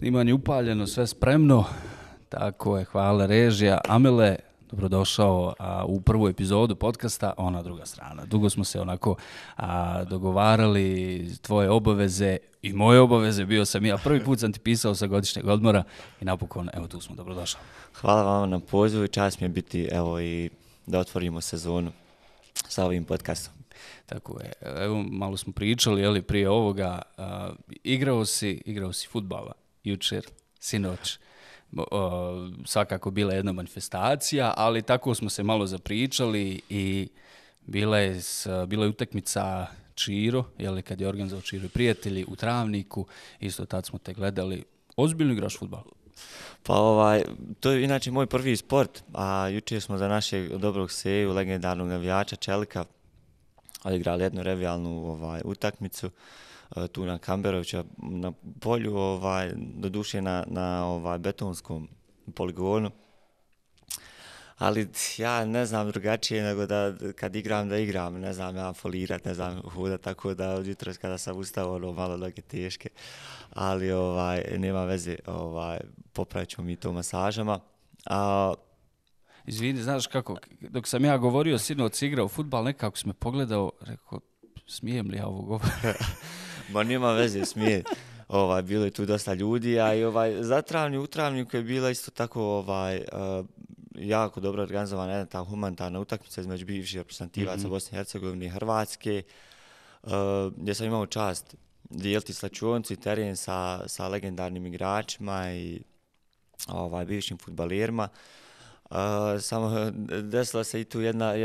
Snimanje upaljeno, sve spremno. Tako je, hvala režija. Amele, dobrodošao u prvu epizodu podcasta, ona druga strana. Dugo smo se onako dogovarali, tvoje obaveze i moje obaveze. Bio sam ja, prvi put sam ti pisao sa godišnjeg odmora i napokon, evo tu smo, dobrodošao. Hvala vam na pozivu i čast mi je biti, evo, i da otvorimo sezonu sa ovim podcastom. Tako je, evo malo smo pričali, prije ovoga, igrao si fudbala jučer, sinoć. Svakako bila jedna manifestacija, ali tako smo se malo zapričali i bila je utakmica Čiro, kad je organizovao Čiro i prijatelji u Travniku, isto tad smo te gledali. Ozbiljno igraš fudbal? Pa to je inače moj prvi sport, a jučer smo za našeg dobrog Seju, legendarnog navijača Čelika, odigrali jednu revijalnu utakmicu tu na Kamberovića na polju, doduše na betonskom poligonu. Ali ja ne znam drugačije nego da kad igram, ne znam ja folirat, ne znam hudat, tako da od jutros kada sam ustao malo noge teške, ali nema veze, popravit ćemo mi to masažama. Izvini, znaš kako, dok sam ja govorio sinoć igrao fudbal, nekako si me pogledao, rekao, smijem li ja ovo govoriti? Ma nema veze, smije. Bilo je tu dosta ljudi, a i u Travniku je bila isto tako jako dobro organizovana jedna ta humanitarna utakmica između bivših reprezentativaca Bosne i Hercegovine i Hrvatske, gdje sam imao čast dijeliti slačionicu i teren sa legendarnim igračima i bivšim fudbalerima. Samo desila se i tu jedna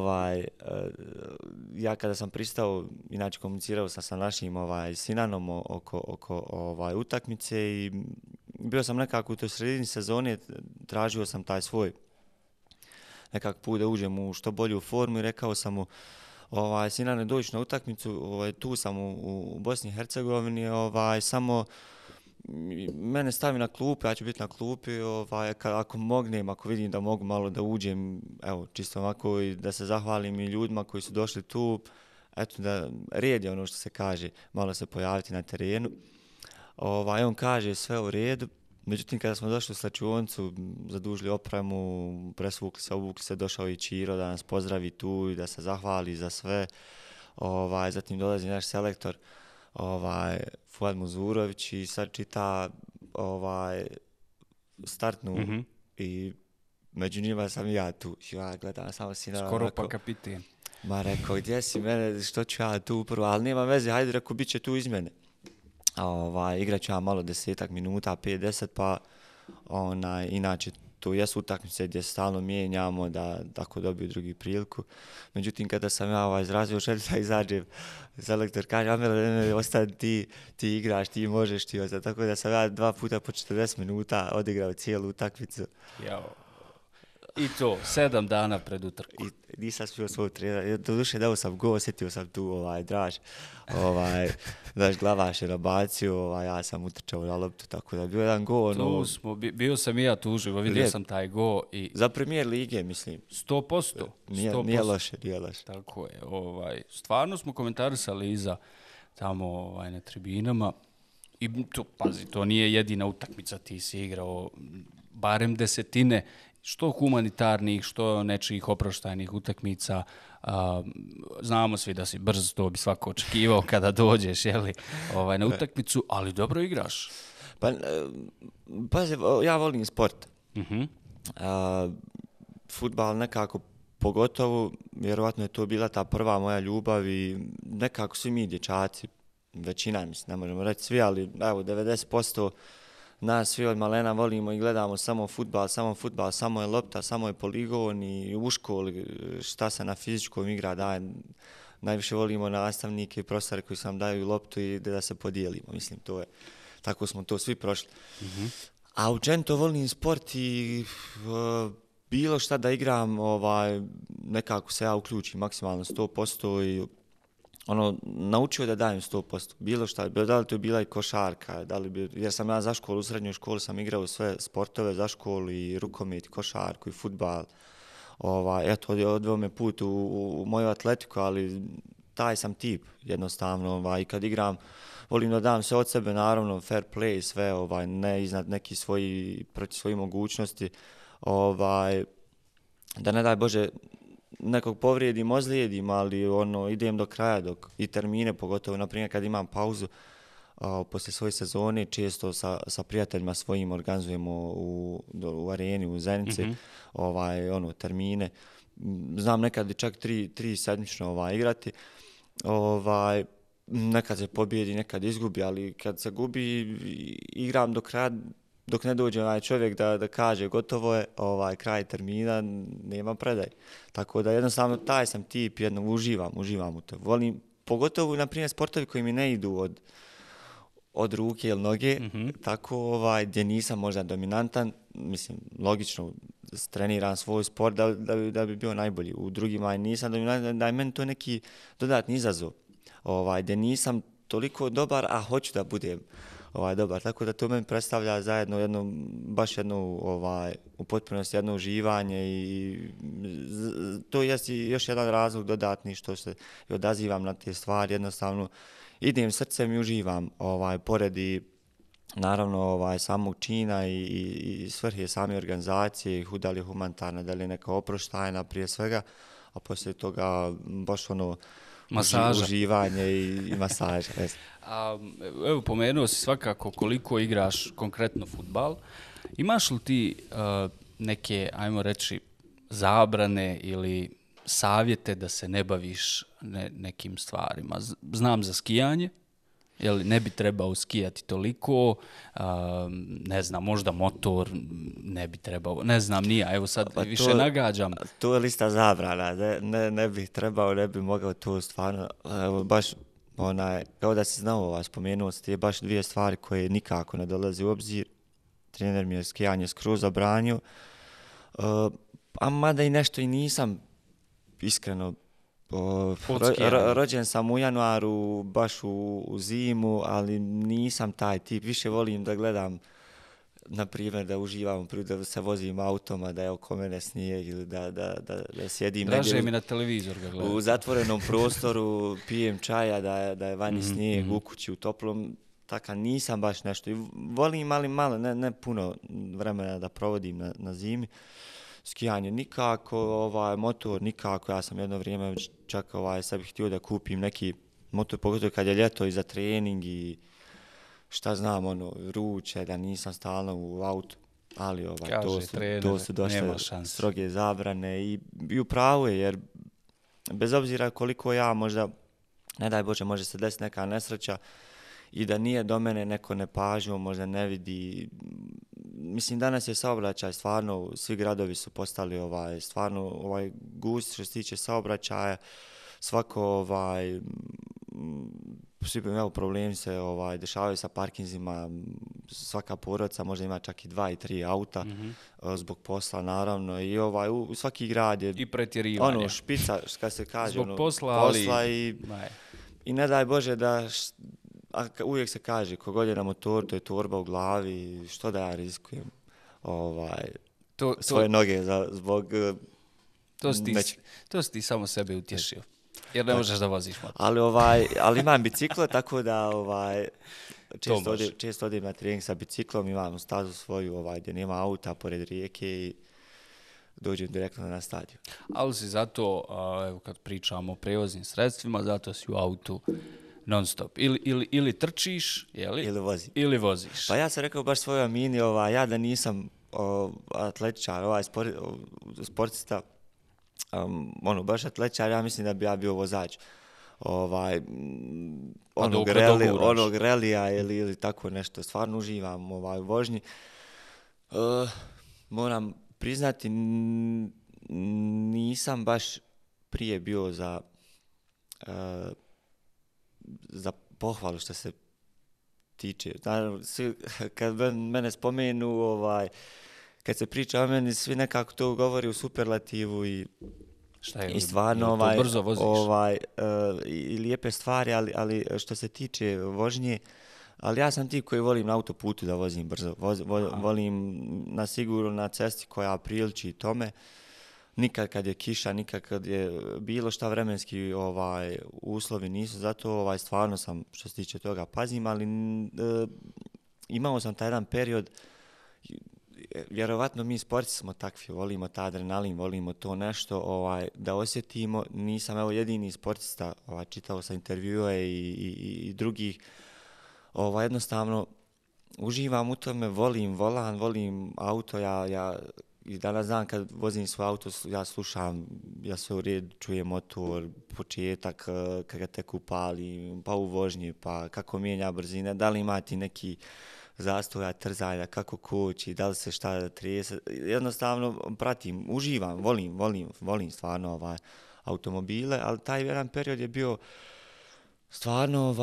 ja kada sam pristao, inače komunicirao sam sa našim Sinanom oko utakmice i bio sam nekako u toj sredini sezone, tražio sam taj svoj nekak put da uđem u što bolju formu i rekao sam mu, Sinane, dođi na utakmicu, tu sam u Bosni i Hercegovini, samo mene stavi na klupu, ja ću biti na klupi, ako mognem, ako vidim da mogu malo da uđem, evo, čisto ovako i da se zahvalim i ljudima koji su došli tu, eto, da red je ono što se kaže, malo se pojaviti na terenu. On kaže sve u redu, međutim kada smo došli u slačionicu, zadužili opremu, presvukli se, obukli se, došao i Čiro da nas pozdravi tu i da se zahvali za sve, zatim dolazi naš selektor, Fuad Muzurović i sad čita startnu i među njima sam ja tu. Ja gledam samo Sinana. Skoro pa kapiten. Ma rekao, gdje si mene, što ću ja tu prvo, ali nema veze, hajde, rekao, bit će tu izmjene. Igrat ću ja malo 10 minuta, 5-10, pa inače to jesu utakmice gdje stalno mijenjamo da tako dobiju drugi priliku. Međutim, kada sam ja izrazio želju da izađem, selektor kaže, Amele, ostani ti igraš, ti možeš, ti ostati. Tako da sam ja 2 puta po 40 minuta odigrao cijelu utakmicu. Jao. I to, 7 dana pred utrku. I nisam spio svoj trener. Doduše dao sam go, osjetio sam tu draž. Znaš, Glavaš je nabacio, ja sam utrčao na loptu, tako da bio jedan go. Tu smo, bio sam i ja tu uživo, vidio sam taj go. I za premijer lige, mislim. 100%. Nije loše. Tako je. Stvarno smo komentarisali iza tamo na tribinama. I pazi, to nije jedina utakmica, ti si igrao barem 10 što humanitarnih, što nečijih oproštajnih utakmica. Znamo svi da si brz, to bi svako očekivao kada dođeš na utakmicu, ali dobro igraš. Pazi, ja volim sport. Fudbal nekako pogotovo, vjerovatno je to bila ta prva moja ljubav i nekako svi mi dječaci, većina, mislim, ne možemo reći svi, ali evo 90% nas svi od malena volimo i gledamo samo fudbal, samo je lopta, samo je poligon i u školi šta se na fizičkom igra daje. Najviše volimo nastavnike i profesore koji nam daju loptu i da se podijelimo. Mislim, tako smo to svi prošli. A učenito volim sport i bilo šta da igram, nekako se ja uključim maksimalno 100% i naučio da dajem 100%, bilo šta, da li to je bila i košarka, jer sam ja za školu, u srednjoj školi sam igrao sve sportove za školu i rukomet, i košarku i fudbal. Odveo me put u moju atletiku, ali taj sam tip, jednostavno, i kad igram, volim da dam sve od sebe, naravno, fair play, sve, ne iznad neki svoji, protiv svojih mogućnosti, da ne daj Bože, nekog povrijedim, ozlijedim, ali idem do kraja, dok i termine, pogotovo, na primjer, kad imam pauzu, poslije svoje sezone, često sa prijateljima svojim organizujemo u areni, u Zenici, termine. Znam nekad i čak tri sedmično igrati. Nekad se pobjedi, nekad izgubi, ali kad se gubi, igram do kraja, dok ne dođe čovjek da kaže gotovo je, kraj termina, nema predaj. Tako da jednostavno taj sam tip, uživam u to. Volim, pogotovo, na primjer, sportovi koji mi ne idu od ruke ili noge, tako gdje nisam možda dominantan, mislim, logično, treniram svoj sport da bi bio najbolji. U drugima nisam dominantan, da je meni to neki dodatni izazov, gdje nisam toliko dobar, a hoću da budem dobar. Tako da to meni predstavlja zajedno baš jedno u potpunosti jedno uživanje i to je još jedan razlog dodatni što se odazivam na te stvari, jednostavno idem srcem i uživam, pored i naravno samog čina i svrhe same organizacije, da li je humanitarna, da li je neka oproštajna prije svega, a poslije toga baš masaža. Uživanje i masaža. Evo, pomenuo si svakako koliko igraš konkretno fudbal. Imaš li ti neke, ajmo reći, zabrane ili savjete da se ne baviš nekim stvarima? Znam za skijanje, jer ne bi trebao skijati toliko, ne znam, možda motor ne bi trebao, ne znam, nije, evo sad više nagađam. To je lista zabrana, ne bih trebao, ne bi mogao to stvarno, evo baš kao da si znao, spomenuo si je baš dvije stvari koje nikako ne dolaze u obzir. Trener mi je skijanje skroz zabranio, a mada i nešto i nisam iskreno. Rođen sam u januaru, baš u zimu, ali nisam taj tip. Više volim da gledam, na primjer, da uživam, da se vozim autom, da je oko mene snijeg ili da sjedim negdje mi na televizor ga gledam. U zatvorenom prostoru, pijem čaja, da je vani snijeg, u kući, u toplom. Tako nisam baš nešto. I volim, ali malo, ne puno vremena da provodim na zimi. Skijanje nikako, motor nikako, ja sam jedno vrijeme čak sad bih htio da kupim neki motor, pogotovo kad je ljeto i za trening i šta znam, ruče, da nisam stalno u autu, ali to su dosta stroge zabrane i u pravu je, jer bez obzira koliko ja možda, ne daj Bože, može se desiti neka nesreća i da nije do mene neko nepažljivo, možda ne vidi. Mislim, danas je saobraćaj stvarno, svi gradovi su postali stvarno gust što se tiče saobraćaja, svako svi problemi se dešavaju sa parkinzima, svaka porodica možda ima čak i 2 i 3 auta zbog posla, naravno, i svaki grad je i pretjerivanje. Špica, kad se kaže, zbog posla i ne daj Bože da, a uvijek se kaže, kogod je na motoru, to je torba u glavi, što da ja rizikujem svoje noge zbog to si ti samo sebe utješio. Jer ne možeš da voziš motor. Ali imam biciklo, tako da često odim na trening sa biciklom, imam stazu svoju gdje nema auta pored rijeke i dođem direktno na stadion. Ali si zato, evo kad pričamo o prevoznim sredstvima, zato si u autu non stop. Ili trčiš, ili voziš. Pa ja sam rekao baš svojoj Amini, ja da nisam atletičar, sportista, baš atletičar, ja mislim da bi ja bio vozač onog relija ili tako nešto. Stvarno uživam u vožnji. Moram priznati, nisam baš prije bio za pohvalu što se tiče. Kad mene spomenu, kad se priča o meni, svi nekako to govori u superlativu i stvarno brzo voziš? I lijepe stvari, ali što se tiče vožnje, ali ja sam ti koji volim na autoputu da vozim brzo. Volim na sigurno na cesti koja priliči tome. nikad kad je kiša, nikad kad je bilo šta vremenski uslovi nisu, zato stvarno sam što se tiče toga pazim, ali imao sam taj jedan period, vjerovatno mi sportci smo takvi, volimo taj adrenalin, volimo to nešto da osjetimo. Nisam jedini sportista, čitao sam intervjue i drugih, jednostavno uživam u tome, volim volan, volim auto, ja i danas dan kad vozim svoj auto, ja slušam, ja sve u redu, čujem motor, početak, kad ga tek upali, pa u vožnji, pa kako mijenja brzine, da li imati neki zastoja, trzanja, kako koči, da li se šta trese, jednostavno pratim, uživam, volim stvarno automobile, ali taj jedan period je bio stvarno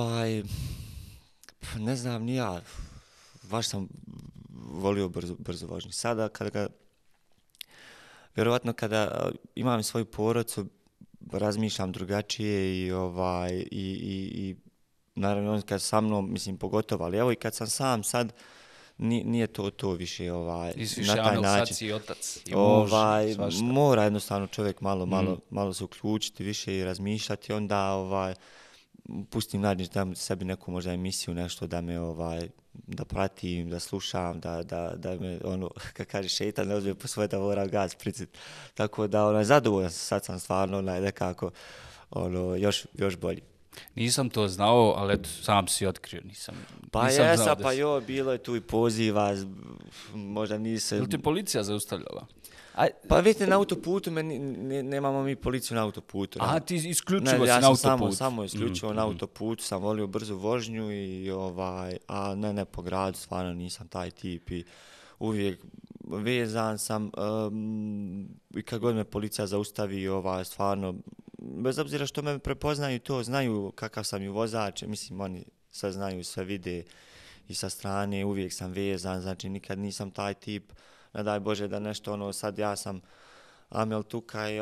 ne znam ni ja, baš sam volio brzo vožnju. Sada vjerovatno kada imam svoju porodicu, razmišljam drugačije i naravno kad sa mnom, mislim pogotovo, ali evo i kad sam sam sad, nije to više na taj način. Sad si otac i muž, mora jednostavno čovjek malo se uključiti više i razmišljati, onda pustim nađi da sebi neku možda emisiju, nešto da me da pratim, da slušam, da me kad kaže šeitan ne uzme po svoje da moram gas pricit. Tako da zadovoljan sad sam stvarno nekako još bolji. Nisam to znao, ali eto, sam si otkrio, nisam bilo je tu i poziva, možda nisam... Ili ti policija zaustavljala? Pa vidite, na autoputu, nemamo mi policiju na autoputu. A, ti isključivo si na autoputu? Ja sam samo isključivo na autoputu, sam volio brzu vožnju a ne po gradu, stvarno nisam taj tip i uvijek vezan sam i kad god me policija zaustavi, stvarno, bez obzira što me prepoznaju to, znaju kakav sam i vozač, mislim oni sve znaju, sve vide i sa strane, uvijek sam vezan, znači nikad nisam taj tip, ne daj Bože da nešto sad ja sam Amel Tukaj,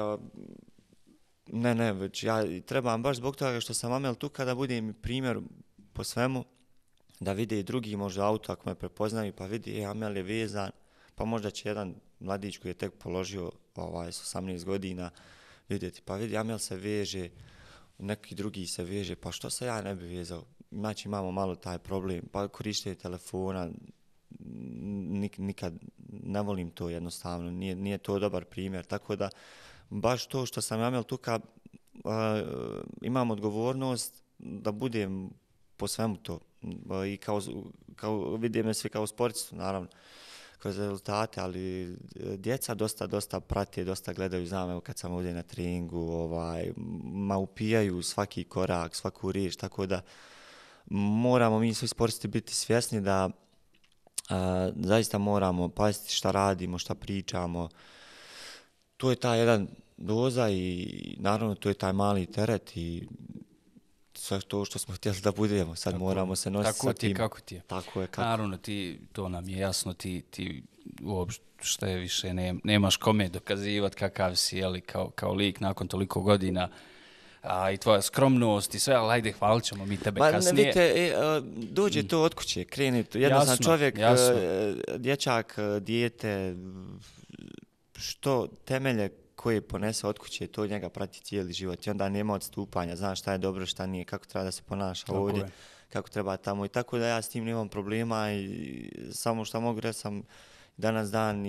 već ja trebam baš zbog toga što sam Amel Tukaj da budem primjer po svemu, da vide i drugi možda auto ako me prepoznaju pa vidi Amel je vezan, pa možda će jedan mladić koji je tek položio s 18 godina vidjeti, pa vidi Amel se veže, neki drugi se veže, pa što se ja ne bi vezao, znači imamo malo taj problem, pa korištenje telefona, nikad ne volim to jednostavno, nije to dobar primjer, tako da baš to što sam Amel Tukaj, imam odgovornost da budem po svemu to i kao vidim me svi kao sportistu, naravno, kroz rezultate, ali djeca dosta prate, dosta gledaju, znam, evo kad sam ovdje na treningu, upijaju svaki korak, svaku riječ, tako da moramo mi svi sportisti biti svjesni da zaista moramo paziti šta radimo, šta pričamo. To je ta jedan doza i naravno to je taj mali teret i sve to što smo htjeli da budemo, sad tako, moramo se nositi sa tim. Kako ti je. Tako je. Kako. Naravno, to nam je jasno, ti uopšte više nemaš kome dokazivati kakav si, jeli, kao lik nakon toliko godina. I tvoja skromnost i sve, ali ajde, hvalit ćemo mi tebe kasnije. Vidite, dođe to od kuće, kreni to. Jednostavno čovjek, dječak, dijete, što temelje koje ponese od kuće, to njega prati cijeli život i onda nema odstupanja, znaš šta je dobro, šta nije, kako treba da se ponaša tako ovdje, je. Kako treba tamo i tako da ja s tim nemam problema i samo što mogu reći sam danas dan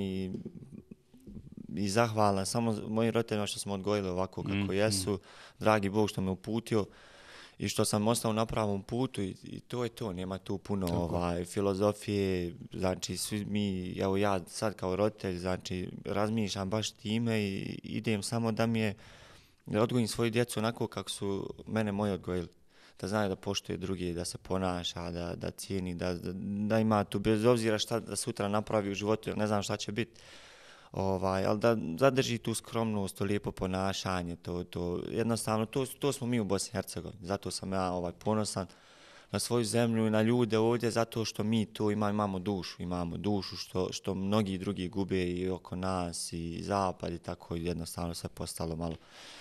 i zahvalan samo mojim roditeljima što smo odgojili ovako kako jesu, dragi Bog što me uputio i što sam ostao na pravom putu i to je to, nema tu puno filozofije, znači svi mi, evo ja sad kao roditelj, znači razmišljam baš time i idem samo da odgojim svoju djecu onako kako su mene moji odgojili. Da znaju da poštuje drugi, da se ponaša, da cijeni, da ima tu, bez obzira šta da sutra napravi u životu, ne znam šta će biti. Ali da zadrži tu skromnost, to lijepo ponašanje, to jednostavno, to smo mi u Bosni i Hercegovini. Zato sam ja ponosan na svoju zemlju i na ljude ovdje, zato što mi tu imamo dušu što mnogi drugi gube i oko nas i zapad i tako jednostavno sve postalo malo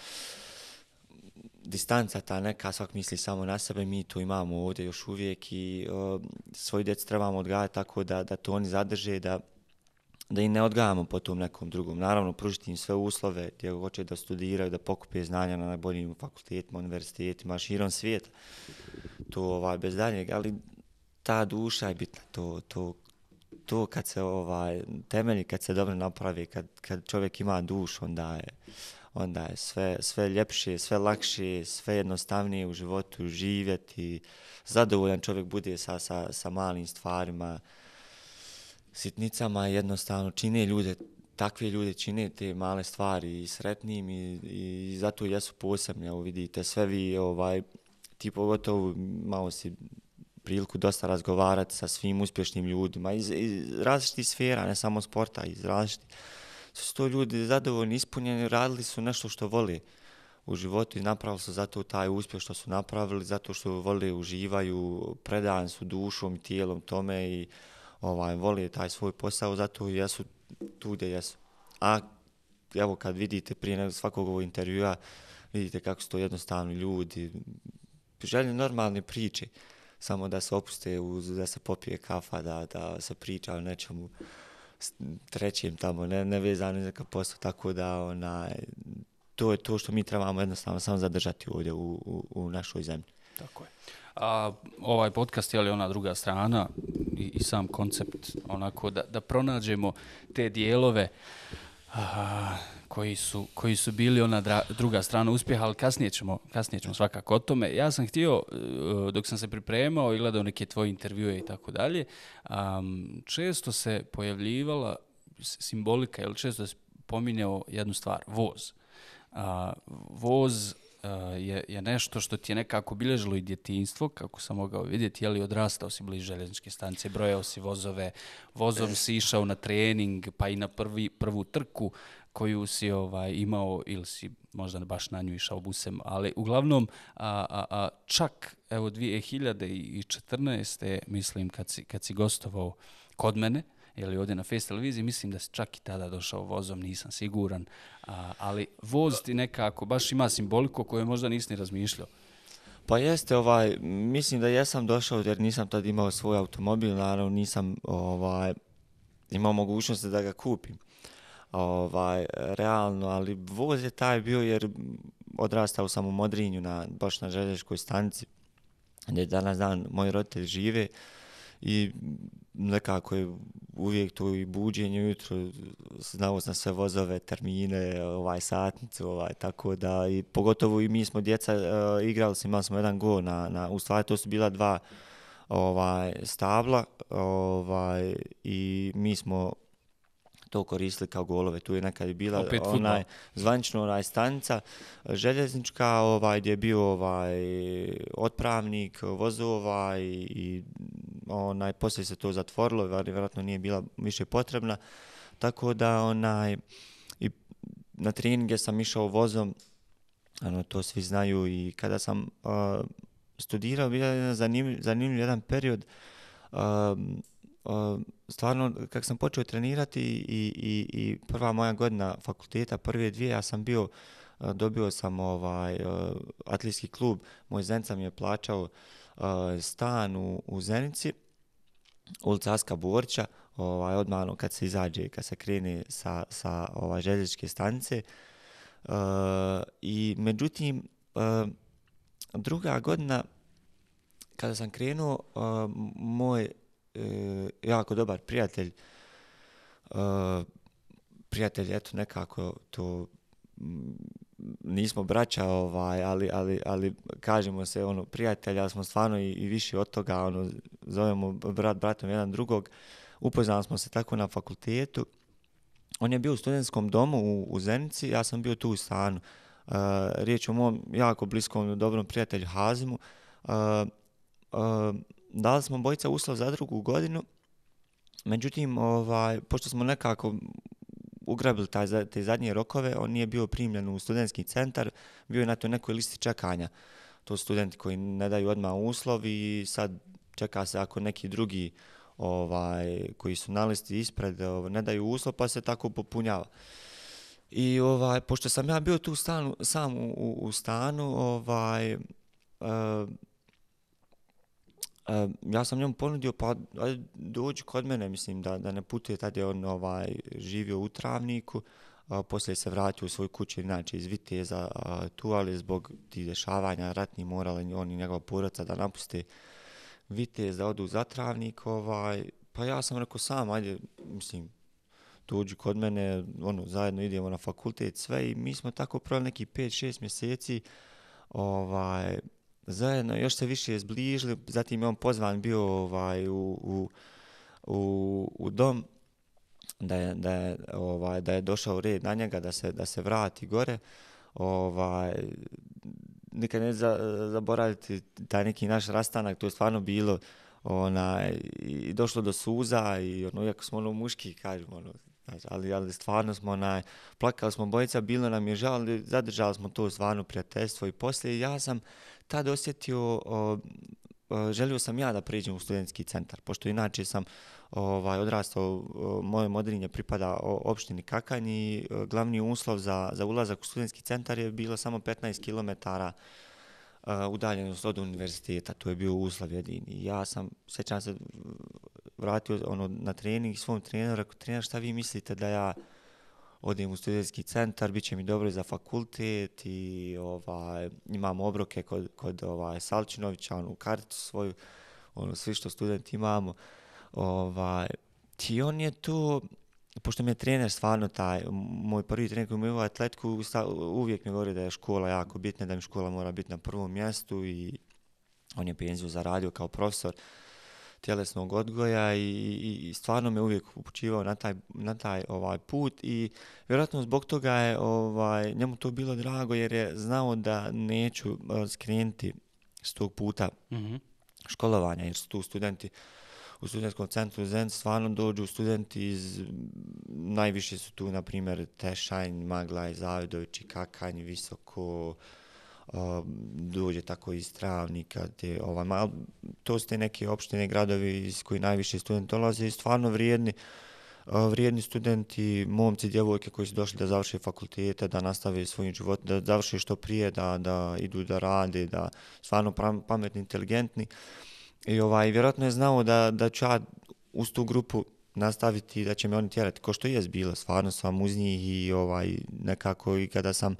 distanca ta neka, svak misli samo na sebe, mi tu imamo ovdje još uvijek i svoju djecu trebamo odgajati tako da to oni zadrže, da im ne odgajamo po tom nekom drugom. Naravno, pružiti im sve uslove gdje hoće da studiraju, da pokupe znanja na najboljim fakultetima, univerzitetima, širom svijeta. To bez daljnjeg, ali ta duša je bitna. To kad se temelji, kad se dobro napravi, kad čovjek ima dušu, onda je sve ljepše, sve lakše, sve jednostavnije u životu živjeti. Zadovoljan čovjek bude sa malim stvarima, sitnicama, jednostavno čine ljude, takve ljude čine te male stvari i sretnim i zato jesu posebni. Evo vidite, sve vi, ti pogotovo malo si priliku dosta razgovarati sa svim uspješnim ljudima iz različitih sfera, ne samo sporta, iz različitih. Su to ljudi zadovoljni, ispunjeni, radili su nešto što vole u životu i napravili su zato taj uspjeh što su napravili, zato što vole, uživaju, predani su dušom i tijelom tome i vole taj svoj posao, zato jesu tu gdje jesu. A evo kad vidite prije svakog ovog intervjua, vidite kako su to jednostavni ljudi, željni normalne priče, samo da se opuste, da se popije kafa, da se priča o nečemu trećem tamo, ne vezano za posao, tako da to je to što mi trebamo jednostavno samo zadržati ovdje u našoj zemlji. Tako je. A ovaj podcast je li ona druga strana i sam koncept onako da pronađemo te dijelove koji su bili ona druga strana uspjeha, ali kasnije ćemo svakako o tome. Ja sam htio, dok sam se pripremao i gledao neke tvoje intervjue i tako dalje, često se pojavljivala simbolika ili često se pominjao jednu stvar, voz. Voz je nešto što ti je nekako obilježilo i djetinjstvo, kako sam mogao vidjeti, je li odrastao si bliže željezničke stanice, brojao si vozove, vozom si išao na trening, pa i na prvu trku koju si imao ili si možda baš na nju išao busem, ali uglavnom čak evo 2014. mislim kad si gostovao kod mene, ili ovdje na Face televiziji, mislim da si čak i tada došao vozom, nisam siguran, ali voz ti nekako baš ima simboliku koju možda nisi ni razmišljao. Pa jeste, mislim da jesam došao jer nisam tad imao svoj automobil, naravno nisam imao mogućnosti da ga kupim. Realno, ali voz je taj bio jer odrastao sam u Modrinju, baš na željezničkoj stanici, gdje danas dan moji roditelji žive i nekako je uvijek to i buđenje ujutro, znao sam sve vozove, termine, satnicu, tako da i pogotovo i mi smo djeca igrali, imali smo jedan gol u stvari to su bila dva stabla i mi smo to koristili kao golove. Tu je nekad bila zvanično stanica željeznička gdje je bio otpravnik vozova i poslije se to zatvorilo, vjerojatno nije bila više potrebna. Tako da i na treninge sam išao vozom, to svi znaju i kada sam studirao, bio je zanimljiv jedan period. Stvarno, kako sam počeo trenirati i prva moja godina fakulteta, prve dvije, ja sam dobio sam atletski klub, moj Zenica mi je plaćao stan u Zenici, ulica Aska Borića, odmah kad se izađe, kad se krene sa željezničke stanice. I međutim, druga godina, kada sam krenuo, moj jako dobar prijatelj, eto nekako to nismo braća, ali kažemo se prijatelja, ali smo stvarno i više od toga, zovemo bratom jedan drugog. Upoznali smo se tako na fakultetu. On je bio u studentskom domu u Zenici, ja sam bio tu u stanu. Riječ o mom jako bliskom dobrom prijatelju Hazimu. Dali smo bojica uslov za drugu godinu, međutim, pošto smo nekako ugrabili te zadnje rokove, on nije bio primljen u studentski centar, bio je na toj nekoj listi čekanja. To su studenti koji ne daju odmah uslov i sad čeka se ako neki drugi koji su na listi ispred ne daju uslov, pa se tako popunjava. I pošto sam ja bio tu sam u stanu, Ja sam njemu ponudio, pa ajde, dođi kod mene, mislim da ne putuje, tad je on živio u Travniku, poslije se vratio u svoju kuću, inače iz Viteza tu, ali zbog tih dešavanja ratnih morali on i njegova porodica da napuste Vitez, da odu za Travnik, pa ja sam rekao sam, ajde, mislim, dođi kod mene, zajedno idemo na fakultet, sve i mi smo tako proveli neki 5-6 mjeseci, zajedno još se više zbližili, zatim je on pozvan bio u dom, da je došao red na njega, da se vrati gore, nikad ne zaboraviti taj neki naš rastanak, to je stvarno bilo, i došlo do suza i iako smo muški, kažemo, ali stvarno smo plakali smo bojica, bilo nam je žao, ali zadržali smo to stvarno prijateljstvo i poslije ja sam tad osjetio, želio sam ja da prijeđem u studentski centar, pošto inače sam odrastao, moje Modrinje pripada opštini Kakanj i glavni uslov za ulazak u studentski centar je bilo samo 15 km udaljenost od univerziteta, to je bio uslov jedini. Ja sam, sjećam se, vratio na trening svom treneru, rekao, trener, šta vi mislite da ja odem u studentski centar, bit će mi dobro za fakultet i imam obroke kod Salčinovića, onu karticu svoju, svi što studenti imamo. I on je to, pošto mi je trener stvarno moj prvi trener koji mi je u atletiku, uvijek mi govori da je škola jako bitna, da mi škola mora biti na prvom mjestu i on je penziju zaradio kao profesor tjelesnog odgoja i stvarno me uvijek upućivao na taj put i vjerojatno zbog toga je njemu to bilo drago jer je znao da neću skrenuti s tog puta školovanja jer su tu studenti u studentskom centru Zen stvarno dođu studenti najviše su tu na primjer Tešanj, Maglaj, Zavidović, Kakanj, Visoko, dođe tako iz Travnika, to su te neke opštine, gradovi iz koji najviše studenti dolaze i stvarno vrijedni studenti, momci, djevojke koji su došli da završe fakultete, da nastave svojim životom, da završe što prije, da idu da rade, da stvarno pametni, inteligentni. I vjerojatno je znao da ću ja uz tu grupu nastaviti, da će me oni tjerati, ko što je bilo, stvarno sam uz njih i nekako i kada sam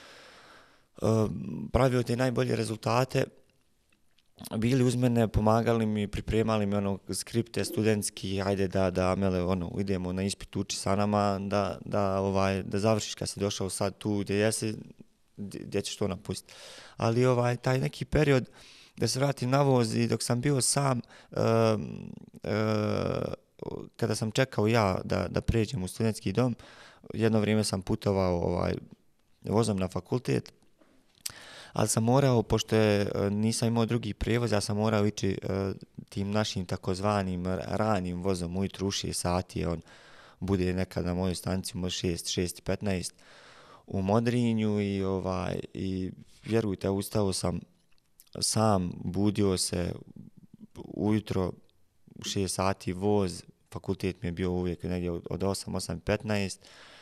pravio te najbolje rezultate, bili uz mene, pomagali mi, pripremali mi skripte studentski, ajde da idemo na ispit, uči sa nama, da završiš kad si došao sad tu gdje jesi, gdje ćeš to napustiti. Ali taj neki period da se vratim na voz i dok sam bio sam, kada sam čekao ja da pređem u studentski dom, jedno vrijeme sam putovao vozom na fakultet, ali sam morao, pošto nisam imao drugi prijevoz, ja sam morao ići tim našim takozvanim ranim vozom, ujutru u 6 sati, on bude nekad na mojoj stanici 6:15 u Modrinju i vjerujte, ustao sam sam, budio se ujutro u 6 sati voz, fakultet mi je bio uvijek negdje od 8:15,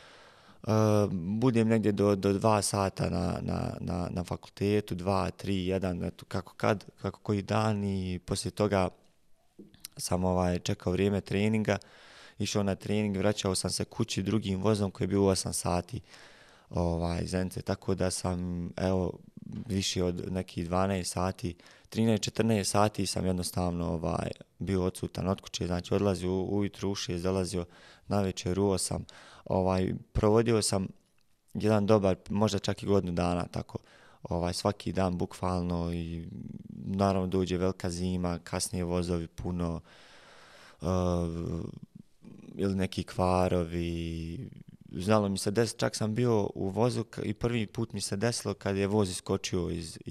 budem negdje do 2 sata na fakultetu, 2, 3, 1, kako koji dan i poslije toga sam čekao vrijeme treninga, išao na trening, vraćao sam se kući drugim vozom koji je bio u 8 sati Zenice, tako da sam više od nekih 12 sati, 13-14 sati sam jednostavno bio odsutan od kuće, znači odlazio ujutru u 6, dolazio navečer u 8, provodio sam jedan dobar, možda čak i godinu dana, tako, svaki dan bukvalno i naravno dođe velika zima, kasnije vozovi puno, ili neki kvarovi, znalo mi se desiti, čak sam bio u vozu i prvi put mi se desilo kad je voz iskočio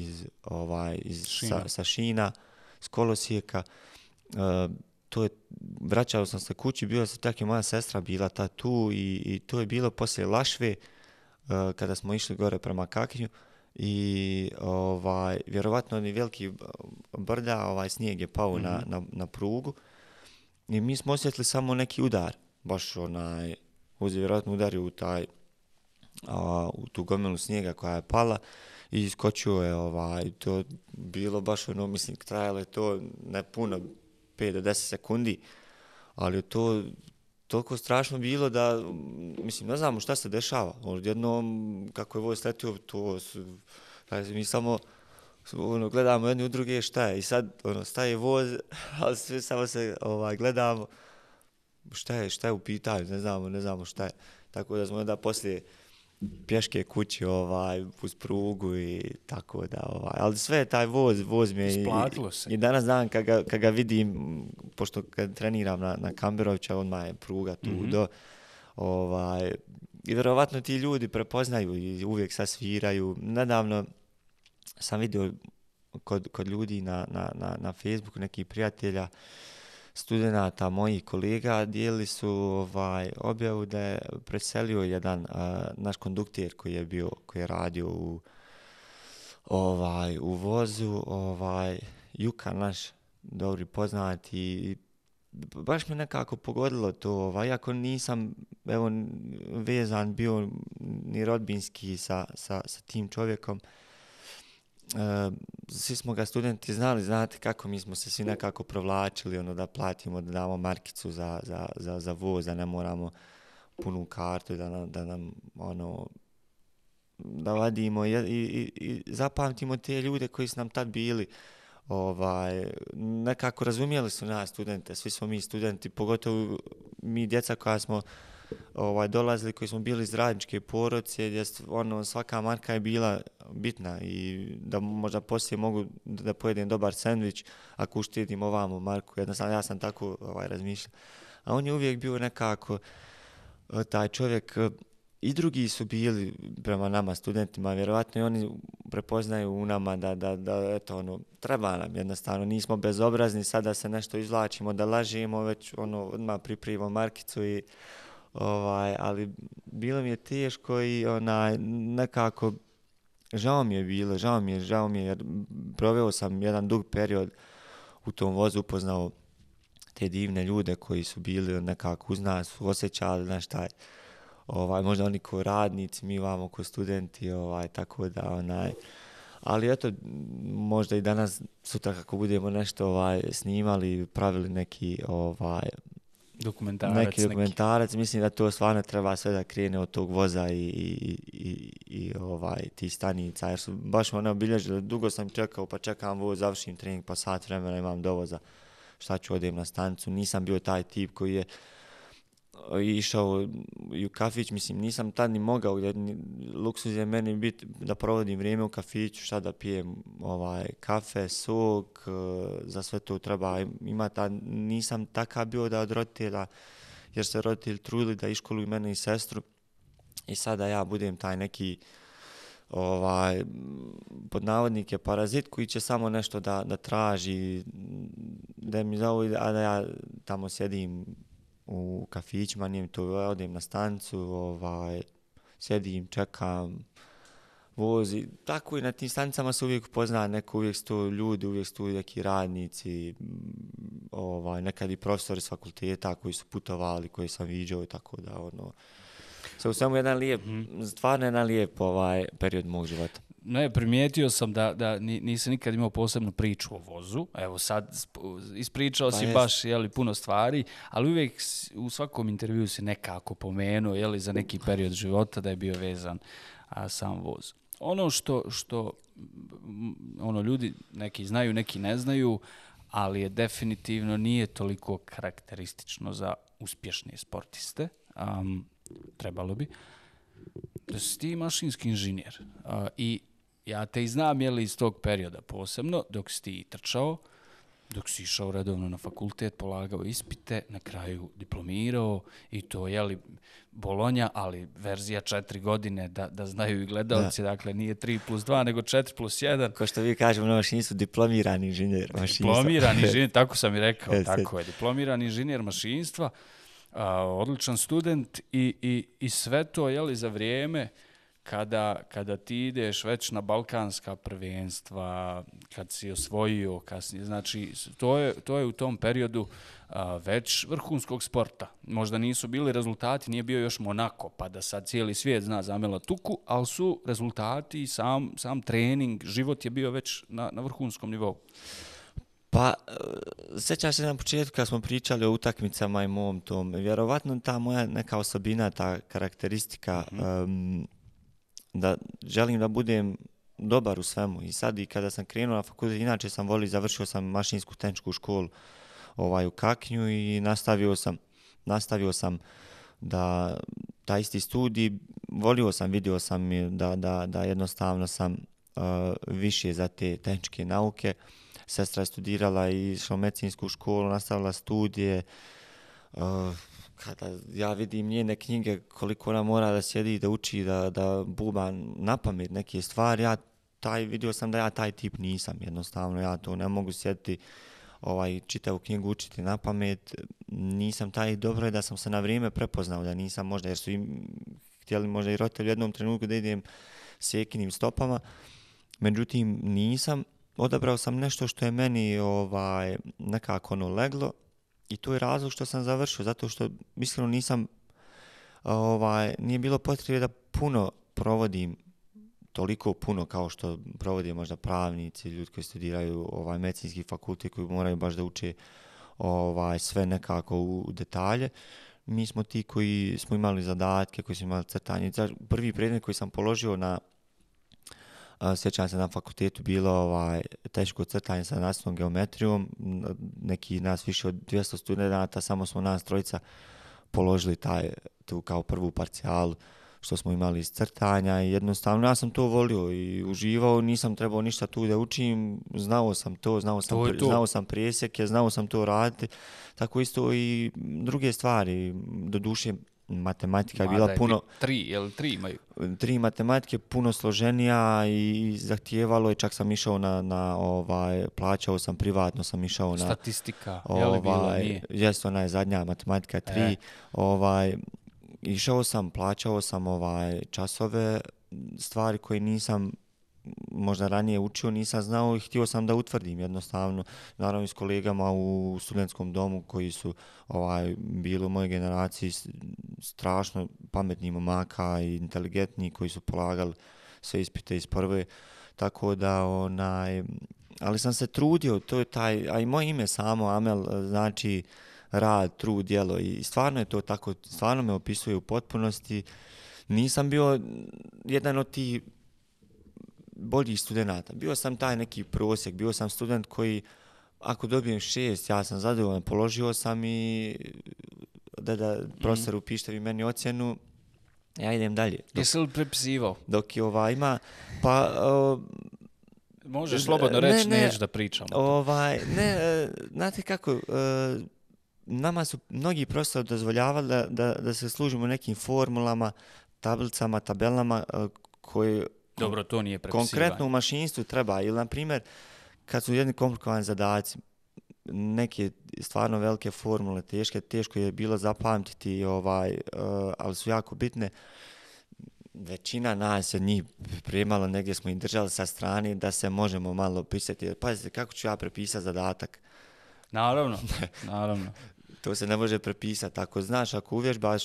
sa šina, s kolosijeka, vraćao sam se kući, bio sam čak i moja sestra bila tu i to je bilo poslije Lašve, kada smo išli gore prema Kakinju i vjerovatno oni veliki brda, snijeg je pao na prugu i mi smo osjetili samo neki udar, baš voz je vjerojatno udario u tu gomilu snijega koja je pala i iskočio je to bilo baš ono, mislim, trajalo je to ne puno, 5 do 10 sekundi, ali je to toliko strašno bilo da, mislim, ne znamo šta se dešava. Odjednom, kako je voz sletio, mi samo gledamo jedni u druge šta je. I sad staje voz, ali svi samo se gledamo šta je u pitanju, ne znamo šta je. Tako da smo onda poslije pješke kući uz prugu i tako da, ali sve taj voz mi je i danas dan kad ga vidim, pošto kad treniram na Kamberovića, odmah je pruga tu do, i vjerovatno ti ljudi prepoznaju i uvijek sad sviraju. Nedavno sam vidio kod ljudi na Facebooku, nekih prijatelja, studenata, mojih kolega, dijelili su objavu da je preselio jedan naš kondukter koji je radio u vozu, Juka naš, dobri poznat, i baš me nekako pogodilo to, iako nisam vezan bio ni rodbinski sa tim čovjekom. Svi smo ga studenti znali, znate kako mi smo se svi nekako provlačili, da platimo, da damo markicu za voz, da ne moramo punu kartu, da nam da vadimo i zapamtimo te ljude koji su nam tad bili, nekako razumijeli su nas studente, svi smo mi studenti, pogotovo mi djeca koja smo dolazili, koji smo bili iz radničke porodice, gdje svaka marka je bila bitna i da možda poslije mogu da pojedem dobar sendvič ako uštedim ovamo marku. Jednostavno ja sam tako razmišljao. A on je uvijek bio nekako taj čovjek, i drugi su bili prema nama studentima, vjerovatno i oni prepoznaju u nama da eto, treba nam jednostavno, nismo bezobrazni, sada se nešto izvlačimo, da lažemo, već odmah pripremimo markicu i ali bilo mi je teško i nekako žao mi je jer proveo sam jedan dug period u tom vozu, upoznao te divne ljude koji su bili nekako uz nas, osjećali znaš taj, možda oni ko radnici, mi vamo ko studenti, tako da ali eto, možda i danas, sutra kako budemo nešto snimali, pravili neki dokumentarac, mislim da to stvarno treba sve da krene od tog voza i tih stanica, jer su baš me obilježili, dugo sam čekao, pa čekam voz, završim trening, pa sat vremena imam do voza, šta ću, odem na stanicu, nisam bio taj tip koji je išao i u kafić, mislim, nisam tad ni mogao, luksuz je meni biti da provodim vrijeme u kafiću, šta da pijem, kafe, sok, za sve to treba imati, a nisam takav bio da od roditelja, jer se roditelji trudili da iškoluju mene i sestru, i sada ja budem taj neki pod navodnike parazit koji će samo nešto da traži, da mi zovu, a da ja tamo sjedim u kafićima, nijem to, odem na stanicu, sjedim, čekam voz i tako, i na tim stanicama se uvijek pozna neko, uvijek su to ljudi, uvijek su tu neki radnici, nekad i profesori s fakulteta koji su putovali, koji sam viđao, tako da sve u svemu jedan lijep, stvarno jedan lijep period mog života. Ne, primijetio sam da nisam nikad imao posebnu priču o vozu. Evo sad ispričao si baš puno stvari, ali uvijek u svakom intervju si nekako pomenuo za neki period života da je bio vezan sam voz. Ono što ljudi neki znaju, neki ne znaju, ali je definitivno nije toliko karakteristično za uspješne sportiste. Trebalo bi da si ti mašinski inženjer. I ja te i znam iz tog perioda posebno, dok si ti trčao, dok si išao redovno na fakultet, polagao ispite, na kraju diplomirao i to Bolonja, ali verzija 4 godine da znaju i gledalci, dakle nije 3+2 nego 4+1. Ko što vi kažemo na mašinstvu, diplomirani inženjer mašinstva. Diplomirani inženjer, tako sam i rekao, tako je, diplomirani inženjer mašinstva, odličan student i sve to za vrijeme kada ti ideš već na balkanska prvenstva, kad si osvojio kasnije, znači to je u tom periodu već vrhunskog sporta. Možda nisu bili rezultati, nije bio još Monako, pa da sad cijeli svijet zna za Amela Tuku, ali su rezultati, sam trening, život je bio već na vrhunskom nivou. Pa, sjećam se na početku kad smo pričali o utakmicama i mom tom, vjerovatno ta moja neka osobina, ta karakteristika, da želim da budem dobar u svemu. I sad i kada sam krenuo na fakultet, inače sam završio sam mašinsku tehničku školu u Kaknju i nastavio sam da taj isti studij, vidio sam da jednostavno sam više za te tehničke nauke. Sestra je studirala i išla u medicinsku školu, nastavila studije. Kada ja vidim njene knjige, koliko ona mora da sjedi, da uči, da buba na pamet neke stvari, vidio sam da ja taj tip nisam, jednostavno ja to ne mogu sjediti, čitavu knjigu učiti na pamet, nisam taj, dobro je da sam se na vrijeme prepoznao, da nisam možda, jer su im htjeli možda i roditelji u jednom trenutku da idem sjekinim stopama, međutim nisam, odabrao sam nešto što je meni nekako leglo. I to je razlog što sam završio, zato što iskreno nisam, nije bilo potrebe da puno provodim, toliko puno kao što provode možda pravnici, ljudi koji studiraju medicinski fakultet, koji moraju baš da uče sve nekako u detalje. Mi smo ti koji smo imali zadatke, koji smo imali crtanje. Prvi predmet koji sam položio sjećam se na fakultetu bilo teško crtanje sa nastavnom geometrijom, neki nas više od 200 studenta, samo smo nas trojica položili tu kao prvu parcijalu što smo imali iz crtanja i jednostavno ja sam to volio i uživao, nisam trebao ništa tu da učim, znao sam presjeke, znao sam to raditi, tako isto i druge stvari, doduše matematika je bila puno... Tri imaju? 3 matematike puno složenija i zahtijevalo je, čak sam išao plaćao sam privatno, sam išao na... Statistika, je li bila, nije? Jeste, ona je zadnja matematika 3. Išao sam, plaćao sam časove, stvari koje nisam možda ranije učio, nisam znao i htio sam da utvrdim jednostavno. Naravno i s kolegama u studentskom domu koji su bili u mojoj generaciji strašno pametni momaka i inteligentni koji su polagali sve ispite iz prve. Tako da ali sam se trudio, to je a i moje ime samo Amel znači rad, trud, djelo i stvarno je to tako, stvarno me opisuje u potpunosti. Nisam bio jedan od tih boljih studenata. Bio sam taj neki prosjek, bio sam student koji ako dobijem 6, ja sam zadovoljan, položio sam i da profesor upište vi meni ocjenu, ja idem dalje. Jesi li prepisivao? Dok je ima, pa... Možeš slobodno reći, neću da pričam. Znate kako, nama su mnogi profesori dozvoljavali da se služimo nekim formulama, tablicama, tabelama koje... Dobro, to nije prepisivanje. Konkretno u mašinstvu treba, ili na primjer, kad su jedni komplikovani zadaci, neke stvarno velike formule, teško je bilo zapamtiti, ali su jako bitne. Većina nas je njih pripremala, negdje smo ih držali sa strane da se možemo malo pisati. Pazite, kako ću ja prepisati zadatak? Naravno. To se ne može prepisati. Ako znaš, ako uvježbaš,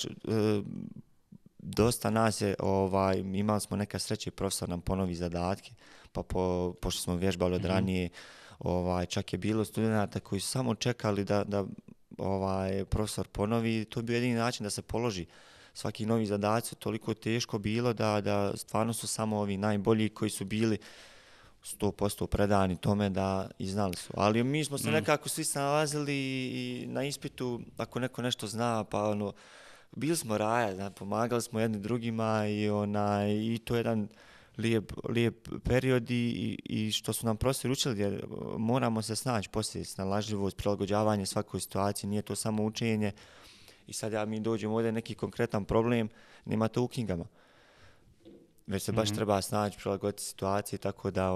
dosta nas je, imali smo neka sreće, profesor nam ponovi zadatke, pa pošto smo vježbali od ranije, čak je bilo studenta koji su samo čekali da profesor ponovi, to je bio jedini način da se položi. Svaki novi zadaci toliko teško bilo da stvarno su samo ovi najbolji koji su bili 100% predani tome da i znali su. Ali mi smo se nekako svi snalazili i na ispitu, ako neko nešto zna, pa bili smo raja, pomagali smo jedni drugima i to je jedan lijep period i što su nam profesori učili, jer moramo se snaći poslije, snalažljivost, prilagođavanje svakoj situaciji, nije to samo učenje. I sad mi dođemo ovdje neki konkretan problem, nema to u knjigama. Već se baš treba snaći, prilagoditi situaciji, tako da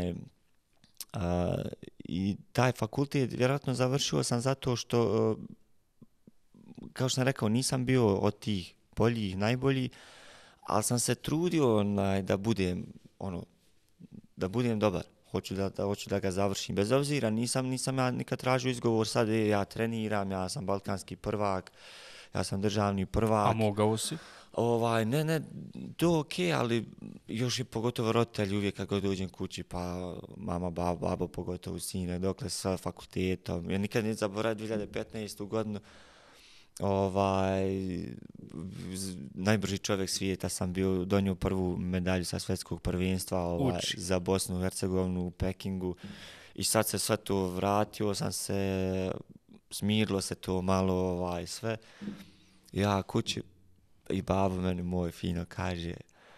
i taj fakultet vjerojatno završio sam zato što, kao što sam rekao, nisam bio od tih boljih, najboljih, ali sam se trudio da budem, da budem dobar. Hoću da ga završim. Bez obzira, nisam ja nikad tražio izgovor, sad ja treniram, ja sam balkanski prvak, ja sam državni prvak. A mogao si? Ne, to okej, ali još je pogotovo roditelji uvijek kad god dođem kući, pa mama, babo, pogotovo sine, dokle sa fakultetom. Ja nikad nisam zaboravio 2015. godinu, najbrži čovjek svijeta sam bio, donio prvu medalju sa svjetskog prvenstva za Bosnu i Hercegovinu u Pekingu i sad se sve to vratio sam se, smirilo se to malo sve. Ja kući i babo meni moj fino kaže,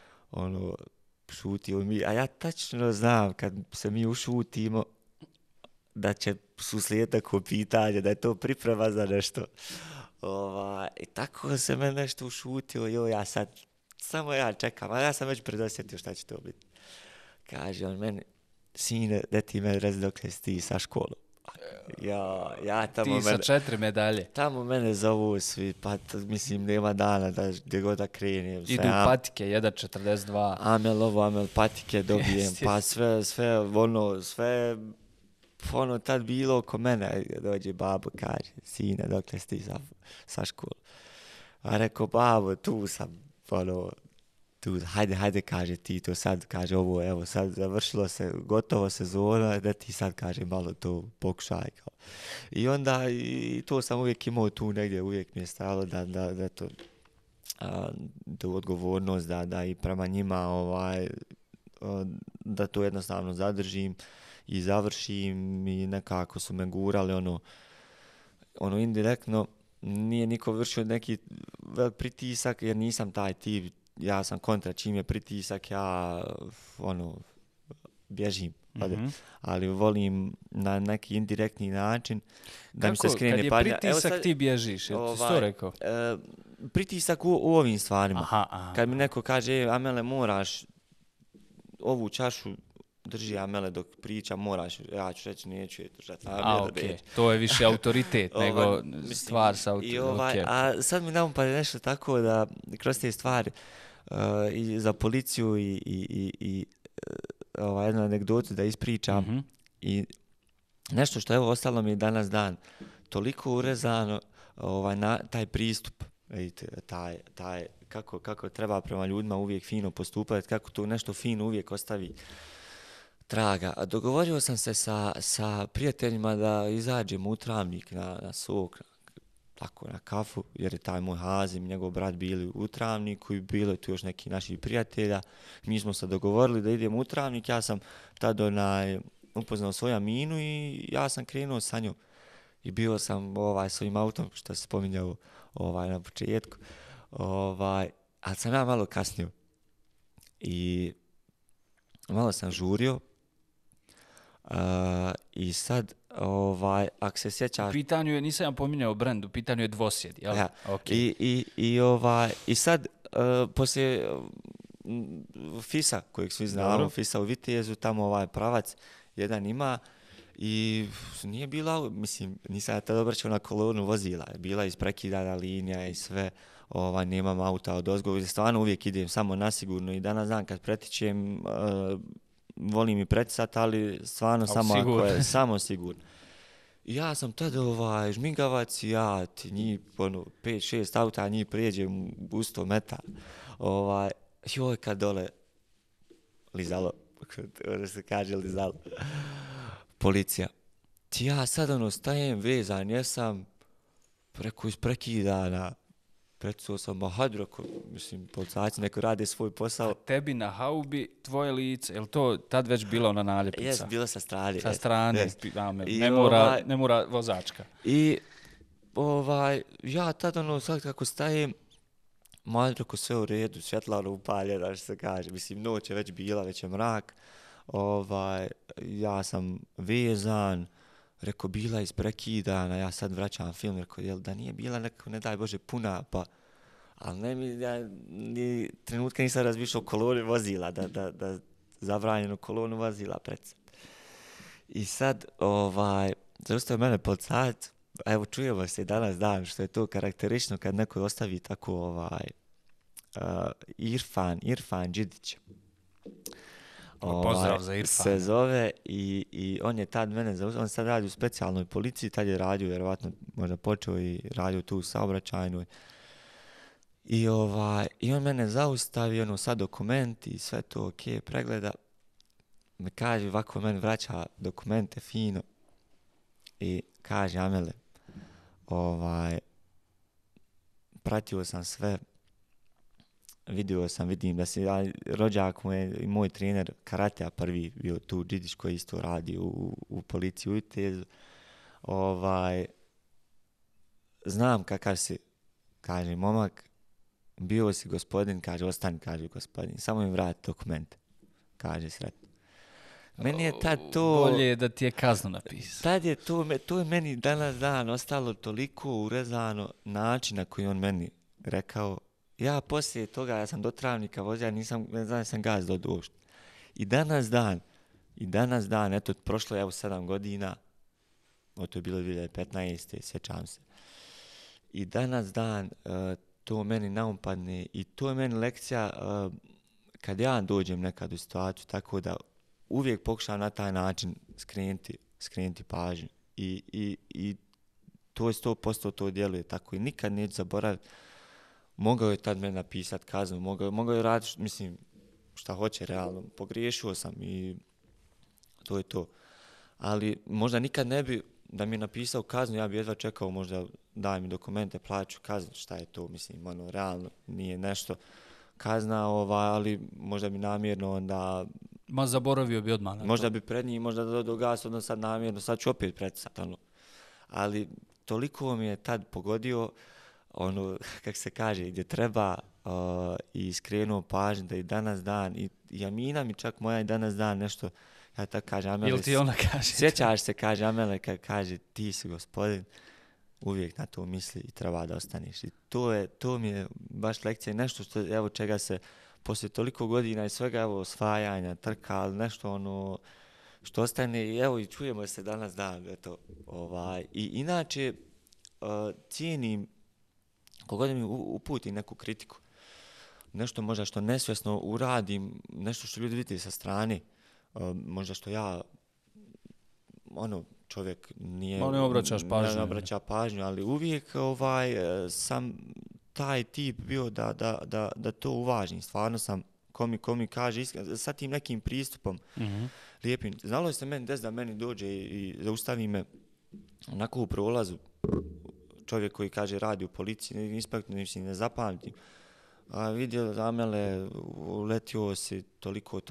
šutio mi, a ja tačno znam kad se mi ušutimo da će uslijediti tako pitanje, da je to priprema za nešto. I tako se me nešto ušutio, ja sad, samo ja čekam, a ja sam već predosjetio šta će to biti. Kaže on meni, sine, da ti me rezi dok si ti sa školom. Ja tamo ti sa 4 medalje. Tamo mene zovu svi, pa mislim nema dana da gdje god da krenem. Idu patike, 1.42. Amel patike dobijem, pa sve tad bilo oko mene, dođe babo, kaže, sine, dokle si ti sa školom. A rekao, babo, tu sam, tu, hajde, kaže ti to sad, kaže ovo, evo sad završilo se, gotovo sezona, da ti sad, kaže, malo to pokušaj. I onda, i to sam uvijek imao tu negdje, uvijek mi je stajalo da to, tu odgovornost, da i prema njima, da to jednostavno zadržim i završim i nekako su me gurali, indirektno, nije niko vršio neki velik pritisak, jer nisam taj tip, ja sam kontra, čim je pritisak, ja, bježim, ali volim na neki indirektni način da mi se skrene pažnja. Kad je pritisak ti bježiš, jel ti to rekao? Pritisak u ovim stvarima. Aha. Kad mi neko kaže, Amele, moraš ovu čašu, drži Amele dok priča, moraš, ja ću reći, neću je držati. To je više autoritet nego stvar sa autoritetom. A sad mi naupade nešto tako da kroz te stvari i za policiju i jednu anegdotu da ispričam i nešto što evo ostalo mi je danas dan toliko urezano na taj pristup, vidite, taj kako treba prema ljudima uvijek fino postupati, kako to nešto fino uvijek ostavi traga. A dogovorio sam se sa prijateljima da izađemo u Travnik na sok, tako na kafu, jer je taj moj Hazim, njegov brat bili u Travniku i bilo je tu još neki naši prijatelja. Mi smo se dogovorili da idemo u Travnik, ja sam tad upoznao svoju Aminu i ja sam krenuo sa njom. I bio sam svojim autom, što se spominjao na početku, ali sam ja malo kasnio. I malo sam žurio i sad, ako se sjećaš... U pitanju je, nisam ja pominjao brand, u pitanju je dvosjed, jel? Ja. Okay. I sad, poslije FIS-a, kojeg svi znamo, dobro. FIS-a u Vitezu, tamo pravac jedan ima i nije bila, mislim, nisam ja tada obraćao na kolonu vozila, bila isprekidana linija i sve, nemam auta od ozgo, stvarno uvijek idem samo nasigurno i danas dan kad pretičem, volim i pretisati, ali stvarno samo ako je samo sigurno. I ja sam tada žmigavac i ja njih 5-6 auta njih prijeđem u 100 metara. Joj kad dole lizalo, se kaže lizalo, policija. Ja sad stajem vezan, jesam preko isprekidana. Pretuo sam Mahadroko, mislim, policajci neko rade svoj posao. A tebi na haubi tvoje lice, je li to tad već bila ona naljepnica? Jes, bila sa strane. Sa strane, ne mora vozačka. I ja tad sad kako stajem, Mahadroko sve u redu, svjetla upaljena, što se kaže. Mislim, noć je već bila, već je mrak. Ja sam vezan. Rekao, bila isprekidana, ja sad vraćam film, rekao, jel da nije bila nekako, ne daj Bože, puna, pa... Ali ja ni trenutka nisam razmišljao o koloni vozila, da zabranjeno kolonu vozila predsad. I sad, zaustavio mene policajac, evo čujemo se danas dan, što je to karakteristično kad neko ostavi tako Irfan Đidić. Pozdrav za Irfana. Se zove i on je tad mene zauzeo, on sad radi u specijalnoj policiji, tad je radio, vjerovatno možda počeo i radio tu u saobraćajnoj. I on mene zaustavi, ono sad dokumenti i sve to ok, pregleda. Me kaže, ovako meni vraća dokumente fino i kaže, Amele, pratio sam sve, vidim da si rođak i moj trener karatea prvi bio tu, Đidić koji isto radi u policiji u Vitezu. Znam kakav si, kaže, momak, bio si gospodin, kaže, ostani, kaže, gospodin, samo mi vrati dokumente, kaže, sretno. Meni je tad to... Bolje je da ti je kaznu napisao. Tad je to je meni danas dan ostalo toliko urezano način na koji on meni rekao. Ja poslije toga, ja sam do Travnika vozio, ne znam da sam gaz do Došt. I danas dan, eto, prošlo je 7 godina, to je bilo 2015. Sjećam se. I danas dan, to meni naumpadne i to je meni lekcija kad ja dođem nekad u situaciju, tako da uvijek pokušam na taj način skrenuti pažnju. I to je 100% to djeluje tako i nikad neću zaboraviti. Mogao je tad meni napisati kaznu, mogao je raditi, mislim, šta hoće realno. Pogriješio sam i to je to. Ali možda nikad ne bi, da mi je napisao kaznu, ja bi jedva čekao možda daj mi dokumente, plaću kaznu, šta je to, mislim, ono, realno nije nešto kazna, ali možda bi namjerno onda... Ma zaboravio bi odmah na to. Možda bi pred njim, možda do gas, odnosno sad namjerno, sad ću opet predsat, ono. Ali toliko mi je tad pogodio, ono, kak se kaže, gdje treba i skrenuo pažnju da i danas dan, i Amina mi čak moja i danas dan nešto, ja tako kažem, Amele, ili ti ona kaže? Sjećaš se, kaže Amele, kad kaže ti si gospodin, uvijek na to misli i treba da ostaniš. I to mi je baš lekcija, nešto što, evo, čega se poslije toliko godina i svega, evo, osvajanja, trka, ali nešto ono što ostane, i evo, i čujemo se danas dan, eto, I inače, cijenim kogod mi uputi neku kritiku, nešto možda što nesvjesno uradim, nešto što ljudi vidi sa strane, možda što ja, ono, čovjek nije... Ne obraćaš pažnju. Ne obraća pažnju, ali uvijek sam taj tip bio da to uvažim. Stvarno sam, ko mi kaže, sa tim nekim pristupom lijepim. Znalo je se meni da meni dođe i zaustavi me onako u prolazu, čovjek koji kaže radi u policiji, inspektor, ne zapamtim. A vidio Amele, uletio si toliko,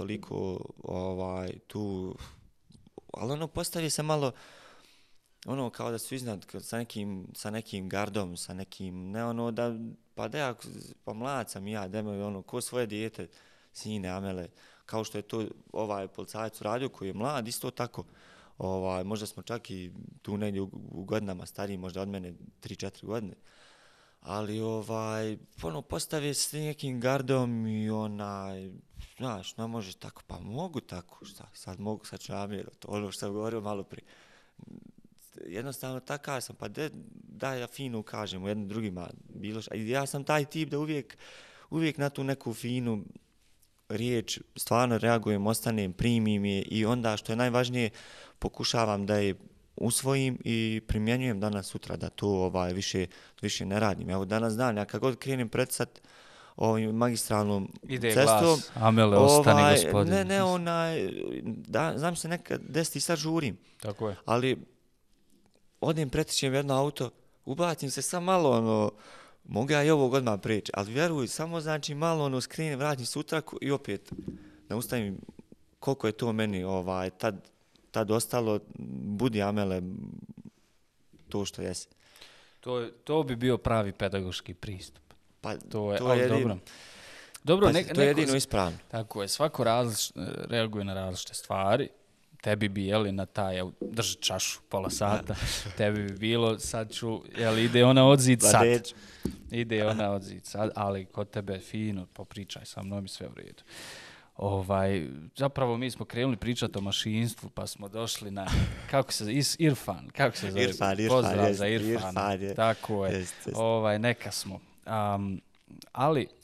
tu, ali ono postavi se malo, ono kao da su iznad sa nekim gardom, sa nekim, ne ono da, pa mlad sam ja, da me ono, ko svoje dijete, sine Amele, kao što je to policajac uradio koji je mlad, isto tako. Možda smo čak i tu negdje u godinama stariji, možda od mene 3-4 godine. Ali ono, postavi se s nekim gardom i znaš, ne možeš tako, pa mogu tako, šta, sad ću namjeriti, ono što sam govorio malo prije. Jednostavno takav sam, pa da ja fino kažem u jednim drugima, bilo šta. Ja sam taj tip da uvijek na tu neku finu riječ stvarno reagujem, ostanem, primim je i onda što je najvažnije pokušavam da je usvojim i primjenjujem danas sutra da to više ne radim. Evo danas dan, ja kad god krenem predsat ovim magistralnom cestom... Ide glas, Amele, ostani gospodin. Znam se nekad desiti i sad žurim. Tako je. Ali odem pretičem jedno auto, ubacim se sam malo, mogu ja i ovog odmah preći, ali vjeruj, samo znači malo skrenem, vratim se utraku i opet ne ustavim koliko je to meni tad ostalo, budi Amele to što jesi. To bi bio pravi pedagoški pristup. Pa to je jedino. Dobro, to je jedino ispravno. Tako je, svako reaguje na različite stvari. Tebi bi, na taj, drži čašu pola sata, tebi bi bilo, sad ću, ide ona odzid sad. Ide ona odzid sad, ali kod tebe fino, popričaj sa mnom i sve u redu. Zapravo mi smo krenuli pričati o mašinstvu, pa smo došli na, Irfan, kako se zove? Pozdrav za Irfana. Tako je, neka smo. Ali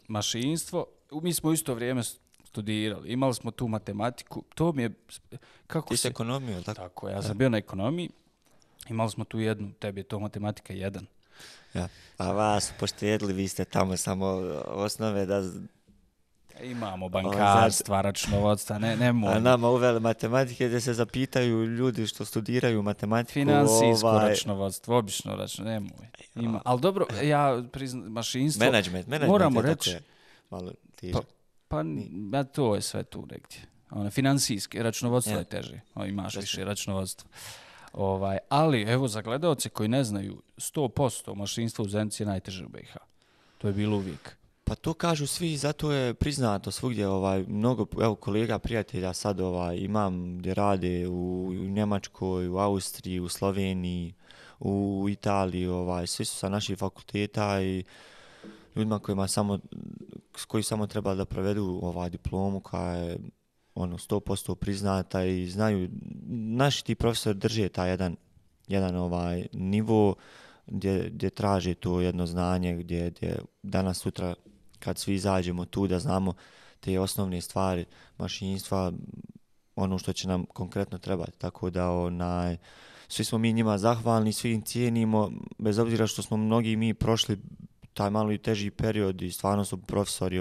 mašinstvo, mi smo u isto vrijeme studirali, imali smo tu matematiku, to mi je, kako Ti si ekonomiju, tako? Tako, ja sam bio na ekonomiji, imali smo tu jednu, tebi je to matematika 1. Ja. A vas poštedili, vi ste tamo samo osnove da... Imamo bankarstva, računovodstva, nemoj. A nama uveli matematike gdje se zapitaju ljudi što studiraju matematiku. Finansijsko računovodstvo, obično računovodstvo, nemoj. Ali dobro, ja priznam, mašinstvo, moramo reći... Malo teže. Pa to je sve tu negdje. Finansijske, računovodstvo je teže. Imaš više računovodstva. Ali, evo, za gledalce koji ne znaju, 100% mašinstvo u Zenici je najteže u BiH. To je bilo uvijek. Pa to kažu svi, zato je priznato svugdje, mnogo, evo, kolega, prijatelja sad imam gdje rade u Njemačkoj, u Austriji, u Sloveniji, u Italiji, svi su sa naših fakulteta i ljudima koji samo treba da provedu diplomu koja je 100% priznata i znaju, naši ti profesori drže taj jedan nivo gdje traže to jedno znanje, gdje danas sutra kad svi izađemo tu da znamo te osnovne stvari mašinstva, ono što će nam konkretno trebati. Tako da svi smo mi njima zahvalni, svi im cijenimo, bez obzira što smo mnogi mi prošli taj malo i teži period i stvarno su profesori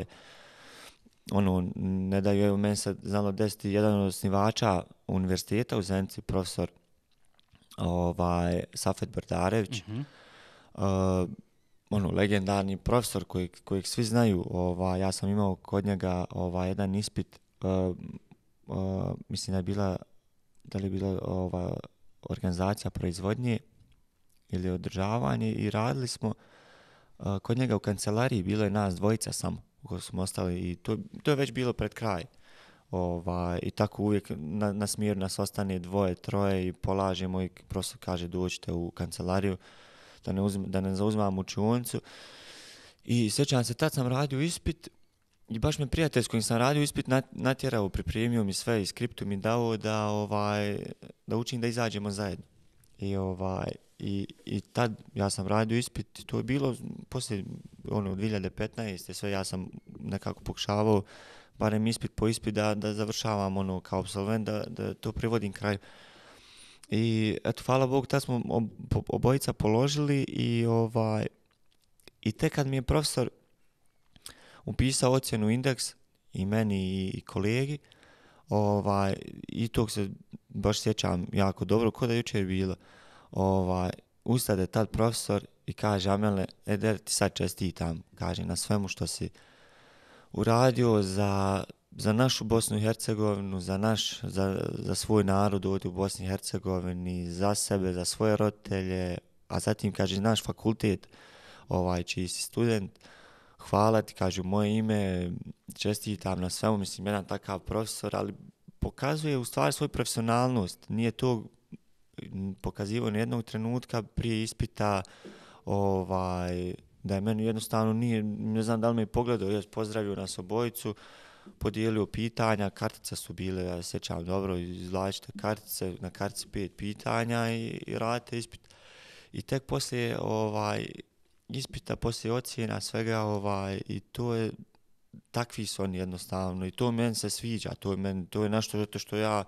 ne daju, evo meni se znalo desiti jedan od osnivača univerziteta u Zenici, profesor Safet Brdarević, legendarni profesor kojeg svi znaju. Ja sam imao kod njega jedan ispit, mislim da li je bila organizacija proizvodnje ili održavanje i radili smo kod njega u kancelariji, bilo je nas dvojica samo koji smo ostali i to je već bilo pred kraj. I tako uvijek na smjeru nas ostane 2, 3 i polažemo i profesor kaže dođite u kancelariju da ne zauzmam učionicu. I sjećam se, tad sam radio ispit i baš me prijatelj s kojim sam radio ispit natjerao, pripremio mi sve i skriptu mi dao da učim da izađemo zajedno. I tad ja sam radio ispit, to je bilo poslije 2015. sve ja sam nekako pokušavao barem ispit po ispit da završavam kao absolvent, da to privodim kraju. I eto, hvala Bogu, tad smo obojica položili i tek kad mi je profesor upisao ocjenu indeks i meni i kolegi, i tog se baš sjećam jako dobro, ko da jučer bilo. Ustade tad profesor i kaže Amele, der ti sad čestitam, kaže na svemu što si uradio za našu Bosnu i Hercegovinu, za svoj narod ovdje u Bosni i Hercegovini, za sebe, za svoje roditelje, a zatim kaže naš fakultet, čiji si student, hvala ti, kaže u moje ime, čestitam na svemu, mislim, jedan takav profesor, ali pokazuje u stvari svoju profesionalnost, nije to pokazivao nijednog trenutka prije ispita da je meni jednostavno nije, ne znam da li me je pogledao, pozdravio nas obojicu, podijelio pitanja, kartice su bile, ja se sjećam dobro, izvlačite kartice, na kartici 5 pitanja i radite ispit. I tek poslije ispita, poslije ocjena svega, i to je, takvi su oni jednostavno i to meni se sviđa, to je nešto zato što ja,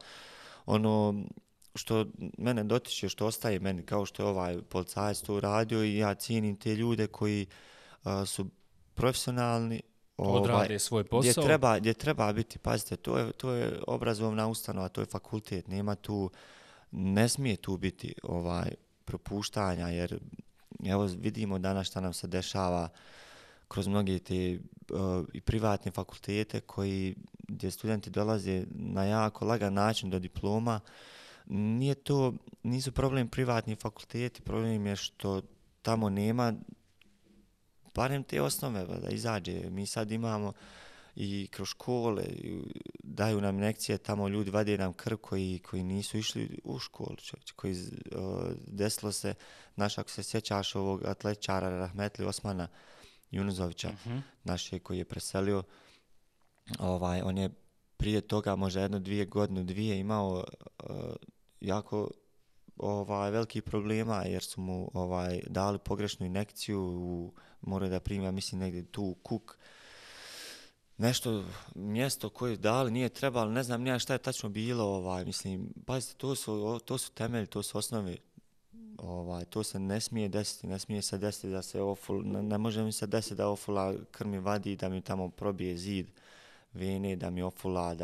što mene dotiče, što ostaje meni, kao što je policajac to uradio i ja cijenim te ljude koji su profesionalni, odrade svoj posao. Gdje treba biti, pazite, to je obrazovna ustanova, to je fakultet, ne smije tu biti propuštanja, jer evo vidimo danas šta nam se dešava kroz mnoge te i privatne fakultete gdje studenti dolaze na jako lagan način do diploma. Nisu problem privatni fakulteti, problem je što tamo nema barem te osnove da izađe. Mi sad imamo i kroz škole, daju nam lekcije, tamo ljudi vade nam krv koji nisu išli u školu, koji desilo se, ako se sjećaš ovog atletičara Rahmetli Osmana Junuzovića, našeg koji je preselio, on je prije toga možda 1-2 godine imao jako velikih problema jer su mu dali pogrešnu injekciju, moraju da prima, mislim, negdje tu kuk. Nešto, mjesto koje dali nije trebalo, ne znam nija šta je tačno bilo, mislim, pazite, to su temelji, to su osnove. To se ne smije desiti, ne smije se desiti da se ne može mi se desiti da ofula krmi vadi, da mi tamo probije zid vene, da mi ofula,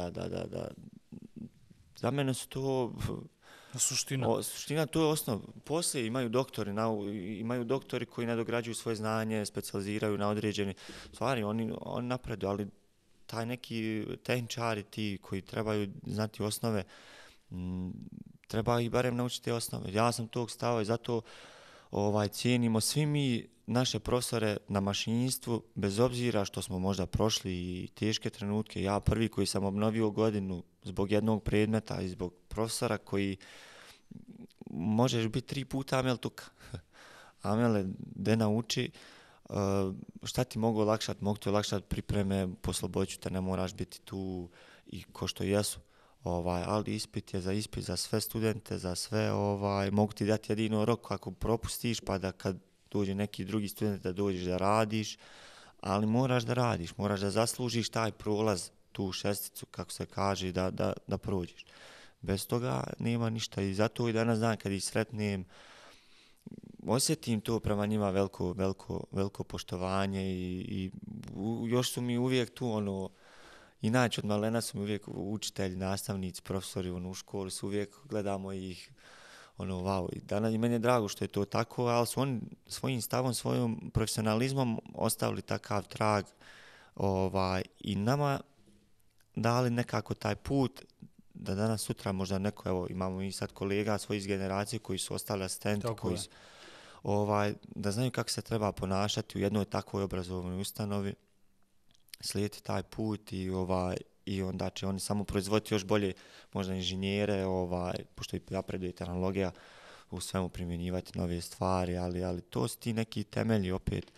za mene su to suština, to je osnov. Poslije imaju doktori koji nadograđuju svoje znanje, specijaliziraju na određene stvari, oni napreduju, ali taj neki tehničari ti koji trebaju znati osnove, treba ih barem naučiti te osnove. Ja sam tog stava i zato cijenimo svi mi naše profesore na mašinstvu, bez obzira što smo možda prošli i teške trenutke. Ja prvi koji sam obnovio godinu zbog jednog predmeta i zbog profesora koji možeš biti 3 puta Amel tuka. Amele, de nauči, šta ti mogu ti olakšati pripreme, posloboću te, ne moraš biti tu i ko što jesu. Ali ispit je za ispit, za sve studente, za sve, mogu ti dati jedino rok ako propustiš, pa da kad dođe neki drugi student da dođeš da radiš, ali moraš da radiš, moraš da zaslužiš taj prolaz, tu šesticu, kako se kaže, da prođeš. Bez toga nema ništa i zato i danas dan kad ih sretnem, osjetim to prema njima veliko poštovanje i još su mi uvijek tu inače od malena su mi uvijek učitelji, nastavnici, profesori u školi, su uvijek gledamo ih wow. I danas i meni je drago što je to tako, ali su oni svojim stavom, svojim profesionalizmom ostavili takav trag i nama dali nekako taj put da danas sutra možda neko, evo imamo i sad kolega svoji iz generacije koji su ostali asistenti, koji su, da znaju kako se treba ponašati u jednoj takvoj obrazovnoj ustanovi, slijediti taj put i onda će oni samo proizvoditi još bolje možda inženjere, pošto i napreduje tehnologija, u svemu primjenjivati nove stvari, ali to su ti neki temelji opet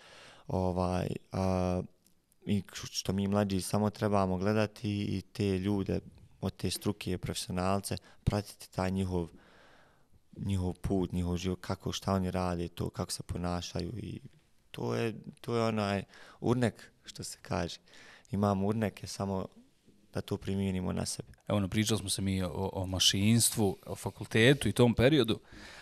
i što mi mlađi samo trebamo gledati i te ljude od te struke, profesionalce, pratiti taj njihov put, njihov život, šta oni rade, to kako se ponašaju i to je onaj urnek, što se kaže. Imamo urneke, samo da to primijenimo na sebe. Evo, pričali smo se mi o mašinstvu, o fakultetu i tom periodu.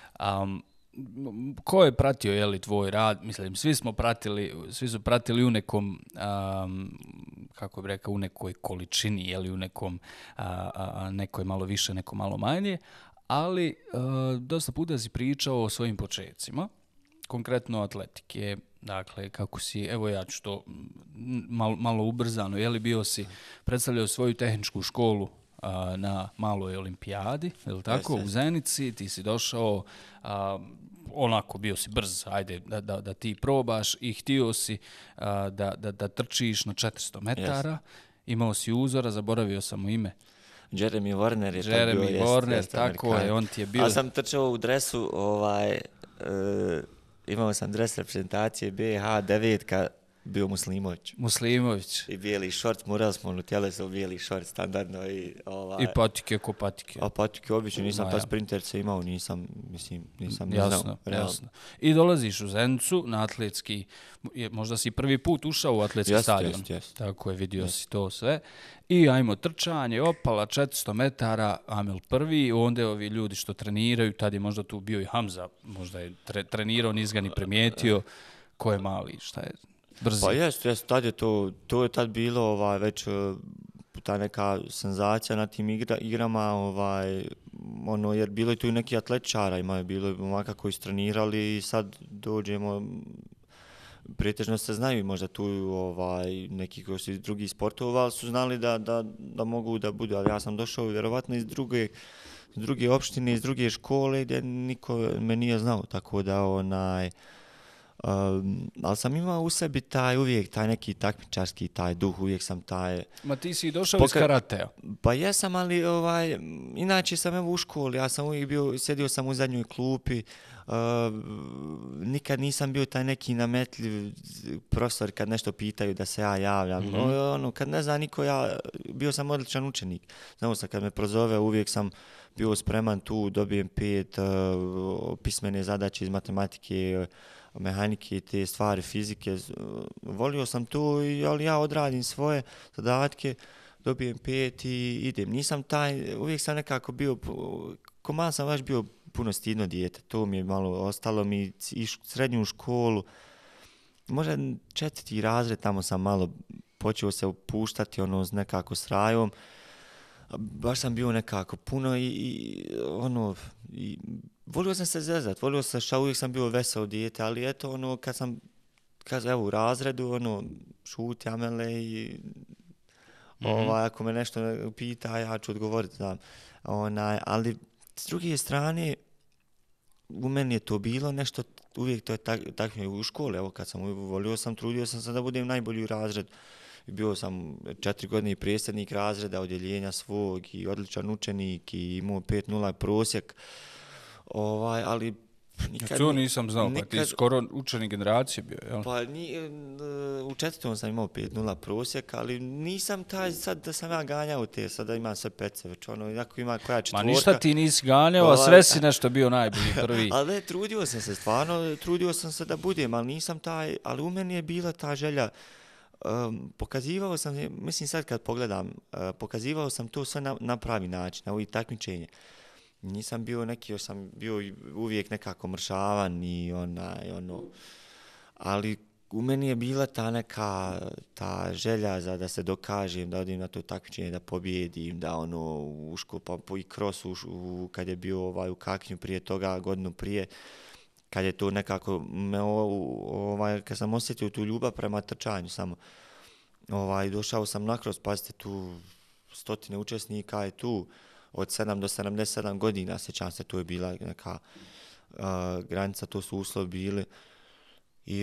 Ko je pratio tvoj rad? Mislim, svi su pratili u nekom, kako bih rekao, u nekoj količini, u nekom, nekoj malo više, neko malo manje, ali dosta puta si pričao o svojim počecima, konkretno atletike. Dakle, kako si, evo ja ću to malo ubrzano, bio si predstavljao svoju tehničku školu na maloj olimpijadi, je li tako, u Zenici, ti si došao, onako bio si brz, ajde da ti probaš i htio si da trčiš na 400 metara, imao si uzora, zaboravio sam mu ime. Jeremy Warner je Jeremy Warner, tako je, on ti je bio. A sam trčao u dresu, imao sam dres reprezentacije BiH, 9, bio Muslimović. I bijeli šort, morali smo u tjelesu bijeli šort, standardno. I patike ko patike. A patike obično, nisam ta sprinterce imao, nisam jasno, znao. Jasno. I dolaziš u Zenicu na atletski, možda si prvi put ušao u atletski stadion. Tako je, vidio si to sve. I ajmo trčanje, opala 400 metara, Amel prvi, onda ovi ljudi što treniraju, tad je možda tu bio i Hamza, možda je trenirao, nis ga ni primijetio, ko je mali, šta je brzi. Pa jest, tad je to je tad bilo već ta neka senzacija na tim igrama, jer bilo je tu i neki atletičara, bilo je momaka koji su trenirali i sad dođemo, pretežno se znaju možda tu neki koji su iz drugih sportova, ali su znali da mogu da budu, ali ja sam došao vjerovatno iz druge opštine, iz druge škole gdje niko me nije znao, tako da Ali sam imao u sebi uvijek taj neki takmičarski taj duh, uvijek sam taj... Ma ti si došao iz karatea. Pa jesam, ali inače sam evo u školi, ja sam uvijek sjedio sam u zadnjoj klupi, nikad nisam bio taj neki nametljiv profesor kad nešto pitaju da se ja javljam. Kad ne zna niko, bio sam odličan učenik. Znao sam kad me prozove, uvijek sam bio spreman tu, dobijem 5 pismene zadaće iz matematike, mehanike, te stvari, fizike. Volio sam to, ali ja odradim svoje zadatke, dobijem 5 i idem. Nisam uvijek sam nekako bio, ko malo sam baš bio puno stidno dijete. To mi je malo ostalo mi i srednju školu. Možda 4. razred, tamo sam malo počeo se upuštati nekako s rajom. Baš sam bio nekako puno i volio sam se zezat, volio sam uvijek sam bio veseo dijete, ali eto kad sam evo u razredu šuti amele i ako me nešto pita ja ću odgovoriti, znam. Ali s druge strane u meni je to bilo nešto, uvijek to je tako u školi, evo kad sam volio sam, trudio sam se da budem najbolji u razredu. Bio sam 4 godine predsjednik razreda, odjeljenja svog i odličan učenik i imao 5.0 prosjek, ali nikad... To nisam znao, pa ti skoro učenik generacije bio, jel? Pa u 4. sam imao 5.0 prosjek, ali nisam taj sad da sam ja ganjao te, sad da imam sve pece, već jako ima koja četvorka. Ma ništa ti nisi ganjao, a sve si nešto bio najbolji prvi. Ali trudio sam se stvarno, trudio sam se da budem, ali nisam ali u meni je bila ta želja. Pokazivao sam, mislim sad kad pogledam, pokazivao sam to sve na pravi način, na ovih takmičenje. Nisam bio neki, još sam bio uvijek nekako mršavan i ali u meni je bila ta želja da se dokažem, da odim na to takmičenje, da pobjedim, da u pa i cross kad je bio u Kaknju prije toga, godinu prije, kad je to nekako, kad sam osjetio tu ljubav prema trčanju samo, došao sam na cross, pazite tu 100 učesnika je tu, od 7 do 77 godina, sjećam se, tu je bila neka granica, to su uslovi bili. I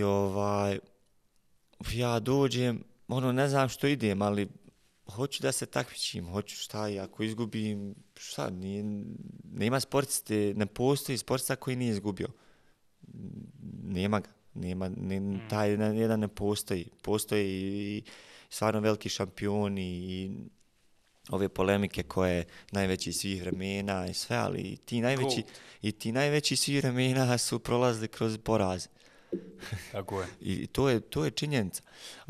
ja dođem, ne znam što idem, ali hoću da se takmičim, hoću šta i ako izgubim, šta, nema sportiste, ne postoji sportista koji nije izgubio. Nema ga, taj jedan ne postoji. Postoji i stvarno veliki šampioni i ove polemike koje najveći svih vremena i sve, ali ti najveći svih vremena su prolazili kroz poraze. Tako je. I to je činjenica.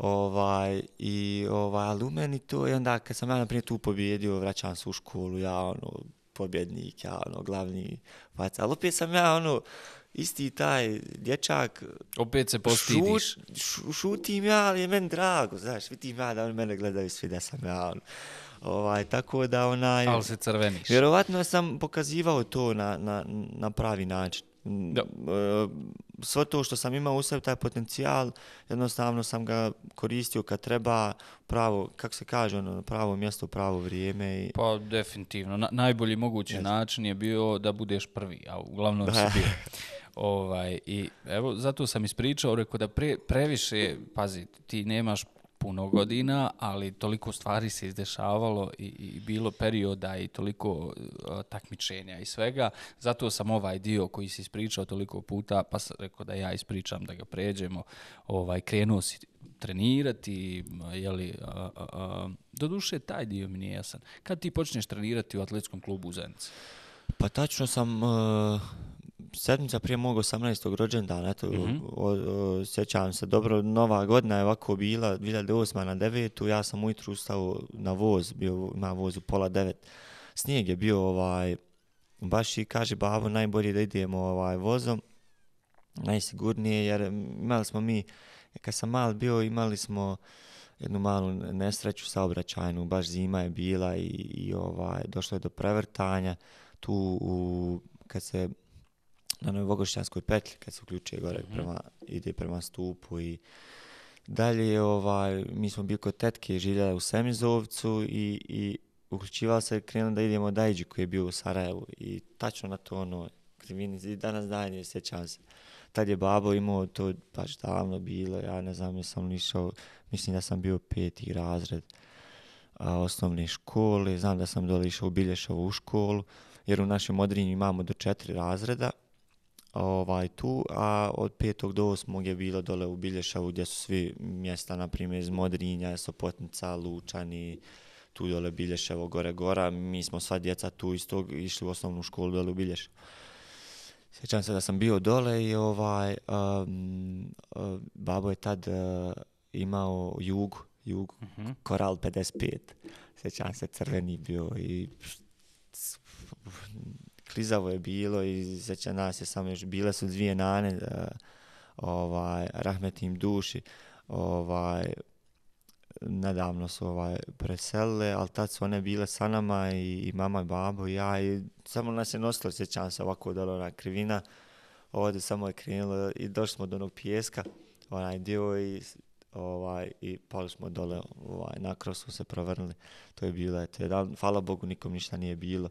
Ali u meni to je onda, kad sam ja naprijed tu pobjedio, vraćam se u školu, ja pobjednik, ja glavni faca. Ali opet sam ja isti taj dječak. Opet se postidiš. Šutim ja, ali je meni drago, znaš, vidim ja da oni mene gledaju svi da sam ja tako da ali se crveniš. Vjerovatno sam pokazivao to na pravi način. Sve to što sam imao u sebi, taj potencijal, jednostavno sam ga koristio kad treba, pravo, kako se kaže, na pravo mjesto, pravo vrijeme. Pa definitivno. Najbolji mogući način je bio da budeš prvi, a uglavnom si bio. I evo, zato sam ispričao, rekao da previše, pazi, ti nemaš puno godina, ali toliko stvari se izdešavalo i bilo perioda i toliko takmičenja i svega. Zato sam ovaj dio koji si ispričao toliko puta, pa sam rekao da ja ispričam, da ga pređemo. Krenuo si trenirati, doduše taj dio mi nije jasan. Kad ti počneš trenirati u atletskom klubu u Zenici? Pa tačno sam... sedmica prije mog 18. rođendana, sjećam se dobro, nova godina je ovako bila, 2008. na 9. Ja sam ujutru ustao na voz, ima voz u 8:30. Snijeg je bio, baš i kaže babo, najbolje da idemo vozom, najsigurnije, jer imali smo kad sam mal bio, imali smo jednu malu nesreću saobraćajnu, baš zima je bila i došlo je do prevrtanja, tu kad se na onoj Vogošćanskoj petlji, kad se uključuje gore, ide prema stupu i dalje, mi smo bili kod tetke, živjela u Semizovcu i uključivali se, krenuli da idemo Dajđi koji je bio u Sarajevu i tačno na to krivini, i danas danje sjećam se. Tad je babo imao to baš davno bilo, ja ne znam, jesam li išao, mislim da sam bio 5. razred osnovne škole, znam da sam dole išao u Bilješevu u školu, jer u našem Modrinju imamo do 4 razreda tu, a od 5. do 8. je bilo dole u Bilješevu gdje su svi mjesta, na primjer iz Modrinja, Sopotnica, Lučani, tu dole Bilješevo, gore gora, mi smo sva djeca tu iz tog išli u osnovnu školu dole u Bilješevu. Sjećam se da sam bio dole i babo je tad imao Jugu, Koral 55. Sjećam se, crveni bio i klizavo je bilo i sjećam nas je samo još bile su 2 nane, rahmet im duši, nedavno su preselile, ali tad su one bile sa nama i mama i babo i ja i samo nas je nosilo, sjećam se ovako dole ona krivina, ovdje samo je krenulo i došli smo do onog pijeska, onaj dio i pali smo dole, na krosu se provrnuli, to je bilo, hvala Bogu nikom ništa nije bilo,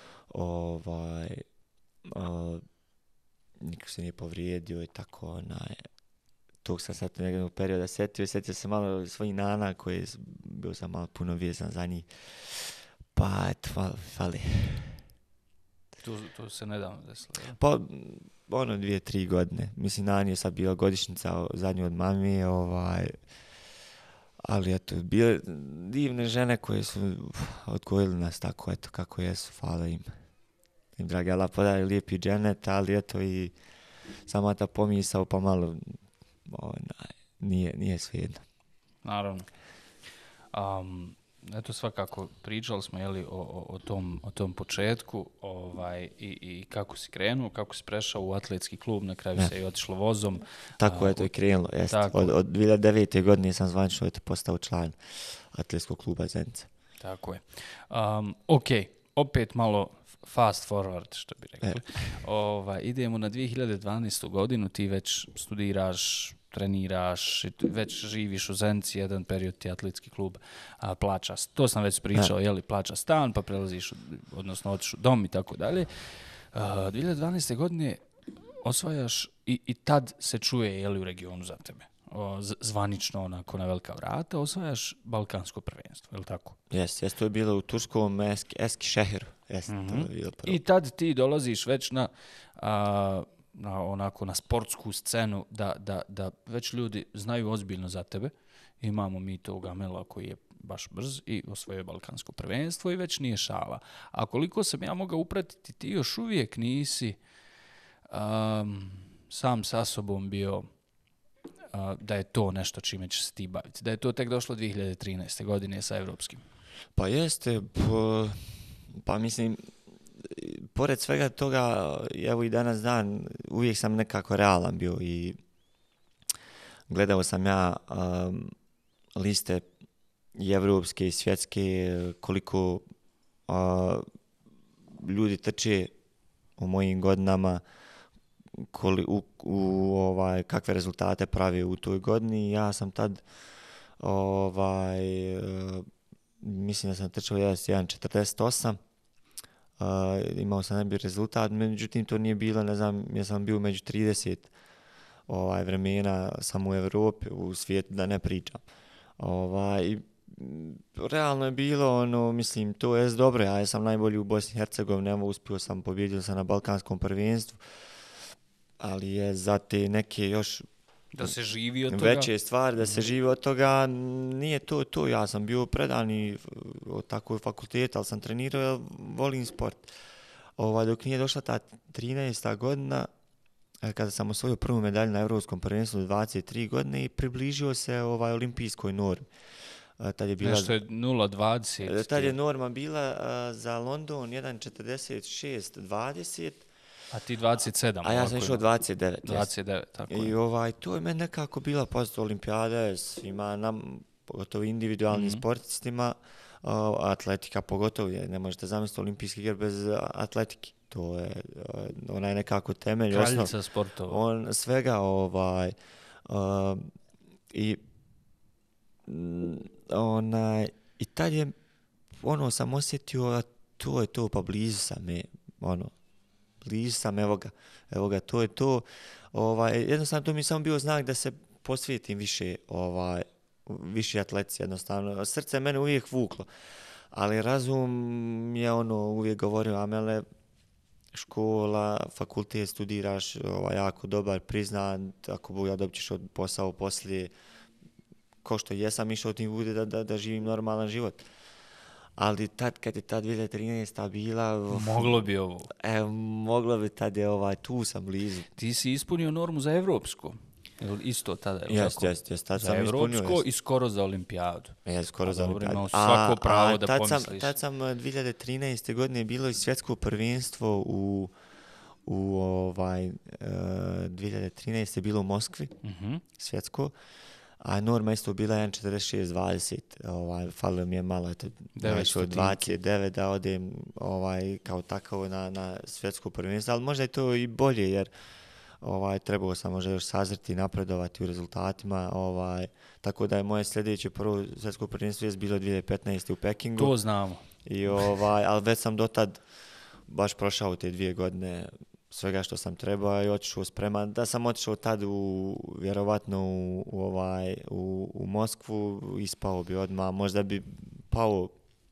niko se nije povrijedio i tako, tog sam sad nekog perioda setio se malo svojih nana koji bio sam malo puno vezan za njih. Pa eto, fali. To se nedavno desilo. Pa, 2-3 godine. Mislim, nani je sad bila godišnjica zadnju od mami, ali eto, bile divne žene koje su odgojili nas tako, eto, kako jesu, hvala im. Im, dragi Allah, podari lijepi dženet, ali eto i sama ta pomisao pa malo nije svejedno. Naravno. Eto, svakako pričali smo o tom početku i kako si krenuo, kako si prešao u atletski klub, na kraju se i otišlo vozom. Tako je to i krenulo. Od 2009. godine sam zvanično postao član atletskog kluba Zenica. Tako je. Ok, opet malo fast forward, što bi rekli. Idemo na 2012. godinu, ti već studiraš, treniraš, već živiš u Zenici, jedan period ti atletski klub plaća, to sam već pričao, plaća stan, pa prelaziš, odnosno otiš u dom i tako dalje. 2012. godine osvajaš i tad se čuje u regionu za tebe. Zvanično, onako na velika vrata, osvajaš balkansko prvenstvo, je li tako? Jeste, to je bilo u turskom Eskişehir. I tad ti dolaziš već na sportsku scenu da već ljudi znaju ozbiljno za tebe. Imamo mi tog Amela koji je baš brz i osvojio balkansko prvenstvo i već nije šala. A koliko sam ja mogao upratiti, ti još uvijek nisi sam sa sobom bio da je to nešto čime će se ti baviti. Da je to tek došlo 2013. godine sa evropskim. Pa jeste, pa mislim, pored svega toga, evo i danas dan, uvijek sam nekako realan bio i gledao sam ja liste i evropske i svjetske, koliko ljudi trče u mojim godinama, kakve rezultate pravi u toj godini. Ja sam tad mislim da sam trčao 1.48, imao sam najbolji rezultat, međutim to nije bilo, ne znam, ja sam bio među 30 vremena samo u Europi, u svijetu da ne pričam. Realno je bilo, mislim, to je dobro, ja sam najbolji u Bosni i Hercegovini, uspio sam, pobjedio sam na balkanskom prvenstvu, ali je za te neke još da se živi od toga. Veće stvari, da se živi od toga, nije to. Ja sam bio predani od takvoj fakultetu, ali sam trenirao jer volim sport. Dok nije došla ta 13. godina, kada sam osvojio prvu medalju na Evropskom prvenstvu 23 godine i približio se olimpijskoj normi. Tad je bila, nešto je 0,20. Tad je norma bila za London 1,46-20. A ti 27. A ja sam išao 29. 29, tako je. I to je meni nekako bila posto olimpijada, svima nam, pogotovo individualnim sportistima, atletika pogotovo, ne možete zamisliti olimpijski igre bez atletike. To je onaj nekako temelj, kraljica sportova. Svega, i tad je, sam osjetio, a to je to, pa blizu sam je, blizu sam, evo ga, to je to. Jednostavno to mi je samo bio znak da se posvetim više atletici jednostavno. Srce je mene uvijek vuklo, ali razum je uvijek govorio, Amele, škola, fakultet, studiraš, jako dobar, priznat, ako Bog da dobit ćeš posao poslije, ko što jesam išao tim bude da živim normalan život. Ali tad, kad je ta 2013. bila... Moglo bi ovo. Moglo bi, tad je tu sam blizu. Ti si ispunio normu za evropsko. Isto tada je tako? Jeste, tad za sam evropsko ispunio. I skoro za olimpijadu. Skoro za olimpijadu. Imao svako pravo da pomisliš. Tad sam 2013. godine bilo i svjetsko prvenstvo u 2013. bilo u Moskvi, svjetsko. A norma isto bila 1.46.20. Falilo mi je malo, od 29 da odem kao takav na svjetsko prvenstvo, ali možda je to i bolje jer trebao sam možda još sazreti i napredovati u rezultatima. Tako da je moje sljedeće prvo svjetsko prvenstvo je bilo 2015. u Pekingu. To znamo. Ali već sam dotad baš prošao te 2 godine svega što sam trebao i otišao spreman. Da sam otišao tad vjerovatno u Moskvu, ispao bi odmah, možda bi pao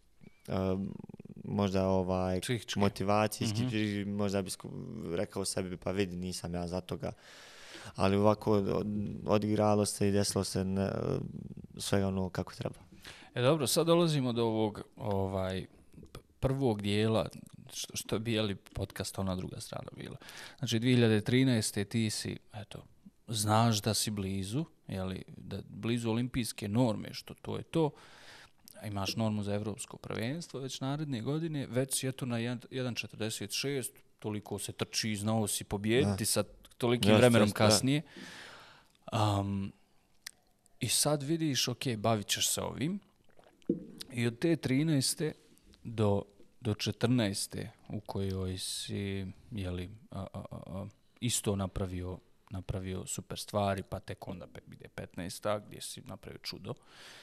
možda motivacijski, možda bi rekao sebi pa vidi nisam ja za toga. Ali ovako odigralo se i desilo se svega kako treba. Dobro, sad dolazimo do ovog prvog dijela što bi podcast, ona druga strana bila. Znači 2013. ti si, znaš da si blizu, blizu olimpijske norme, što to je to, imaš normu za evropsko prvenstvo već naredne godine, već si na 1.46, toliko se trči, znao si pobijediti sa tolikim vremenom kasnije. I sad vidiš, bavit ćeš se ovim i od te 13. do 14. u kojoj si isto napravio super stvari, pa tek onda ide 15. gdje si napravio čudo.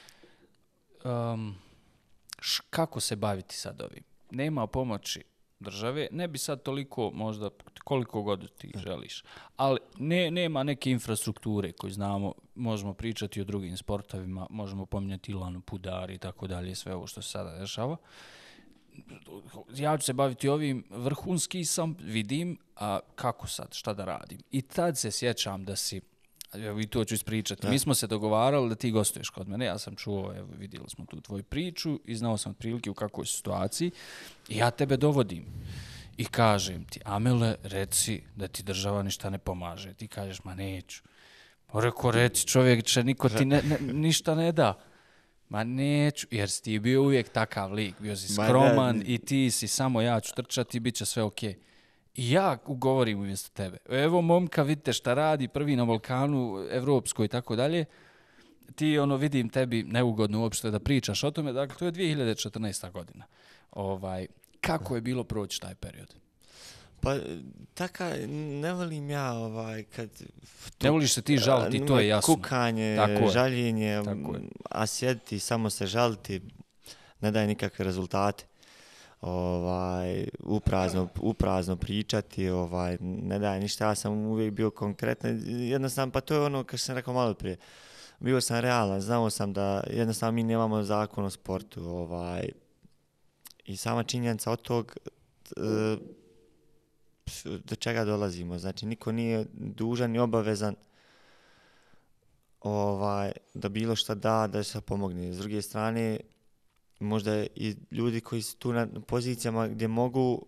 Kako se baviti sad ovim? Nema pomoći države, ne bi sad toliko možda koliko god ti želiš, ali nema neke infrastrukture koju znamo, možemo pričati o drugim sportovima, možemo pominjati Ilanu Pudar i tako dalje, sve ovo što se sada dešava. Ja ću se baviti ovim, vrhunski sam, vidim, a kako sad, šta da radim. I tad se sjećam da si, i to ću ispričati, mi smo se dogovarali da ti gostuješ kod mene, ja sam čuo, vidjeli smo tu tvoju priču i znao sam otprilike u kakvoj situaciji i ja tebe dovodim i kažem ti, Amele, reci da ti država ništa ne pomaže. Ti kažeš, ma neću. Reko, reci čovječe, niko ti ništa ne da. Ma neću, jer si ti bio uvijek takav lik, bio si skroman i ti si samo ja ću trčati i bit će sve okej. I ja ugovorim umjesto tebe. Evo momka, vidite šta radi, prvi na Balkanu, evropskoj i tako dalje. Ti vidim tebi neugodno uopšte da pričaš o tome. Dakle, to je 2014. godina. Kako je bilo proći taj period? Pa, ne volim ja kad... Ne voliš se ti žaliti, to je jasno. Kukanje, žaljenje, a sjediti, samo se žaliti, ne daje nikakve rezultate. Uprazno pričati, ne daje ništa. Ja sam uvijek bio konkretan. Jednostavno, pa to je ono kao što sam rekao malo prije. Bio sam realan, znao sam da jednostavno mi nemamo zakon o sportu. I sama činjenica od tog do čega dolazimo. Znači, niko nije dužan i obavezan da bilo šta da se pomogne. S druge strane, možda i ljudi koji su tu na pozicijama gdje mogu,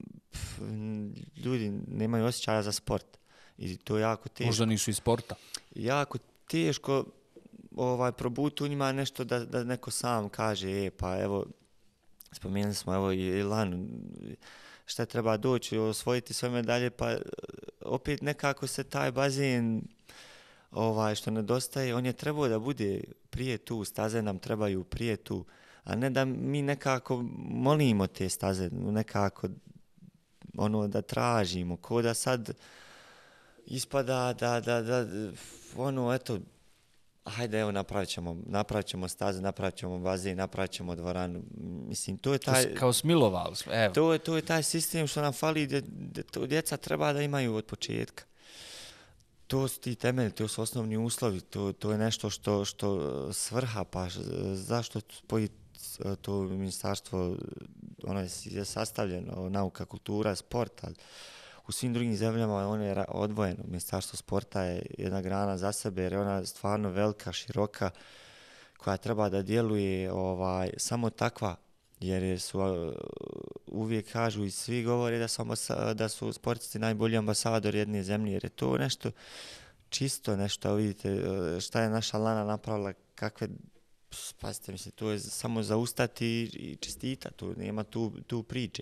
ljudi nemaju osjećaja za sport. I to je jako teško. Možda nisu iz sporta. Jako teško probuti u njima nešto da neko sam kaže, pa evo, spomenuli smo i Ilanu, šta treba doći, osvojiti sve medalje, pa opet nekako se taj bazen što nedostaje, on je trebao da bude prije tu, staze nam trebaju prije tu, a ne da mi nekako molimo te staze, nekako da tražimo, ko da sad ispada da hajde evo napravit ćemo staze, napravit ćemo bazen, napravit ćemo dvoranu. Mislim, to je taj... Kao smilovali smo, evo. To je taj sistem što nam fali, to djeca treba da imaju od početka. To su ti temelji, to su osnovni uslovi, to je nešto što svrha, pa zašto spojiti to ministarstvo, ono je sastavljeno, nauka, kultura, sport, ali u svim drugim zemljama ono je odvojeno. Ministarstvo sporta je jedna grana za sebe jer je ona stvarno velika, široka, koja treba da djeluje samo takva, jer su uvijek kažu i svi govore da su sportisti najbolji ambasadori jedne zemlje, jer je to nešto čisto, nešto, vidite šta je naša Lana napravila, kakve, pazite, mislim, to je samo zaustati i čestitati, tu nema tu priče.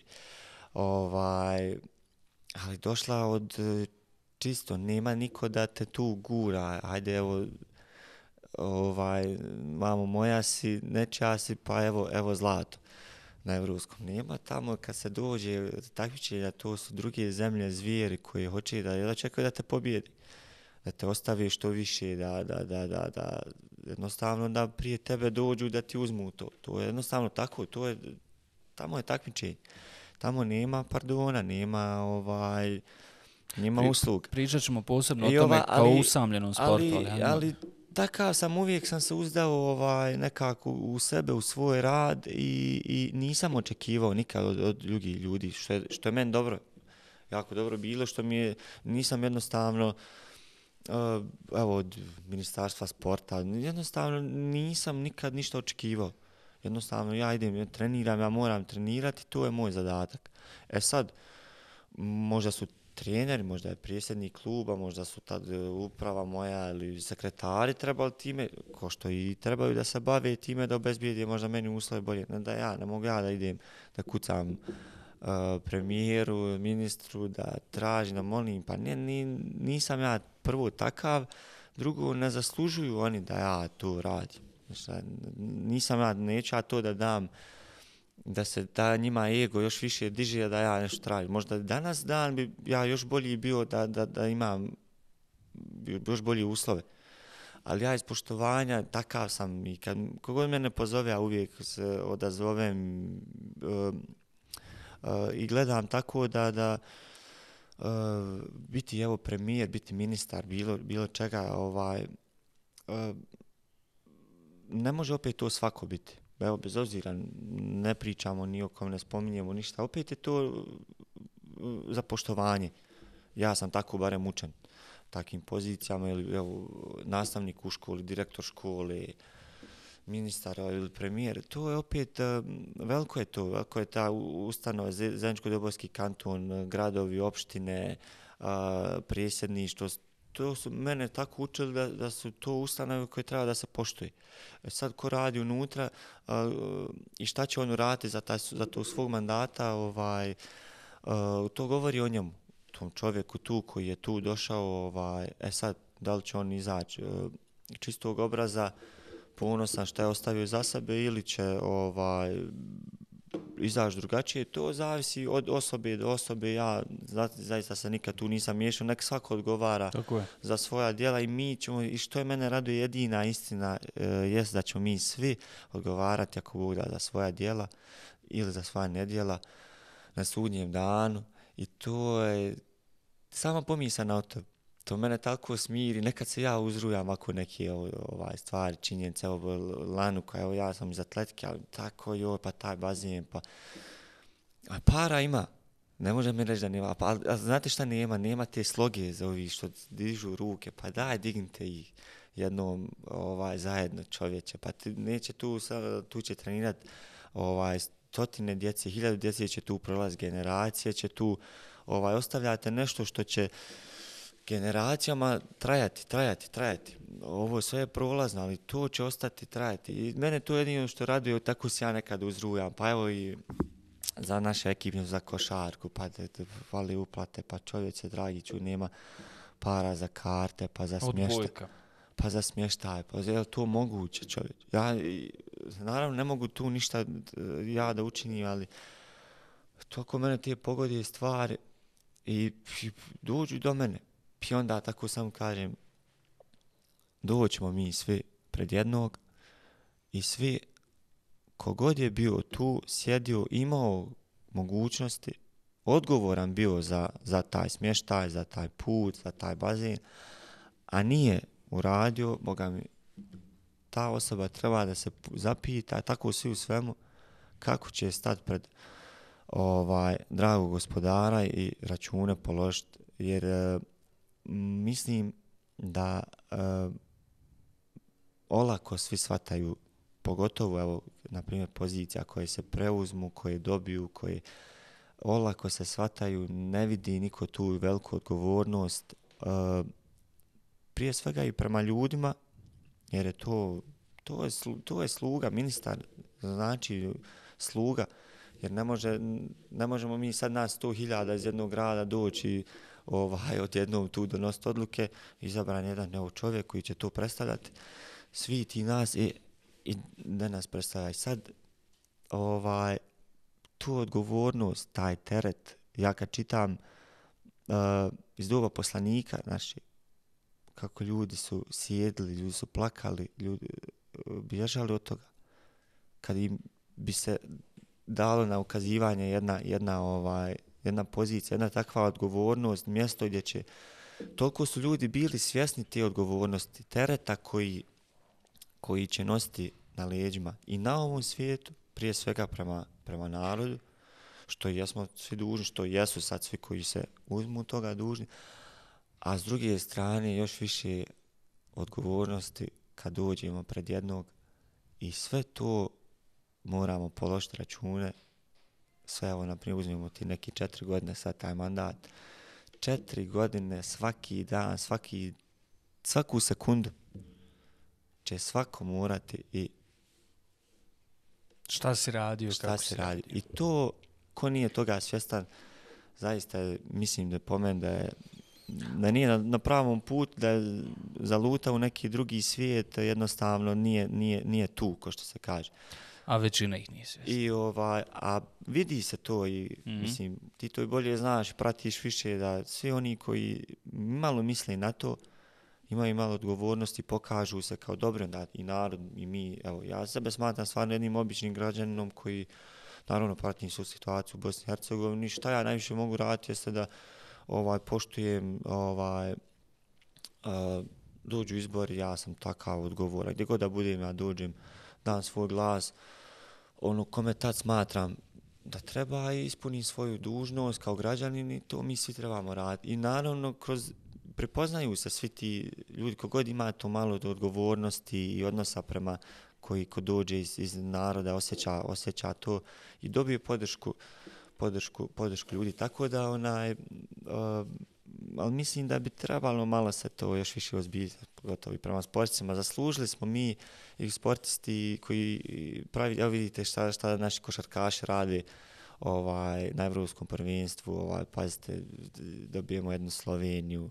Ali došla od čisto, nema niko da te tu gura, hajde evo, mamo moja si, nečija si, pa evo zlato na evropskom. Nema tamo kad se dođe takmičenja, to su druge zemlje, zvijeri koji hoće da čekaju da te pobjedi, da te ostavi što više, da jednostavno da prije tebe dođu da ti uzmu to. To je jednostavno tako, tamo je takmičenje. Tamo nema pardona, nema usluga. Pričat ćemo posebno o tome kao usamljenom sportu. Ali takav uvijek sam se uzdao nekako u sebe, u svoj rad i nisam očekivao nikad od drugih ljudi, što je meni dobro, jako dobro bilo, što nisam jednostavno od Ministarstva sporta, jednostavno nisam nikad ništa očekivao. Jednostavno ja idem, treniram, ja moram trenirati, to je moj zadatak. Sad, možda su treneri, možda je predsjednik kluba, možda su tad uprava moja ili sekretari trebali time, ko što i trebaju da se bave time da obezbijede možda meni uslove bolje. Ne mogu ja da idem da kucam premijeru, ministru, da tražim, da molim, pa nisam ja prvo takav, drugo ne zaslužuju oni da ja to radim. Neću ja to da dam, da se njima ego još više diže da ja nešto tražim. Možda danas dan bi ja još bolji bio da imam još bolje uslove. Ali ja iz poštovanja takav sam i kogod mene pozove, ja uvijek se odazovem i gledam tako da biti evo premijer, biti ministar, bilo čega, ne može opet to svako biti. Evo, bez obzira, ne pričamo ni o kom, ne spominjemo ništa. Opet je to za poštovanje. Ja sam tako barem učen takim pozicijama, ili evo, nastavnik u školi, direktor škole, ministar ili premijer. To je opet, veliko je ta ustanova, Zeničko-Dobojski kanton, gradovi, opštine, predsjedništvo. To su mene tako učili da su to ustanove koje treba da se poštuje. Sad ko radi unutra i šta će on uraditi za to svog mandata, to govori o njemu, tom čovjeku tu koji je tu došao. Sad, da li će on izaći čistog obraza, ponosan šta je ostavio za sebe, ili će izaći drugačije, to zavisi od osobe do osobe. Ja zaista se nikad tu nisam miješao, nek svako odgovara za svoja djela i mi ćemo, i što je mene raduje, jedina istina jest da ćemo mi svi odgovarati ako Bog da za svoja djela ili za svoja nedjela na sudnjem danu, i to je sama pomisao na to. To mene tako smiri, nekad se ja uzrujam ako neke stvari, činjenice, Lanu, koja ja sam iz atletike, ali tako pa taj bazen, pa para ima, ne može mi reći da nema, a znate šta nema? Nema te sloge za ovi što dižu ruke, pa daj dignite ih jednom zajedno, čovječe, pa neće tu će trenirati stotine djece, 1000 djece će tu prolaz, generacije će tu, ostavljate nešto što će generacijama trajati. Ovo sve je prolazno, ali to će ostati trajati. I mene to jedino što raduje, tako se ja nekad uzrujam. Pa evo i za naše ekipne, za košarku, pa fali uplate, pa čovječe dragi, nema para za karte, pa za smještaj. Pa za smještaj, pa je to moguće, čovječ. Ja, naravno, ne mogu tu ništa ja da učinim, ali toliko mene te pogode stvari i dođu do mene. I onda tako samo kažem, doćemo mi svi pred jednog i svi, kogod je bio tu, sjedio, imao mogućnosti, odgovoran bio za taj smještaj, za taj put, za taj bazen, a nije uradio, boga mi, ta osoba treba da se zapita, tako svi u svemu, kako će stati pred dragog gospodara i račune položiti, jer mislim da olako svi shvataju, pogotovo, evo, na primjer, pozicija koje se preuzmu, koje dobiju, koje olako se shvataju, ne vidi niko tu veliku odgovornost, prije svega i prema ljudima, jer je to je sluga, ministar znači sluga, jer ne možemo mi sad nas 100.000 iz jednog grada doći odjednom tu donositi odluke, izabran jedan čovjek koji će to predstavljati, svi ti nas i da nas predstavlja. Sad tu odgovornost, taj teret, ja kad čitam iz doba poslanika naši, kako ljudi su sjedili, ljudi su plakali, ljudi bježali od toga. Kad im bi se dalo na ukazivanje jedna pozicija, jedna takva odgovornost, mjesto gdje će, toliko su ljudi bili svjesni te odgovornosti, tereta koji će nositi na leđima i na ovom svijetu, prije svega prema narodu, što jesmo svi dužni, što jesu sad svi koji se uzmu toga dužni, a s druge strane još više odgovornosti kad dođemo pred jednog i sve to moramo položiti račune. Sve, evo, naprimjer, uzmemo ti neki 4 godine sad taj mandat. 4 godine, svaki dan, svaku sekundu će svako morati i šta si radio, kako si radio. I to, ko nije toga svjestan, zaista mislim da po meni da nije na pravom putu, da je zalutao u neki drugi svijet, jednostavno nije tu, ko što se kaže. A većina ih nije svjesna. A vidi se to i mislim, ti to i bolje znaš, pratiš više da svi oni koji malo misle na to, imaju malo odgovornosti, pokažu se kao dobro, da i narod i mi, evo, ja sebe smatram stvarno jednim običnim građaninom koji, naravno, pratim su situaciju u Bosni i Hercegovini, šta ja najviše mogu raditi jeste da poštujem, dođu izbori, ja sam takav odgovoran, gdje god da budem, ja dođem, dam svoj glas, kome tad smatram da treba ispuniti svoju dužnost kao građanin i to mi svi trebamo raditi. I naravno, prepoznaju se svi ti ljudi, kogod ima to malo odgovornosti i odnosa prema ko dođe iz naroda, osjeća to i dobije podršku ljudi. Tako da ali mislim da bi trebalo malo se to još više ozbiljiti, pogotovo i prema sportistima. Zaslužili smo mi i sportisti koji pravi, evo vidite šta naši košarkaši rade na Evropskom prvenstvu, pazite, dobijemo jednu Sloveniju,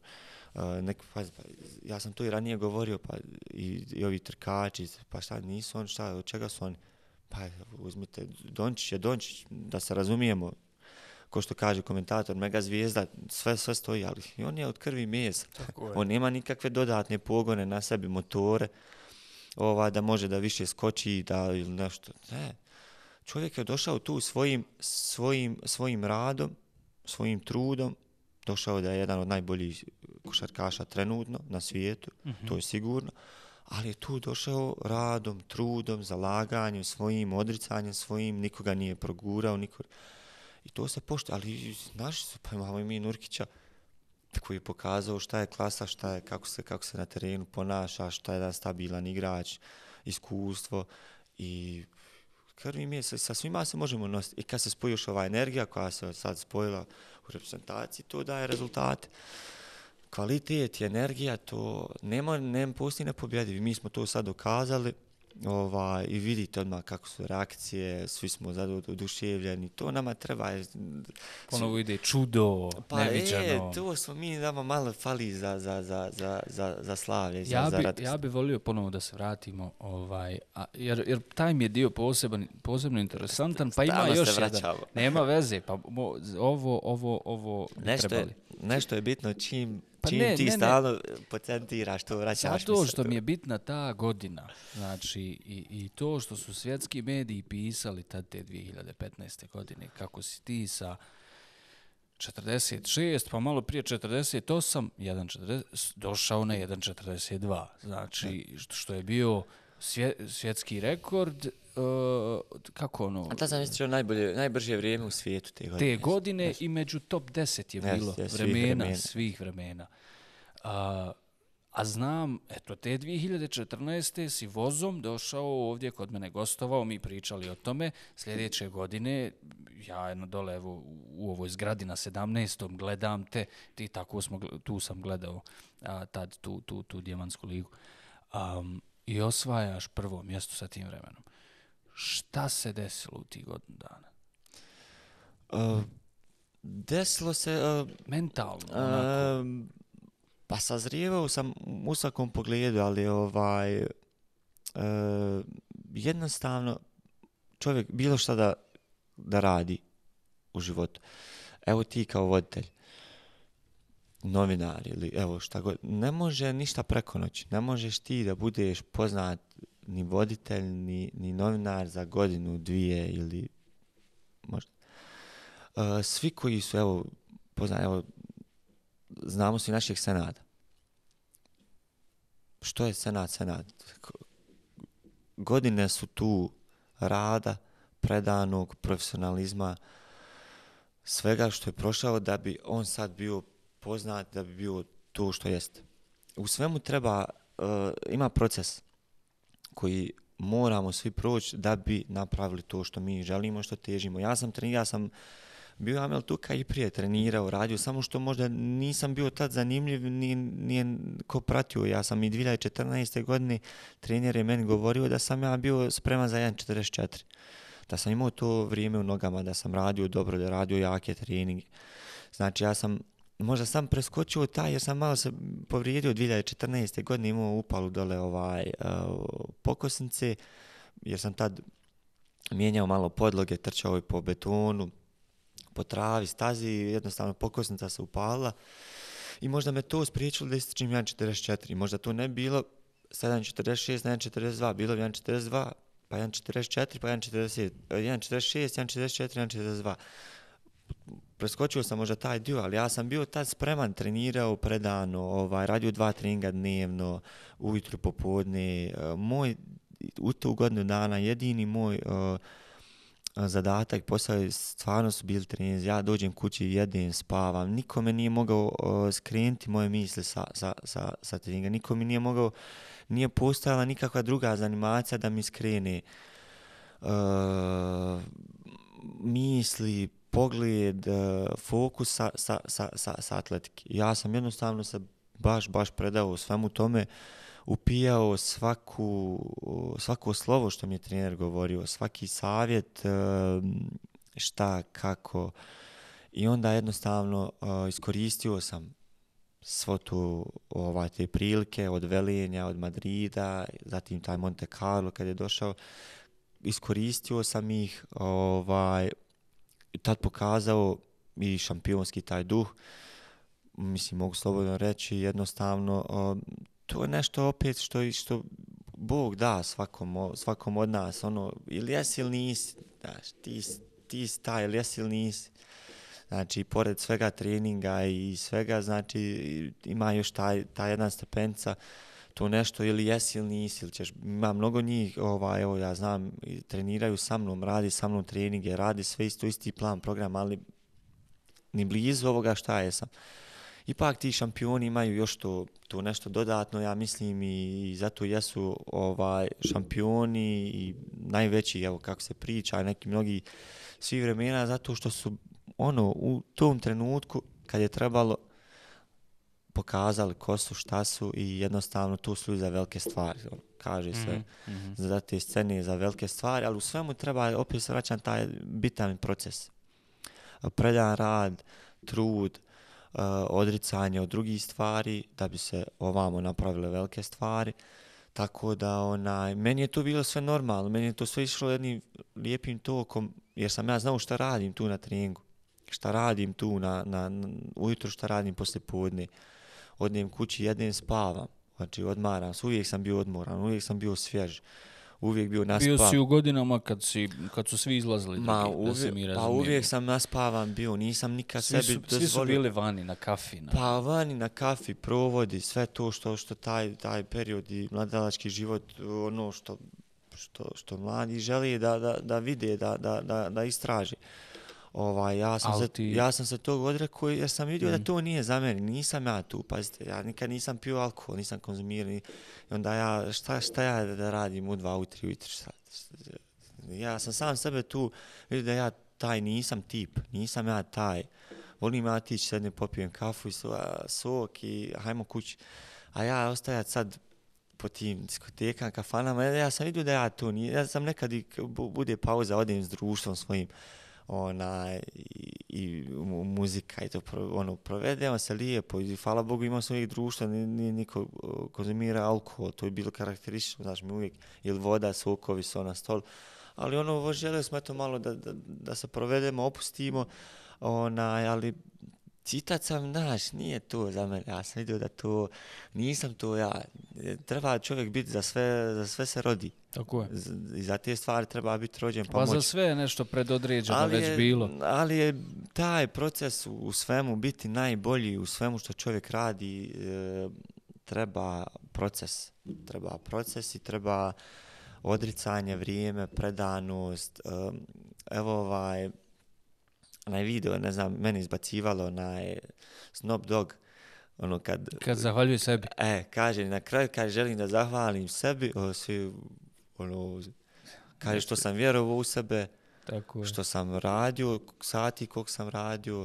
ja sam to i ranije govorio, pa i ovi trkači, pa šta nisu oni, od čega su oni? Pa uzmite, Dončić je Dončić, da se razumijemo, ko što kaže komentator, mega zvijezda, sve stoji, ali on je od krvi mesa. On nema nikakve dodatne pogone na sebi, motore, da može da više skoči, da ili nešto. Ne. Čovjek je došao tu svojim radom, svojim trudom, došao da je jedan od najboljih košarkaša trenutno na svijetu, to je sigurno, ali je tu došao radom, trudom, zalaganjem, svojim odricanjem, nikoga nije progurao, i to se poštuje, ali naši su, pa imamo i mi Nurkića, koji je pokazao šta je klasa, kako se na terenu ponaša, šta je jedan stabilan igrač, iskustvo i krvi mjesec, sa svima se možemo nositi. I kad se spoji još ova energija koja se sad spojila u reprezentaciji, to daje rezultate. Kvalitet i energija, to nema postoji nepobjedivi. Mi smo to sad dokazali i vidite odmah kako su reakcije, svi smo oduševljeni, to nama treba. Ponovo ide čudo, neviđeno. To smo mi, nama malo fali za slavlje. Ja bi volio ponovo da se vratimo, jer taj mi je dio posebno interesantan, pa ima još jedan. Nema veze, pa ovo trebali. Nešto je bitno, Pa čim ti stalno potentiraš to, vraćaš zato što mi je bitna ta godina. Znači, i to što su svjetski mediji pisali tad te 2015. godine, kako si ti sa 46, pa malo prije 48, 1,40, došao na 1,42. Znači, što je bio svjetski rekord, kako ono... A ta sam mislio najbrže vrijeme u svijetu te godine. Te godine i među top 10 je bilo svih vremena. A znam, eto, te 2014. si vozom došao ovdje kod mene gostovao, mi pričali o tome. Sljedeće godine, ja jedno dole evo, u ovoj zgradi na 17. gledam te, ti tako tu sam gledao tad tu Dijamantsku ligu. I osvajaš prvo mjesto sa tim vremenom. Šta se desilo u tih godinu dana? Desilo se... mentalno, onako. Pa sazrijevao sam u svakom pogledu, ali jednostavno čovjek bilo šta da radi u životu. Evo ti kao voditelj, novinar ili evo šta god, ne može ništa preko noći. Ne možeš ti da budeš poznat ni voditelj, ni novinar za godinu, dvije ili možda. Svi koji su, evo, znamo svi naših senata. Što je senat? Godine su tu rada, predanog, profesionalizma, svega što je prošao da bi on sad bio poznat, da bi bio to što jeste. U svemu treba, ima proces koji moramo svi proći da bi napravili to što mi želimo, što težimo. Ja sam bio Amel Tuka i prije trenirao, radio, samo što možda nisam bio tad zanimljiv, nije ko pratio. Ja sam i 2014. godine trener je meni govorio da sam ja bio spreman za 1,44. Da sam imao to vrijeme u nogama, da sam radio dobro, da radio jake treninge. Znači ja sam možda sam preskočio taj jer sam malo se povrijedio 2014. godine, imao upalu dole pokosnice, jer sam tad mijenjao malo podloge, trčao i po betonu, po travi, stazi, jednostavno pokosnica se upalila i možda me to spriječilo da ističem 1,44. Možda to ne bilo 7,46 na 1,42, bilo bi 1,42, pa 1,44, pa 1,46, 1,44, 1,42. Preskočio sam možda taj dio, ali ja sam bio tad spreman, trenirao predano, radio 2 treninga dnevno, ujutro, popodne. Moj, u tu godinu dana, jedini moj zadatak, posao stvarno su bili treninzi. Ja dođem kući, jedem, spavam. Niko me nije mogao skrenuti moje misli sa treninga. Niko mi nije postojala nikakva druga zanimacija da mi skrene misli, pogled, fokus sa atletike. Ja sam jednostavno se baš predao svemu tome, upijao svako slovo što mi je trener govorio, svaki savjet, šta, kako. I onda jednostavno iskoristio sam svo tu te prilike od Velenja, od Madrida, zatim taj Monte Carlo kad je došao. Iskoristio sam ih, tad pokazao i šampionski taj duh. Mislim, mogu slobodno reći, jednostavno, to je nešto opet što Bog da svakom od nas, ili jesi ili nisi, znaš, ti si taj, ili jesi ili nisi. Znači, pored svega treninga i svega, znači, ima još ta jedna stepenca, to nešto ili jesi ili nisi, ili ćeš, ima mnogo njih, evo ja znam, treniraju sa mnom, radi sa mnom treninge, radi sve isti plan, program, ali ni blizu ovoga šta jesam. Ipak ti šampioni imaju još to nešto dodatno, ja mislim, i zato jesu šampioni i najveći, evo kako se priča, neki mnogi svi vremena, zato što su u tom trenutku kad je trebalo pokazali ko su, šta su i jednostavno tu su za velike stvari. Kaže se za te scene za velike stvari, ali u svemu treba opet se vraćam taj bitan proces. Predan rad, trud, odricanje od drugih stvari da bi se ovamo napravile velike stvari. Tako da meni je to bilo sve normalno, meni je to sve išlo jednim lijepim tokom, jer sam ja znao šta radim tu na treningu, šta radim tu ujutro, šta radim poslije podne. odem kući, jedem, spavam. Znači, odmaram se, uvijek sam bio odmoran, uvijek sam bio svjež, uvijek bio naspavan. Bio si u godinama kad su svi izlazili drugi, da se mi Pa razumijemo. uvijek sam naspavan bio, nisam nikad sebi dozvolio. Svi su bili vani na kafi. Pa vani na kafi, provodi, sve to što taj period i mladalački život, ono što mladi žele da vide, da istraže. Ja sam se tog odrekao jer sam vidio da to nije za mene, nisam ja tu, pazite, ja nikad nisam pio alkohol, nisam konzumirao i onda ja, šta ja da radim u 2, u 3 ujutro, ja sam sam sebe tu vidio da ja taj nisam tip, nisam ja taj, volim ja tići sedne popijem kafu i sok i hajmo kući, a ja ostajat sad po tim diskotekama, kafanama, ja sam vidio da ja to nije, ja sam nekad i bude pauza, odem s društvom svojim, i muzika i to provedemo se lijepo i hvala Bogu imamo svojih društva, nije niko konzumira alkohol, to je bilo karakteristično, znaš mi uvijek, ili voda, sokovi su na stolu, ali želeli smo eto malo da se provedemo, opustimo, ali citat sam, znaš, nije to za mene, ja sam vidio da to, nisam to ja, treba čovjek biti za sve se rodi. Tako je. I za te stvari treba biti rođen pa za sve je nešto predodređeno već bilo. Ali je taj proces u svemu biti najbolji, u svemu što čovjek radi, treba proces i treba odricanje, vrijeme, predanost. Evo onaj video, ne znam, meni izbacivalo onaj Snoop Dogg, kad zahvaljuje sebi. Kaže, na kraju želim da zahvalim sebi, kaže što sam vjerovao u sebe, što sam radio, sati koliko sam radio,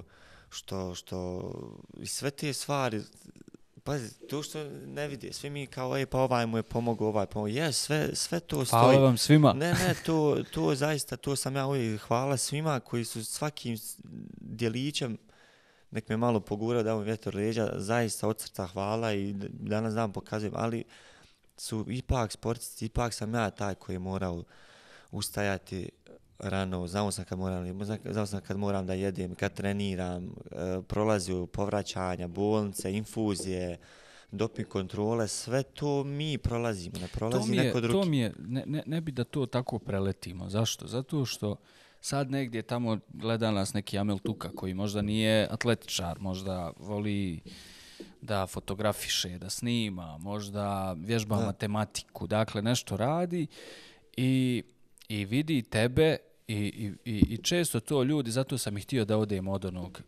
i sve te stvari, pazi, to što ne vidi, svi mi kao, pa ovaj mu je pomogao, sve to stoji. Hvala vam svima. Ne, to zaista, to sam ja uvijek, hvala svima koji su svakim djelićem, nek me malo pogura da mu vjetar leđa, zaista od srca hvala i danas dan pokazujem, ali su ipak sportisti, ipak sam ja taj koji je morao ustajati rano, znao sam kad moram da jedem, kad treniram, prolazio povraćanja, bolnice, infuzije, doping kontrole, sve to mi prolazimo, ne prolazi neko drugi. To mi je, ne bi da to tako preletimo. Zašto? Zato što sad negdje tamo gleda nas neki Amel Tuka koji možda nije atletičar, možda voli da fotografiše, da snima, možda vježba matematiku, dakle nešto radi i vidi tebe i često to ljudi, zato sam i htio da odem od onog,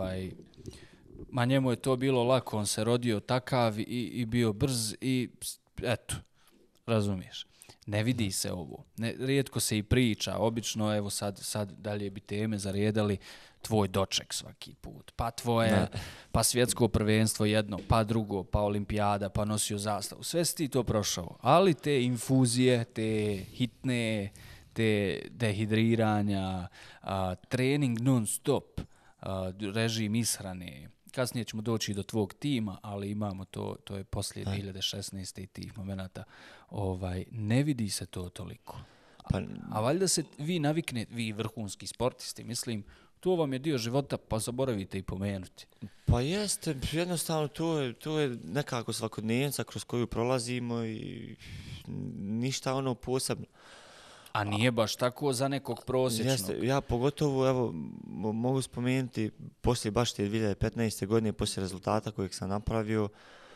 ma njemu je to bilo lako, on se rodio takav i bio brz i eto, razumiješ. Ne vidi se ovo. Rijetko se i priča. Obično, evo sad dalje bi teme zaredali tvoj doček svaki put. Pa tvoje, pa svjetsko prvenstvo jedno, pa drugo, pa olimpijada, pa nosio zastavu. Sve si ti to prošao. Ali te infuzije, te hitne, te dehidriranja, trening non stop, režim ishrane. Kasnije ćemo doći do tvog tima, ali imamo to je poslije 2016. i tih momenata. Ne vidi se to toliko. A valjda se vi navikne, vi vrhunski sportisti, mislim, to vam je dio života, pa zaboravite i pomenuti. Pa jeste, jednostavno to je nekako svakodnevnica kroz koju prolazimo i ništa posebno. A nije baš tako za nekog prosječnog. Jeste, ja pogotovo, evo, mogu spomenuti, poslije baš te 2015. godine, poslije rezultata kojeg sam napravio,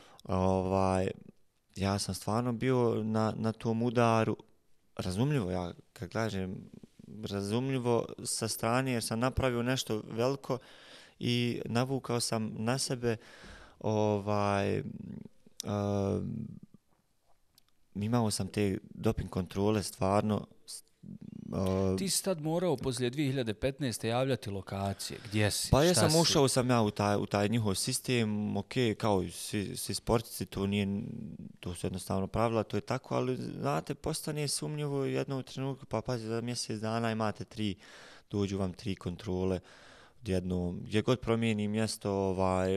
ja sam stvarno bio na tom udaru, razumljivo, ja kad kažem, razumljivo sa strane jer sam napravio nešto veliko i navukao sam na sebe imao sam te doping kontrole stvarno. Ti si tad morao poslije 2015. javljati lokacije. Gdje si? Pa ja sam ušao u taj njihov sistem, ok, kao i svi sportici, to su jednostavno pravila, to je tako, ali znate, postane sumnjivo jednom trenutku, pa pazi, za mjesec dana imate dođu vam 3 kontrole, odjednom, gdje god promijeni mjesto,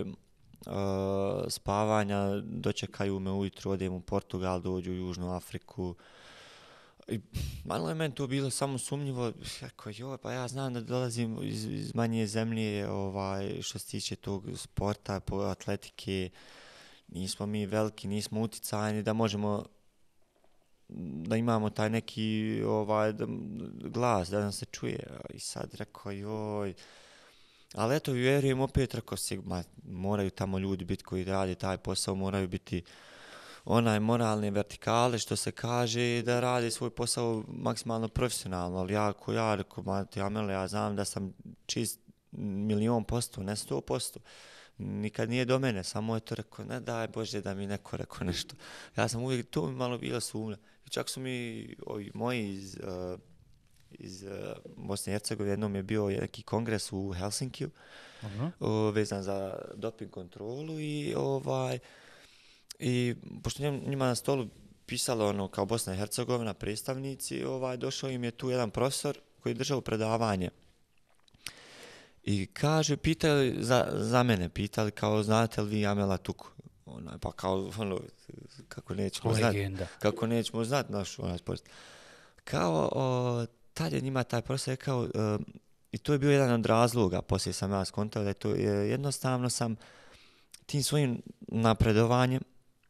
spavanja, dočekaju me ujutro, odem u Portugal, dođu u Južnu Afriku. I malo je meni to bilo samo sumnjivo, pa ja znam da dolazim iz manje zemlje što se tiče tog sporta, atletike nismo mi veliki, nismo uticajni da možemo da imamo taj neki glas, da nam se čuje. I sad rekao, joj. Ali eto, vjerujem opet, rekao si, moraju tamo ljudi biti koji radi taj posao, moraju biti onaj moralne vertikale, što se kaže, da radi svoj posao maksimalno profesionalno, ali ja rekao, ja znam da sam čist 1.000.000%, ne 100%. Nikad nije do mene, samo je to rekao, ne daj Bože da mi neko rekao nešto. Ja sam uvijek, to mi malo bila sumnja. I čak su mi ovi moji iz Bosne i Hercegovine, jednom je bio neki kongres u Helsinkiju, vezan za doping kontrolu i pošto njima na stolu pisalo kao Bosna i Hercegovina, predstavnici, došao im je tu jedan profesor koji je držao predavanje. I kaže, pitali za mene, pitali kao, znate li vi Amela Tuku? Pa kao, kako nećemo znati naš sport. Kao, tad je njima taj profesor rekao, i to je bio jedan od razloga, poslije sam ja skontao da je to jednostavno sam tim svojim napredovanjem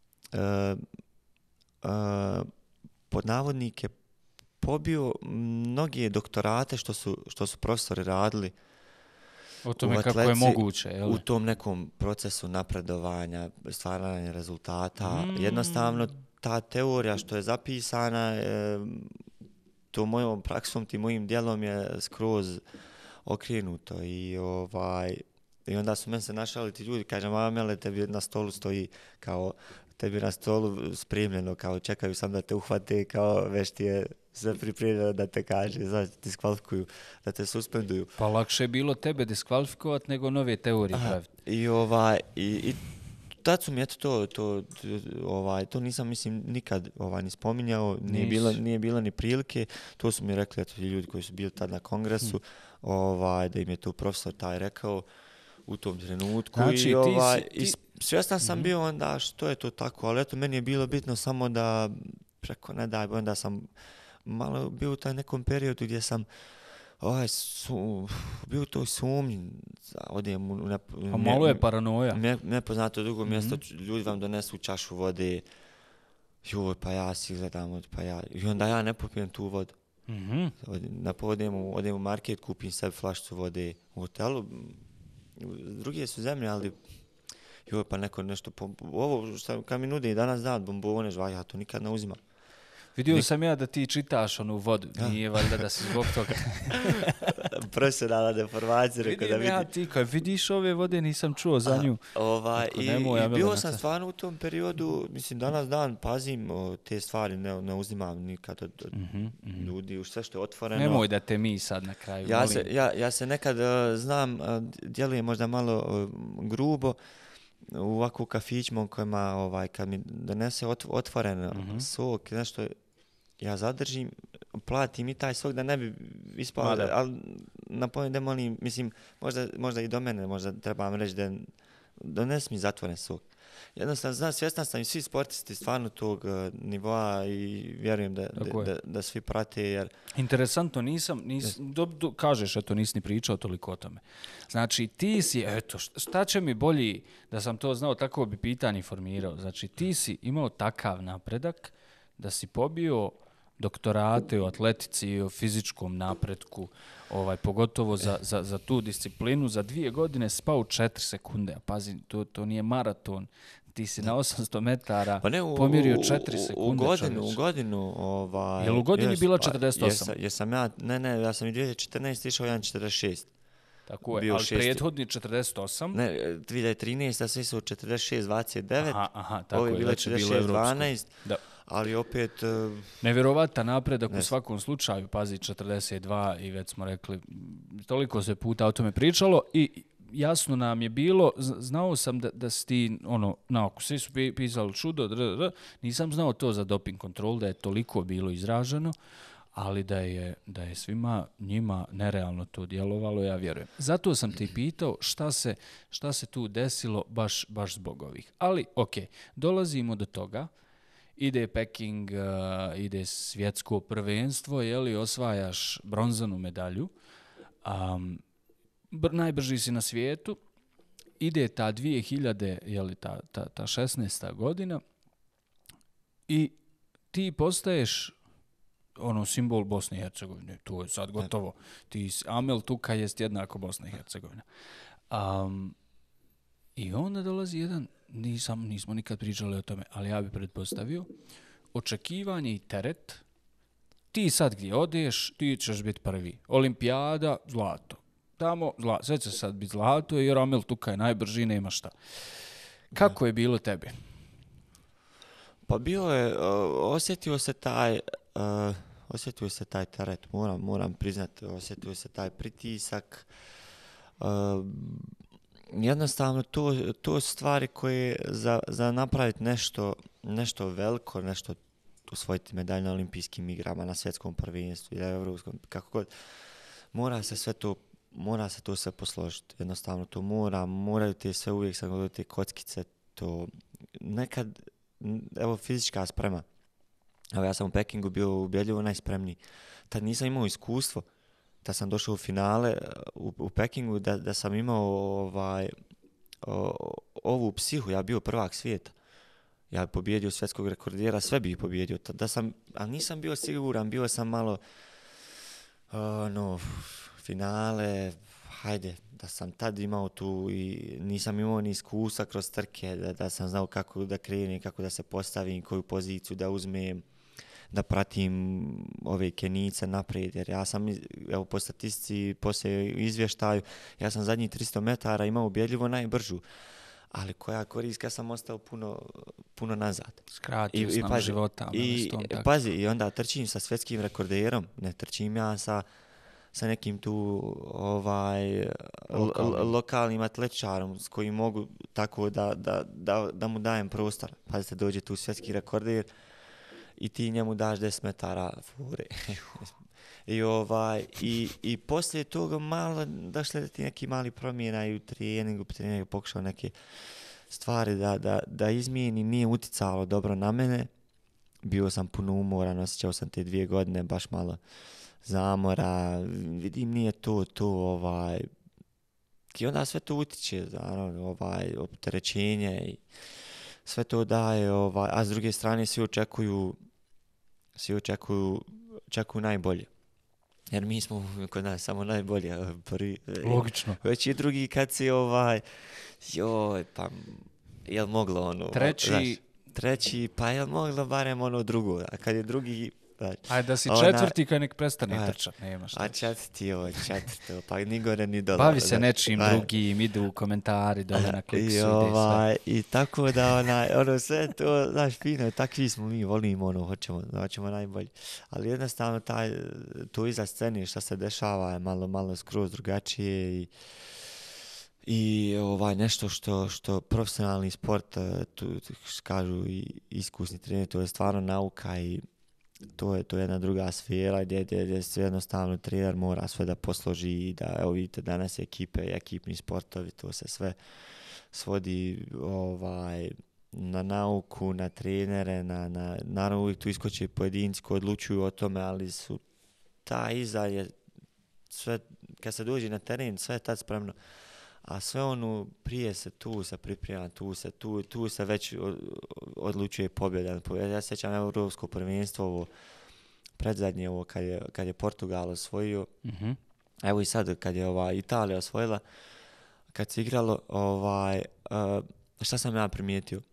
pod navodnike pobio mnoge doktorate što su profesori radili o tome atletici, kako je moguće. Jel? U tom nekom procesu napredovanja, stvaranja rezultata. Jednostavno ta teorija što je zapisana, to mojom praksom, tim mojim djelom je skroz okrenuto. I onda su meni se našali ti ljudi, kažem, Amele, tebi na stolu stoji kao, tebi na stolu spremljeno, kao čekaju sam da te uhvate, kao već ti je sve pripremljeno da te kaže, znači diskvalifikuju, da te suspenduju. Pa lakše je bilo tebe diskvalifikovati nego nove teorije praviti. I tad su mi to nisam mislim nikad ni spominjao, nije bilo ni prilike, to su mi rekli ljudi koji su bili tad na kongresu, da im je tu profesor taj rekao u tom trenutku. Znači, i svjestan sam bio onda što je to tako, ali eto meni je bilo bitno samo da preko ne daj, onda sam malo bio u taj nekom periodu gdje sam bio u toj sumnji, odem a malo je paranoja. Nepoznato drugo mjesto, ljudi vam donesu čašu vode, joj, pa ja si gledam, i onda ja ne popijem tu vodu. Odem u market, kupim sebi flašicu vode u hotelu, druge su zemlje, ali joj, pa neko nešto, ovo što kad mi nudi danas dan bombone, ja to nikad ne uzimam. Vidio sam ja da ti čitaš onu vodu, nije valjda da si zbog toga. Profesionalna deformacija. Vidim ja ti, kad vidiš ove vode, nisam čuo za nju. I bio sam stvarno u tom periodu, mislim, danas dan pazim te stvari, ne uzimam nikad od ljudi, u sve što je otvoreno. Nemoj da te mi sad na kraju ja se nekad znam, djelujem možda malo grubo, u ovakvu kafićima u kojima kad mi donese otvoren sok, nešto, ja zadržim, platim i taj sok da ne bi ispao, ali napominjem da molim, mislim, možda i do mene, možda trebam reći da donesi mi zatvoren sok. Jednostavno, svjestan sam i svi sportisti stvarno tog nivoa i vjerujem da svi prate. Jer... Interesantno, nisam kažeš, eto, nisi ni pričao toliko o tome. Znači, ti si, eto, šta će mi bolji da sam to znao, tako bi pitanje formirao. Znači, ti si imao takav napredak da si pobio doktorate o atletici i o fizičkom napretku, pogotovo za tu disciplinu, za 2 godine spao 4 sekunde. A pazi, to nije maraton. Ti si na 800 metara pomjerio 4 sekunde. U godinu. Je li u godini bila 48? Ja sam i 2014 išao 1.46. Tako je, ali prethodni 48? Ne, 2013 ja sam išao 46.29. Aha, tako je bilo 46.12. Da. Ali opet... Nevjerovatan napredak u svakom slučaju, pazi 42 i već smo rekli, toliko se puta o tome pričalo i jasno nam je bilo, znao sam da si ti, naoko, svi su pisali čudo, nisam znao to za doping kontrol, da je toliko bilo izraženo, ali da je svima njima nerealno to djelovalo, ja vjerujem. Zato sam ti pitao šta se tu desilo baš zbog ovih. Ali, dolazimo do toga, ide Peking, ide svjetsko prvenstvo, osvajaš bronzanu medalju, najbrži si na svijetu ide ta 2000, jeli, ta 16. godina i ti postaješ simbol Bosne i Hercegovine. To je sad gotovo. Amel Tuka jest jednako Bosna i Hercegovina. I onda dolazi jedan, nismo nikad pričali o tome, ali ja bih pretpostavio, očekivanje i teret. Ti sad gdje odeš, ti ćeš biti prvi. Olimpijada, zlato. Tamo, sve će sad biti zlato, jer Amel Tuka je najbrži, nema šta. Kako je bilo tebi? Pa bilo je, osjetio se taj teret, moram priznati, osjetio se taj pritisak. Jednostavno, to su stvari koje za napraviti nešto veliko, nešto osvojiti medalju na olimpijskim igrama, na svjetskom prvenstvu ili evropskom, kako god, mora se to sve posložiti. Jednostavno, to moraju te sve, uvijek sam govorio, te kockice, to nekad, evo, fizička sprema. Evo, ja sam u Pekingu bio ubjedljivo najspremniji. Tad nisam imao iskustvo. Da sam došao u finale u Pekingu, da sam imao ovu psihu, ja bio prvak svijeta. Ja bi pobjedio svjetskog rekordera, sve bi pobjedio. Ali nisam bio siguran, bio sam malo finale, hajde, da sam tad imao tu i nisam imao ni iskustva kroz trke, da sam znao kako da krenem, kako da se postavim, koju poziciju da uzmem, da pratim ove Kenice naprijed, jer ja sam, evo, po statistici, poslije izvještaju, ja sam zadnjih 300 metara imao ubjedljivo najbržu, ali koja korist, ja sam ostao puno nazad. Skratio sam života. Pazi, i onda trčim sa svjetskim rekorderom, ne trčim ja sa nekim tu lokalnim atletičarom s kojim mogu tako da mu dajem prostor. Pazite, dođe tu svjetski rekorder i ti njemu daš 10 metara fure. I poslije toga malo došle ti neki mali promjena i u treningu pokušao neke stvari da izmijeni, nije uticalo dobro na mene. Bio sam puno umoran, osjećao sam te 2 godine baš malo zamora, vidim nije to i onda sve to utiče, opterećenje i sve to daje, a s druge strane svi očekuju najbolje. Jer mi smo kod nas samo najbolji, prvi. Logično. Već i drugi kad si pa jel moglo treći, pa jel moglo barem drugo, a kad je drugi, ajde da si četvrti, kad nek prestane trčat, nema šta. A četvrto, pa ni gore ni dole. Bavi se nečim drugim, idu u komentari dole na kliksu, ide sve. I tako da sve to, znaš, fino, takvi smo mi, volimo, hoćemo najbolji. Ali jednostavno to iza scene što se dešava je malo skroz drugačije i nešto što profesionalni sport, tu kažu i iskusni treneri, to je stvarno nauka i to je jedna druga sfera gdje se jednostavno trener mora sve da posloži i da, evo vidite, danas ekipe i ekipni sportovi, to se sve svodi na nauku, na trenere, naravno uvijek tu iskoče pojedinci koji odlučuju o tome, ali su iza je sve, kad se dođe na teren, sve je tad spremno. A sve prije se tu se priprema, tu se već odlučuje pobjeda. Ja sjećam Europsko prvenstvo, predzadnje kad je Portugal osvojio. Mm-hmm. Evo i sad kad je Italija osvojila, kad se igralo, šta sam ja primijetio?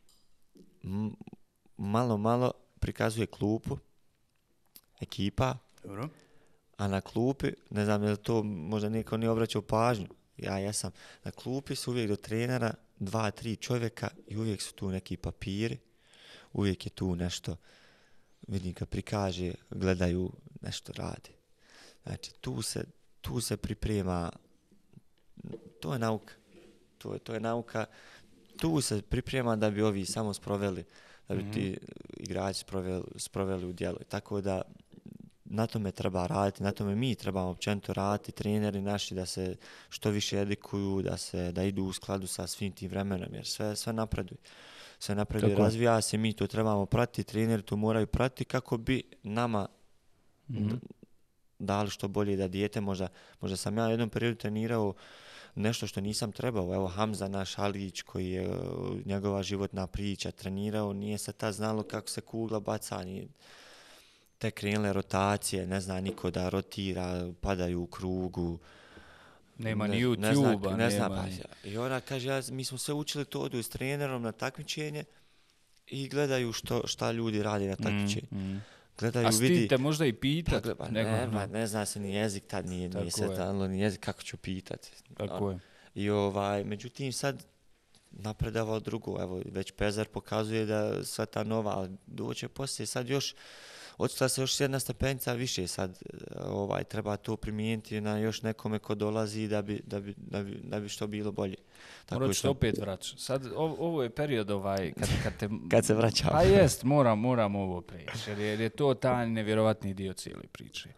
Malo prikazuje klupu, ekipa, dobro. A na klupi, ne znam je li to možda niko nije obraćao pažnju, ja jesam, na klupi su uvijek do trenera 2-3 čovjeka i uvijek su tu neki papiri, uvijek je tu nešto, vidim kad prikaže, gledaju, nešto radi. Znači tu se priprema, to je nauka, to je nauka, tu se priprema da bi ovi samo sproveli, da bi ti igrači sproveli u djelo. Tako da na tome treba raditi, na tome mi trebamo općenito raditi, treneri naši da se što više edukuju, da idu u skladu sa svim tim vremenom, jer sve napreduje. Sve napreduje, razvija se, mi to trebamo pratiti, treneri to moraju pratiti kako bi nama dali što bolje da dijete, možda sam ja u jednom periodu trenirao nešto što nisam trebao. Evo Hamza naš Alić koji je njegova životna priča trenirao, nije se tad znalo kako se kugla baca, te krenule rotacije, ne zna niko da rotira, padaju u krugu. Nema ni YouTube-a, nema. I ona kaže, mi smo sve učili to, odu s trenerom na takmičenje i gledaju šta ljudi rade na takmičenju. Gledaju, a stite možda i pitat. Ne zna se ni jezik, tad nije se znalo ni jezik, kako ću pitat. Tako je. I međutim sad napredavao drugo, evo već Pezar pokazuje da sva ta nova, ali doće poslije sad još, odšla se još jedna stepenica više, sad treba to primijeniti na još nekome ko dolazi da bi što bilo bolje. Morat ću opet vraćati. Sad ovo je period kad se vraćamo. Pa jest, moram ovo preći, jer je to taj nevjerovatni dio cijele priče.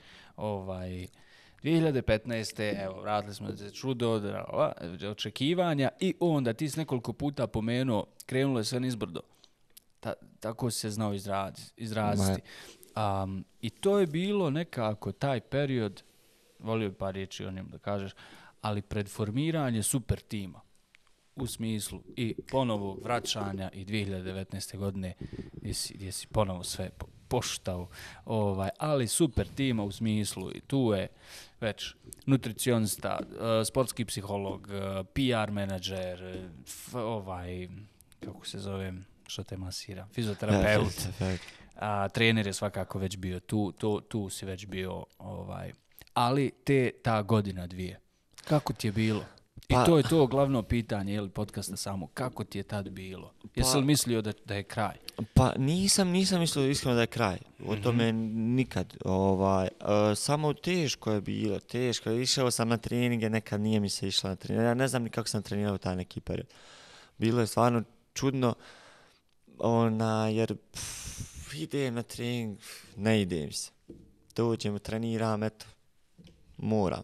2015. evo, vratili smo se čudo od očekivanja i onda ti s nekoliko puta pomenuo, krenulo je sve nizbrdo. Tako se znao izraziti. I to je bilo nekako taj period, volio bi par riječi o njemu da kažeš, ali pred formiranje super tima. U smislu i ponovog vraćanja i 2019. godine gdje si ponovo sve poštao, ali super tima u smislu i tu je već nutricionista, sportski psiholog, PR menadžer, kako se zove, što te masira, fizioterapeut, trener je svakako već bio tu si već bio, ali ta godina dvije, kako ti je bilo? I to je to glavno pitanje podcasta samo. Kako ti je tad bilo? Jesi li mislio da je kraj? Pa nisam mislio iskreno da je kraj. O tome nikad. Samo teško je bilo. Teško. Išao sam na treninge, nekad nije mi se išla na treninge. Ja ne znam ni kako sam trenirao taj neki period. Bilo je stvarno čudno. Jer idem na trening, ne ide mi se. Dođem, treniram, eto, moram.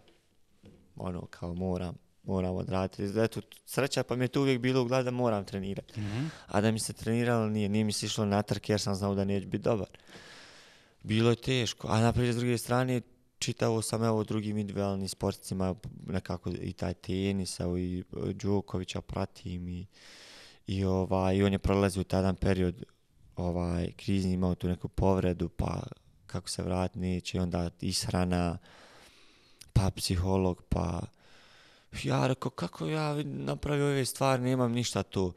Moram odraditi. Eto, sreća pa mi je to uvijek bilo u glavi da moram trenirati. A da mi se treniralo nije mi se išlo na trke jer sam znao da neće biti dobar. Bilo je teško. A naprijed s druge strane čitao sam drugim individualnim sportcima, nekako i taj tenis, i Đokovića pratim i on je prolazio taj jedan period krizni, imao tu neku povredu, pa kako se vrati neće, onda ishrana, pa psiholog, pa ja rekao, kako ja napravio ove stvari, nemam ništa tu,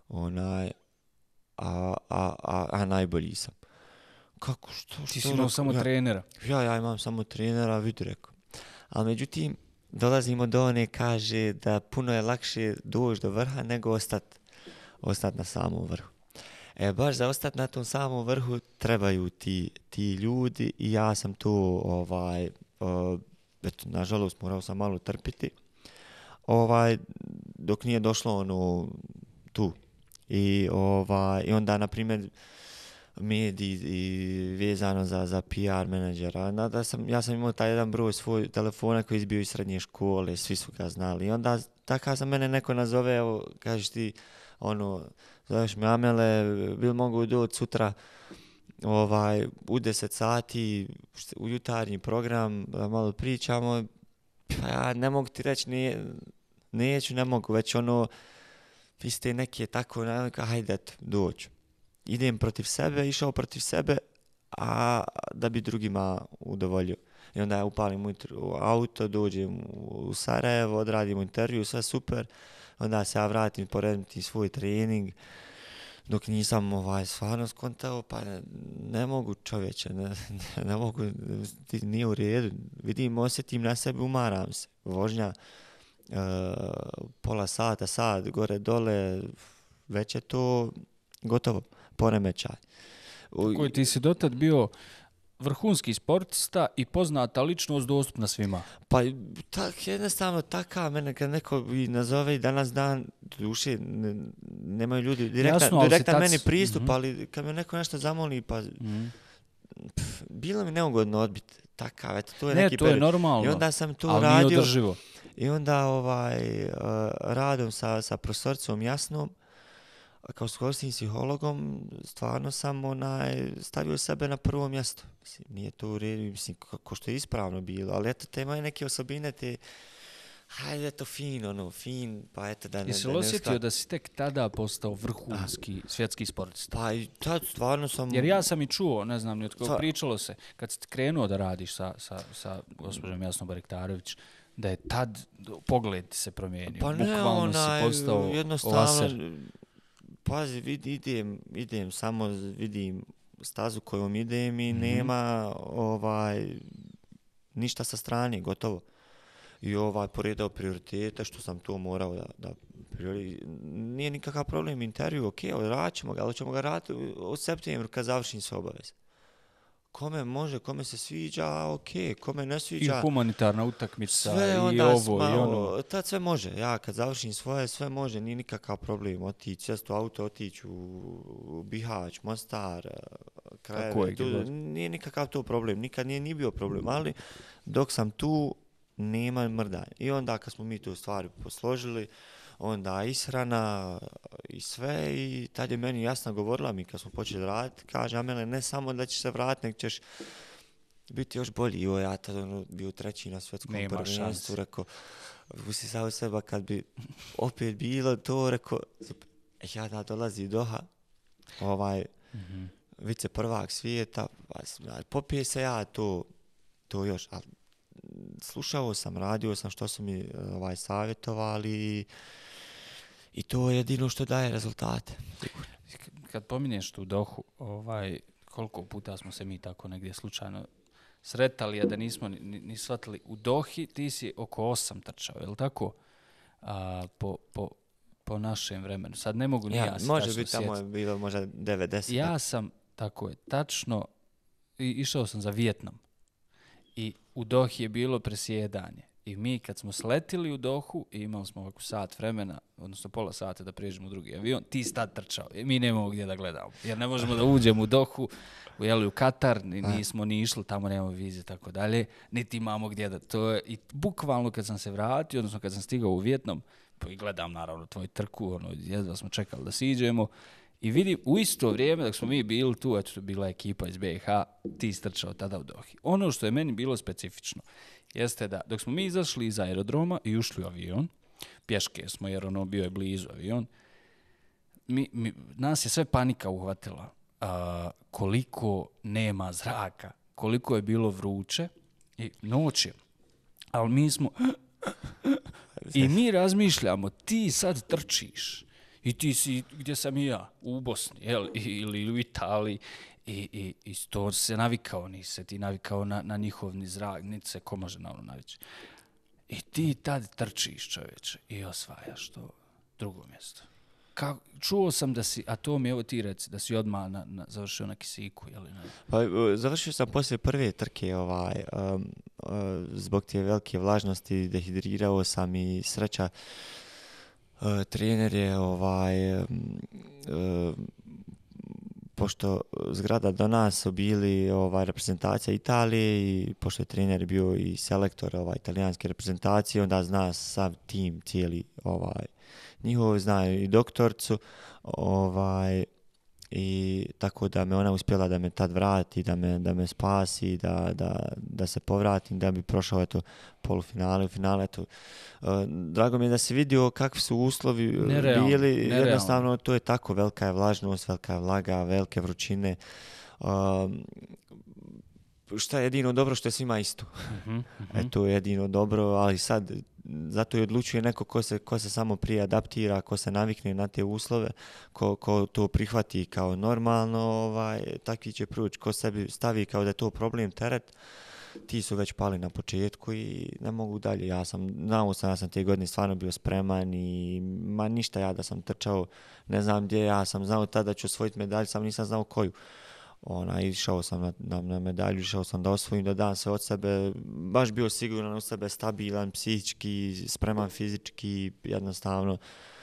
a najbolji sam. Kako, što? Ti si imao samo trenera. Ja imam samo trenera, vidi rekao. Ali međutim, dolazimo do one, kaže da puno je lakše doći do vrha nego ostati na samom vrhu. Baš za ostati na tom samom vrhu trebaju ti ljudi i ja sam tu, nažalost morao sam malo trpiti. Dok nije došlo tu. I onda, na primjer, mediji vezano za PR menadžera. Ja sam imao taj jedan broj svoj telefona koji je izbio iz srednje škole, svi su ga znali. I onda takav sam mene neko nazove, evo, kažeš ti, zoveš me Amele, bil mogu doći sutra u 10 sati u jutarnji program, malo pričamo. Pa ja ne mogu ti reći, ne mogu, već vi ste neke tako, hajde, doću. Idem išao protiv sebe, a da bi drugima udovoljio. I onda ja upalim u auto, dođem u Sarajevo, odradim intervju, sve super. Onda se ja vratim, poredim svoj trening. Dok nisam stvarno skontao, pa ne mogu, čovječe, ne mogu, nije u redu. Vidim, osjetim na sebi, umaram se. Vožnja, pola sata, sat, gore, dole, već je to gotovo, poremećaj. Koji ti si dotad bio vrhunski sportista i poznata ličnost dostupna svima? Pa jednostavno takav, mene kad neko nazove i danas dan, duše, nemaju ljudi direktan meni pristup, ali kad me neko nešto zamoli, pa bilo mi neugodno odbiti takav, eto, to je neki period. Je normalno, i onda sam to ali radio, nije održivo. I onda radom sa profesoricom Jasnom, kao školskim psihologom, stvarno sam stavio sebe na prvo mjesto. Mislim, nije to u redu, mislim, kako što je ispravno bilo, ali eto, te moje neke osobine, hajde, eto, fin, pa eto da ne... Jesi li osjetio da si tek tada postao vrhunski svjetski sportista? Pa i tad stvarno sam... Jer ja sam i čuo, ne znam ni od koga, pričalo se, kad si krenuo da radiš sa gospođom Jasnom Barektarović, da je tad pogled se promijenio. Pa ne, bukvalno si postao laser. Pazi, idem, samo vidim stazu kojom idem i nema ništa sa strane, gotovo. I poredao prioritete, što sam to morao da nije nikakav problem, intervju, ok, radit ćemo ga, ali ćemo ga raditi od septembra kad završim sve obaveze. Kome može, kome se sviđa, ok, kome ne sviđa. I humanitarna utakmica, sve i ovo, i ono. Tad sve može, ja kad završim svoje, sve može, nije nikakav problem. Otići cestu auto, otići u Bihać, Mostar, krajeve, nije nikakav to problem, nikad nije ni bio problem, ali dok sam tu, nema mrdanja. I onda kad smo mi tu stvari posložili, onda ishrana i sve, i tad je meni jasno govorila mi kad smo počeli raditi, kaže Amele, ne samo da ćeš se vratiti, nego ćeš biti još bolji. I ja tad bio treći na svjetskom prvenstvu, rekao, pusti sad u seba kad bi opet bilo to, rekao, ja da dolazi Doha, vice prvak svijeta, popije se ja to još, ali slušao sam, radio sam što su mi savjetovali i to je jedino što daje rezultate. Kad pominješ tu Dohu, koliko puta smo se mi tako negdje slučajno sretali, a da nismo ni shvatili. U Dohi ti si oko 8 trčao, je li tako? Po našem vremenu. Sad ne mogu ni ja se može biti tamo je bilo možda 90. Ja sam, tako je, tačno išao sam za Vijetnam. I u Dohi je bilo presjedanje. I mi kad smo sletili u Dohu i imali smo ovako sat vremena, odnosno pola sata da prijeđemo u drugi avion, ti si tad trčao. I mi nemamo gdje da gledamo. Jer ne možemo da uđemo u Dohu, u Katar, nismo ni išli, tamo nemamo vize, tako dalje, niti imamo gdje da... I bukvalno kad sam se vratio, odnosno kad sam stigao u Vijetnam, pa i gledam naravno tvoju trku, jedva smo čekali da siđemo, i vidim, u isto vrijeme dok smo mi bili tu, eto, bila je ekipa iz BiH, ti strčao tada u Dohi. Ono što je meni bilo specifično jeste da dok smo mi izašli iz aerodroma i ušli u avion, pješke smo jer bio je blizu avion, nas je sve panika uhvatila. Koliko nema zraka, koliko je bilo vruće i noć je. Ali mi smo... I mi razmišljamo, ti sad trčiš. I ti si, gdje sam i ja, u Bosni, ili u Italiji, i to se navikao, nisi ti navikao na njihovni zrak, niti se ko može na ono navići. I ti tad trčiš, čovječe, i osvajaš to drugo mjesto. Čuo sam da si, a to mi evo ti reci, da si odmah završio na kisiku, jel? Pa, završio sam poslije prve trke, zbog te velike vlažnosti, dehidrirao sam i sreća. Trener je pošto zgrada do nas su bili reprezentacija Italije i pošto je trener bio i selektor italijanske reprezentacije, onda zna sav tim cijeli njihov, zna i doktorcu, i tako da me ona uspjela da me tad vrati, da me spasi, da se povratim, da bi prošao polufinale, finale. Drago mi je da si vidio kakvi su uslovi bili. Jednostavno to je tako, velika je vlažnost, velika je vlaga, velike vrućine. Šta je jedino dobro, što je svima isto. To je jedino dobro, ali sad zato i odlučuje neko ko se samo prije adaptira, ko se navikne na te uslove, ko to prihvati kao normalno, takvi će proći. Ko sebi stavi kao da je to problem, teret, ti su već pali na početku i ne mogu dalje. Ja sam te godine stvarno bio spreman i ništa ja da sam trčao, ne znam gdje, ja sam znao tada da ću osvojiti medalju, sam nisam znao koju. Išao sam na medalju, išao sam da osvojim, da dam sve od sebe, baš bio siguran u sebe, stabilan, psihički, spreman fizički, jednostavno,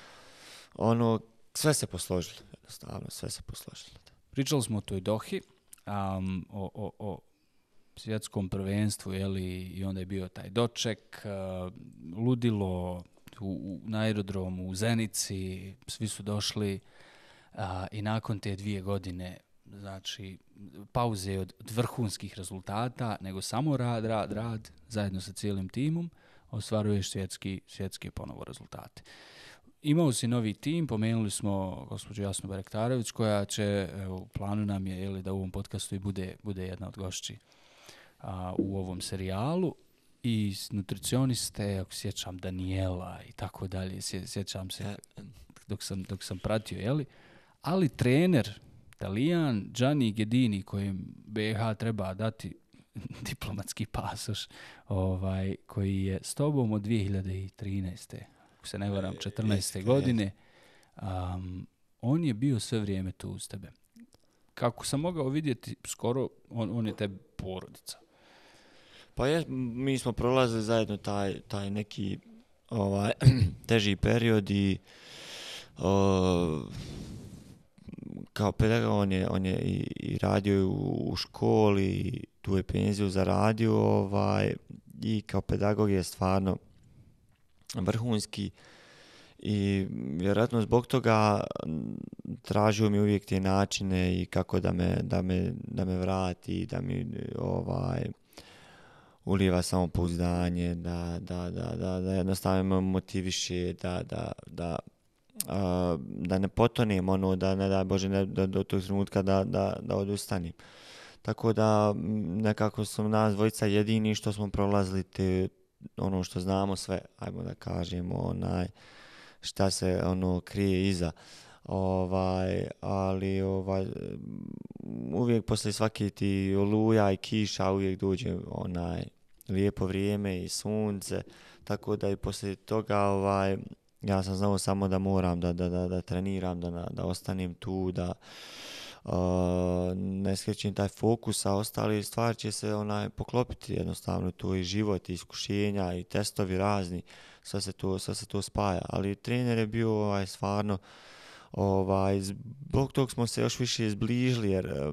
sve se posložilo, Pričali smo o toj Dohi, o svjetskom prvenstvu, i onda je bio taj doček, ludilo na aerodromu u Zenici, svi su došli. I nakon te 2 godine, znači, pauze od vrhunskih rezultata, nego samo rad, zajedno sa cijelim timom, ostvaruješ svjetske ponovo rezultate. Imao si novi tim, pomenuli smo gospođu Jasnu Barektarević, koja će, u planu nam je da u ovom podcastu i bude jedna od gošći u ovom serijalu. I nutricioniste, ako sjećam Daniela i tako dalje, sjećam se dok sam pratio, jeli? Ali trener, Talijan, Gianni Ghedini, kojem BiH treba dati diplomatski pasoš, koji je s tobom od 2013. ako se ne varam, 14. godine, on je bio sve vrijeme tu uz tebe. Kako sam mogao vidjeti, skoro on je tebi porodica. Pa mi smo prolazili zajedno taj neki teži period i kao pedagog on je i radio u školi i tu je penziju zaradio i kao pedagog je stvarno vrhunski i vjerojatno zbog toga tražio mi uvijek te načine i kako da me vrati, da mi ulijeva samopouzdanje, da jednostavno me motiviše, da ne potonem, da ne daj Bože do tog trenutka da odustanem. Tako da nekako su nas dvojica jedini što smo prolazili ono što znamo sve, ajmo da kažemo, šta se krije iza. Ali uvijek poslije svake ti oluja i kiša uvijek dođe lijepo vrijeme i sunce, tako da i poslije toga ja sam znao samo da moram da treniram, da ostanem tu, da ne skrećem taj fokus, a ostali stvari će se poklopiti jednostavno, to i život, i iskušenja, i testovi razni, sve se to spaja, ali trener je bio stvarno, zbog tog smo se još više zbližili, jer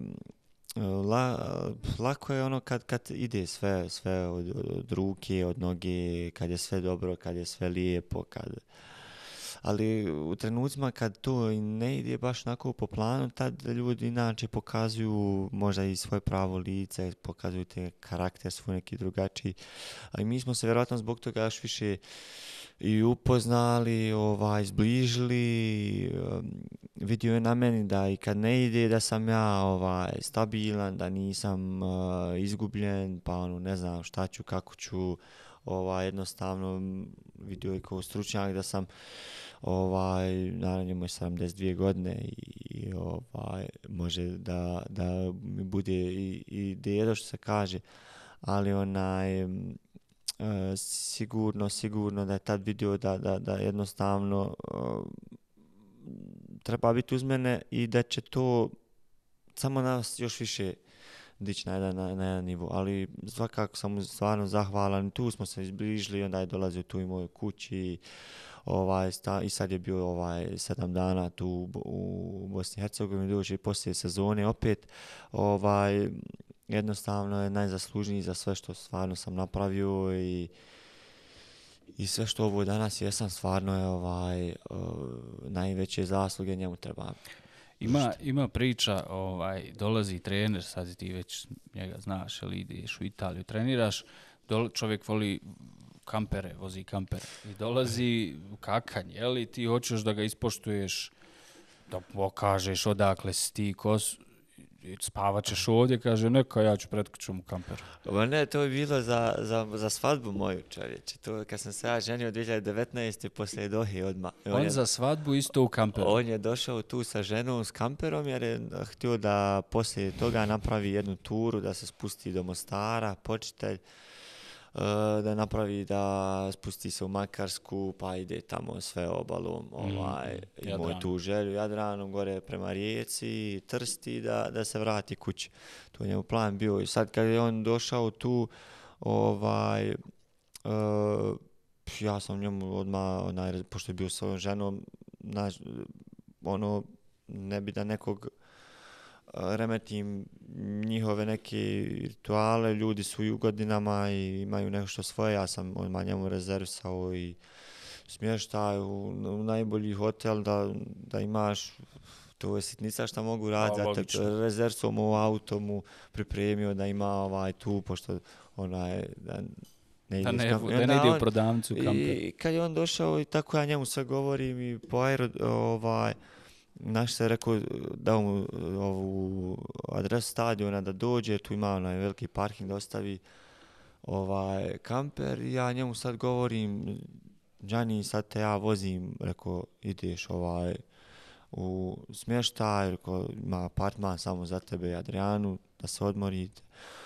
lako je kad ide sve od ruke, od noge, kad je sve dobro, kad je sve lijepo, ali u trenucima kad to ne ide baš onako po planu, tad ljudi inače pokazuju možda i svoje pravo lice, pokazuju te karakter svoj neki drugačiji, ali mi smo se vjerojatno zbog toga još više i upoznali, zbližili, vidio je na meni da i kad ne ide da sam ja stabilan, da nisam izgubljen, pa ne znam šta ću, kako ću, jednostavno vidio je kao stručnjak da sam naravno njemu je 72 godine i može da mi bude i dedo što se kaže, ali sigurno da je tad vidio da jednostavno treba biti uz mene i da će to samo nas još više dići na jedan nivo, ali svakako sam mu stvarno zahvalan, tu smo se izbližili, onda je dolazio tu i mojoj kući i sad je bio 7 dana tu u Bosni i Hercegovini, doći poslije sezone opet, jednostavno je najzaslužniji za sve što stvarno sam napravio i sve što ovo danas jesam, stvarno je najveće zasluge njemu treba. Ima priča, dolazi trener, sad ti već njega znaš, ali ideš u Italiju, treniraš, čovjek voli kampere, vozi kampere i dolazi kakanj, jeli ti hoćeš da ga ispoštuješ, da pokažeš odakle si ti, spavat ćeš ovdje, kaže neka, ja ću pred kućom u kamperu. Ne, to je bilo za svadbu moju, čovječe. To kad sam se ja ženio 2019. poslije Dohi odmah. On za svadbu isto u kamperu? On je došao tu sa ženom s kamperom jer je htio da poslije toga napravi jednu turu, da se spusti do Mostara, počitelj, da napravi da spusti se u Makarsku, pa ide tamo sve obalom, imao tu želju Jadranom gore prema Rijeci, Trsti, da se vrati kući. To je njemu plan bio i sad kad je on došao tu, ja sam njemu odmah, pošto je bio s ovim ženom, ne bi da nekog remetim njihove neke rituale, ljudi su i u godinama i imaju nešto svoje, ja sam odmah njemu rezervisao i smještaj u najbolji hotel, da imaš to je sitnica što mogu raditi, zato logično. rezervstvo mu u auto mu pripremio da ima tu, pošto da ne Da ide s kamper. da ne ide u prodavnicu kamper. I kad je on došao i tako ja njemu sve govorim i po naš se rekao da mu ovu adresu stadiona da dođe, tu ima onaj veliki parking da ostavi kamper i ja njemu sad govorim, Gianni, sad te ja vozim, rekao, ideš u smještaj, rekao, ima apartman samo za tebe i Adrianu, da se odmorite.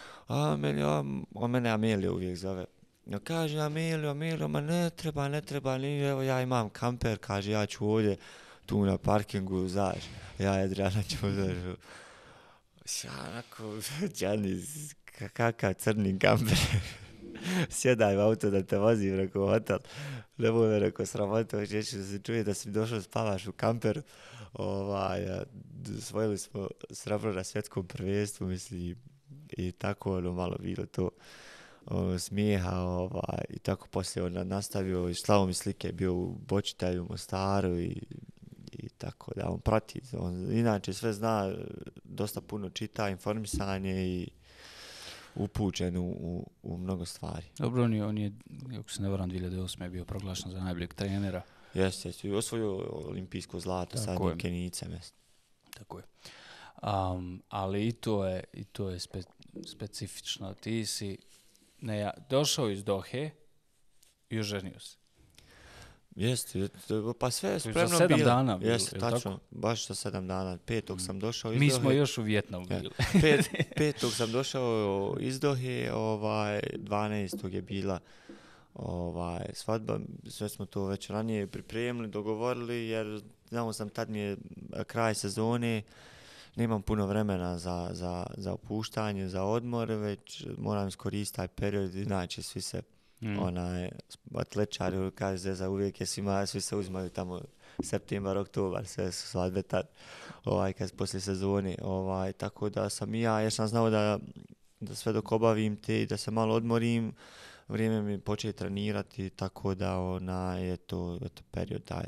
On mene Amelio uvijek zove. No, kaže Amelio, ma ne treba, evo ja imam kamper, kaže ja ću ovdje tu na parkingu, znaš, ja i Adriana ću dođu. Ja onako, Gianni, kakav crni kamper. Sjedaj u auto da te vozim, rekao, hotel. Nemoj me, rekao, sramotno, će se čuje da si došao spavaš u kamperu. Osvojili smo srebro na svjetskom prvenstvu, mislim, i tako malo bilo to smijeha, i tako poslije on nastavio i slavo mi slike, bio u Bočitelju, Mostaru i tako da on prati. On inače sve zna, dosta puno čita, informisanje i upućen u mnogo stvari. Dobro, on je, ako se ne varam, 2008. bio proglašen za najboljeg trenera. Jeste, i osvojio olimpijsko zlato sa jednim Kenijcem. Tako je. Ali i to je specifično. Ti si došao iz Dohe i oženio se. Jeste, pa sve je spremno bilo. Za 7 dana bilo. Jeste, tačno, baš za 7 dana. 5. sam došao iz Mi Dohe. smo još u Vijetnamu bili. 5. sam došao iz Dohe, 12. je bila svadba. Sve smo to već ranije pripremili, dogovorili, jer znamo sam tad mi je kraj sezone, nemam puno vremena za opuštanje, za odmor, već moram iskoristiti taj period, inače svi se atletičari, kaže za uvijek je svi se uzimaju tamo septembar, oktobar, sve su svadbe tad, kad poslije sezone, tako da sam i ja, jer sam znao da sve dok obavim te, da se malo odmorim, vrijeme mi počeo trenirati, tako da je to period taj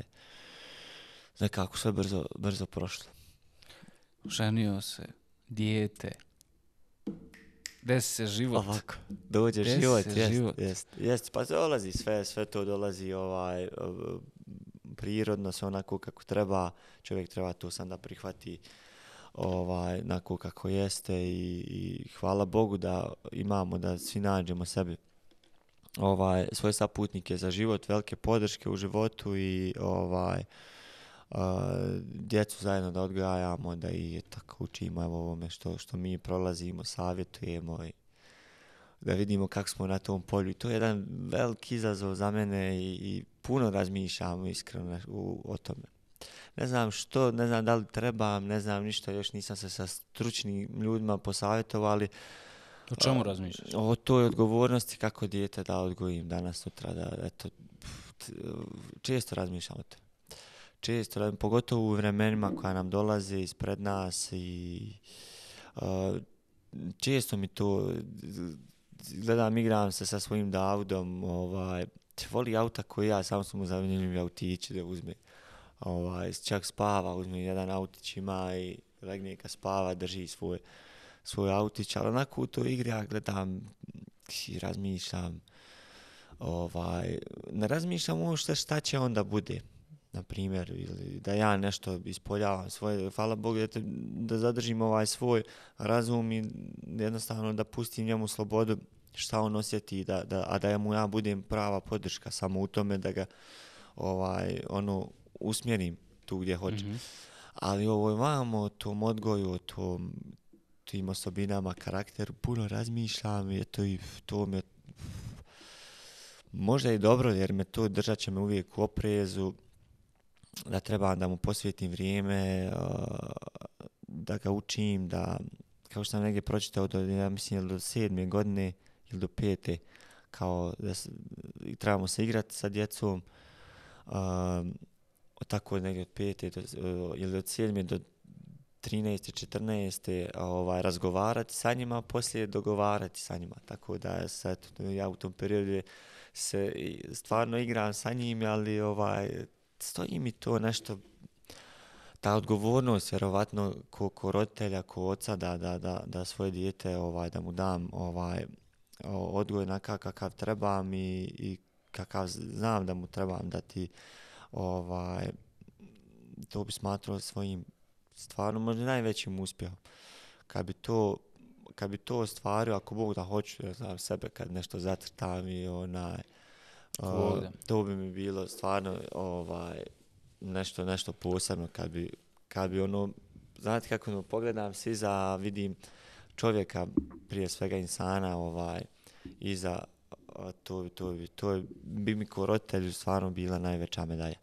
nekako sve brzo prošlo. Ženio se, dijete, desi se život. Ovako, dođe život, jest, pa dolazi sve to dolazi prirodno, sve onako kako treba, čovjek treba to sam da prihvati onako kako jeste i hvala Bogu da imamo, da svi nađemo sebi svoje saputnike za život, velike podrške u životu i djecu zajedno da odgajamo, da i tako učimo ovome što mi prolazimo, savjetujemo i da vidimo kako smo na tom polju. I to je jedan veliki izazov za mene i puno razmišljam iskreno o tome. Ne znam što, ne znam da li trebam, ne znam ništa, još nisam se sa stručnim ljudima posavjetovali. O čemu razmišljaš? O toj odgovornosti kako dijete da odgojim danas, sutra, često razmišljam o tome. Često, pogotovo u vremenima koja nam dolaze ispred nas i često mi to gledam, igram se sa svojim Davidom, voli auta koji ja, samo su mu zanimljivi autići da uzme. Čak spava, uzme jedan autić ima i legne kad spava, drži svoj autić, ali onako u toj igri ja gledam i razmišljam, ne razmišljam ovo šta će onda bude. Na primjer, ili da ja nešto ispoljavam svoje, hvala Bogu da zadržim svoj razum i jednostavno da pustim njemu slobodu šta on osjeti, a da mu ja budem prava podrška samo u tome da ga usmjerim tu gdje hoće. Mm-hmm. Ali o tom odgoju, o tim osobinama, karakteru, puno razmišljam i to me možda i dobro, jer me to držat će me uvijek u oprezu, da trebam da mu posvetim vrijeme, da ga učim, da, kao što sam negdje pročitao, ja mislim do 7. godine ili do 5. kao da trebamo se igrati sa djecom, tako negdje od 5. ili od 7. do 13. 14. Razgovarati sa njima, a poslije dogovarati sa njima. Tako da sad, ja u tom periodu se stvarno igram sa njim, ali stoji mi to nešto, ta odgovornost, vjerovatno, ko roditelja, ko oca, da svoje dijete, da mu dam odgoj onakav kakav trebam i kakav znam da mu trebam dati, to bi smatrao svojim stvarno možda najvećim uspjehom. Kad bi to ostvario, ako Bog da hoću, ja znam sebe kad nešto zacrtam i to bi mi bilo stvarno nešto posebno kad bi znate kako pogledam se iza, vidim čovjeka, prije svega insana, iza, to bi mi ko roditelju stvarno bila najveća medalja.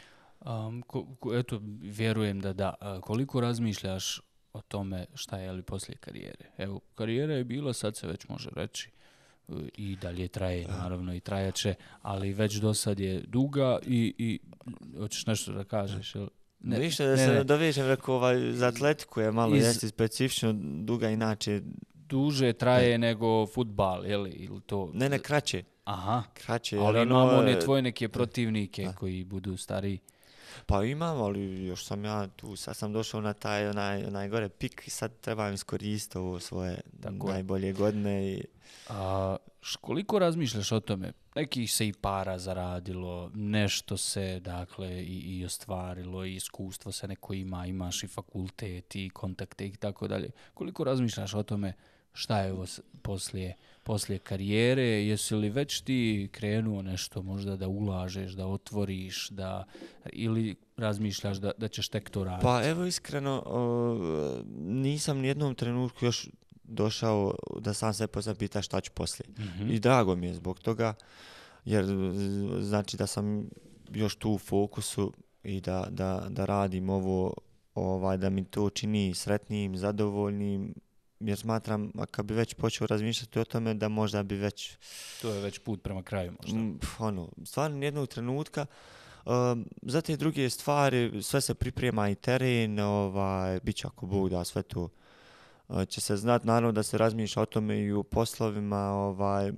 Eto, vjerujem da. Koliko razmišljaš o tome šta je li poslije karijere? Evo, karijera je bila, sad se već može reći, i dalje traje, naravno, i trajaće, ali već do sad je duga i hoćeš nešto da kažeš? Ništa, da se dovežem, rekao, za atletiku je malo jesti specifično, duga inače. Duže traje nego fudbal, je li? Ili to? Ne, kraće. Aha, kraće, ali imamo one tvoje neke protivnike koji budu stariji. Pa imam, ali još sam ja tu, sad sam došao na taj najgore pik i sad trebam iskoristiti ovo svoje najbolje godine. Koliko razmišljaš o tome? Nekih se i para zaradilo, nešto se dakle i ostvarilo, i iskustvo se neko ima, imaš i fakultet i kontakte i tako dalje. Koliko razmišljaš o tome šta je ovo poslije karijere? Jesi li već ti krenuo nešto možda da ulažeš, da otvoriš, ili razmišljaš da ćeš tek to raditi? Pa evo iskreno, nisam nijednom trenutku još došao da sam se pita šta ću poslije. Mm-hmm. I drago mi je zbog toga, jer znači da sam još tu u fokusu i da radim ovo, da mi to čini sretnim, zadovoljnim, jer smatram, kad bi već počeo razmišljati o tome, da možda bi već... To je već put prema kraju možda. Stvarno nijednog trenutka. Za te druge stvari sve se priprema i teren, bit će ako Bog da sve to će se znati. Naravno da se razmišlja o tome i u poslovima,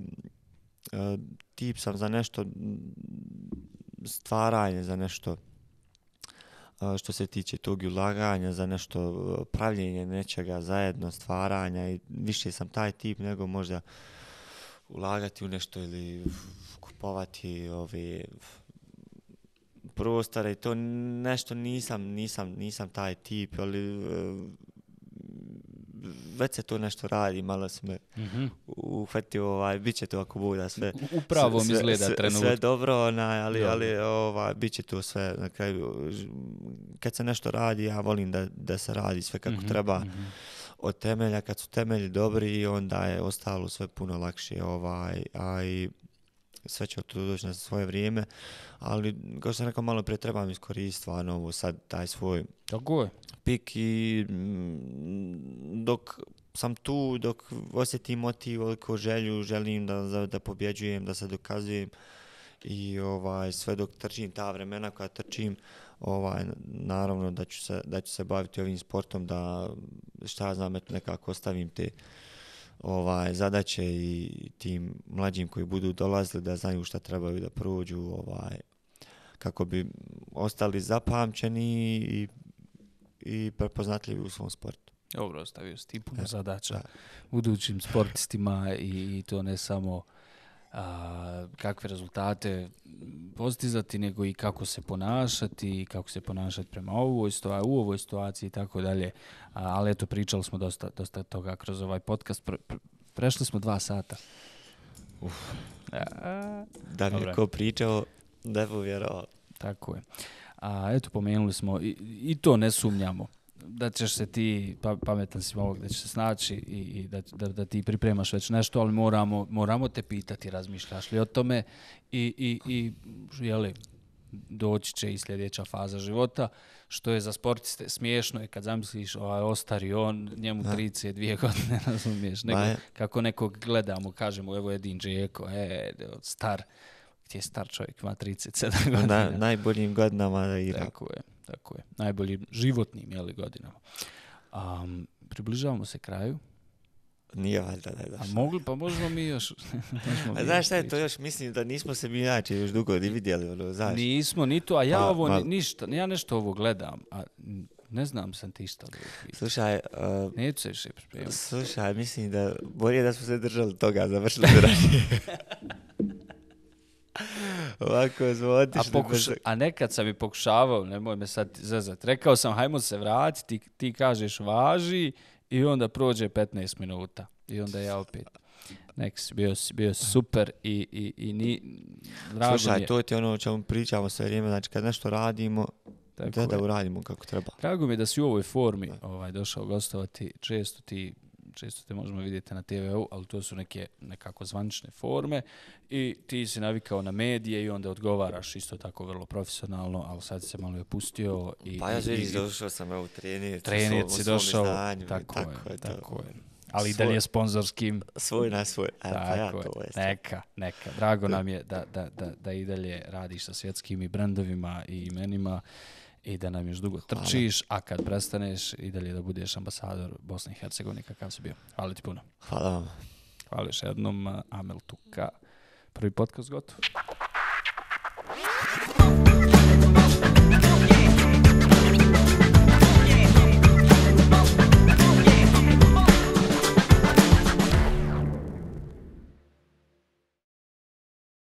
tip sam za nešto stvaranje, za nešto što se tiče tog ulaganja, za nešto pravljenje nečega zajedno, stvaranja, i više sam taj tip nego možda ulagati u nešto ili kupovati prostore i to nešto nisam taj tip, ali već se to nešto radi, malo se me uhvatio, bit će to ako bude sve. Upravo mi izgleda trenutno. Sve dobro, ali bit će to sve na kraju. Kad se nešto radi, ja volim da se radi sve kako treba. Od temelja, kad su temelji dobri, onda je ostalo sve puno lakše, a i sve će to doći na svoje vrijeme, ali kao što sam rekao malo prije, trebam iskoristiti stvarno ovo sad taj svoj pik, i dok sam tu, dok osjetim motiv, veliko želju, želim da pobjeđujem, da se dokazujem, i sve dok trčim ta vremena koja trčim, naravno da ću se baviti ovim sportom, da šta znam, nekako ostavim te zadaće i tim mlađim koji budu dolazili da znaju šta trebaju da prođu, kako bi ostali zapamćeni i prepoznatljivi u svom sportu. Dobro, ostavio si ti puno zadaća budućim sportistima, i to ne samo kakve rezultate postizati, nego i kako se ponašati, i kako se ponašati prema u ovoj situaciji i tako dalje. Ali eto, pričali smo dosta toga kroz ovaj podcast. Prešli smo 2 sata. Da mi je ko pričao, da bi vjerovao. Tako je. Eto, pomenuli smo, i to ne sumnjamo, da ćeš se ti, pametan si ovog, da ćeš se snaći i da ti pripremaš već nešto, ali moramo te pitati, razmišljaš li o tome, i jeli, doći će i sljedeća faza života, što je za sportiste smiješno je kad zamisliš ostari on, njemu 32 godine, razumiješ, nego kako nekog gledamo, kažemo, evo Edin Džeko, star, gdje je star čovjek, ima 37 godina. Najboljim godinama da igra. Tako je. Najboljim životnim godinama. Približavamo se kraju. Nije valjda da je A došlo. mogli, pa možemo mi još... možemo A mi znaš šta je to pričati. još? Mislim da nismo se mi inače još dugo ni vidjeli, ono, znaš. Nismo, ni to, a ja Pa, ovo mal- ništa, ja nešto ovo gledam, a ne znam sam ti šta drugo biti. Slušaj, Neću se više pripremiti. slušaj, mislim da bolje da smo se držali toga, završili bi ranije. Ovako smo otišli bez... A nekad sam i pokušavao, nemoj me sad zezat, rekao sam hajmo se vratiti, ti kažeš važi i onda prođe 15 minuta i onda ja opet. Nek si bio si super i drago mi Slušaj, je. to ti je ono o čemu pričamo sve vrijeme, znači kad nešto radimo, Tako da je. uradimo kako treba. Drago mi je da si u ovoj formi došao gostovati. Često te možemo vidjeti na TV-u, ali to su nekako zvanične forme i ti si navikao na medije i onda odgovaraš isto tako vrlo profesionalno, ali sad se malo je pustio. Pa ja vidiš, došao sam u trenirci, Trenirci u svom došao, izdanju, tako je. to. Ali i dalje sponzorskim. Svoj na svoj. Pa ja Tako to je. Neka. Drago nam je da i dalje radiš sa svjetskim i brendovima i imenima i da nam još dugo trčiš, a kad prestaneš i dalje da budeš ambasador Bosne i Hercegovine kakav si bio. Hvala ti puno. Hvala vam. Hvala još jednom, Amel Tuka. Prvi podcast gotov.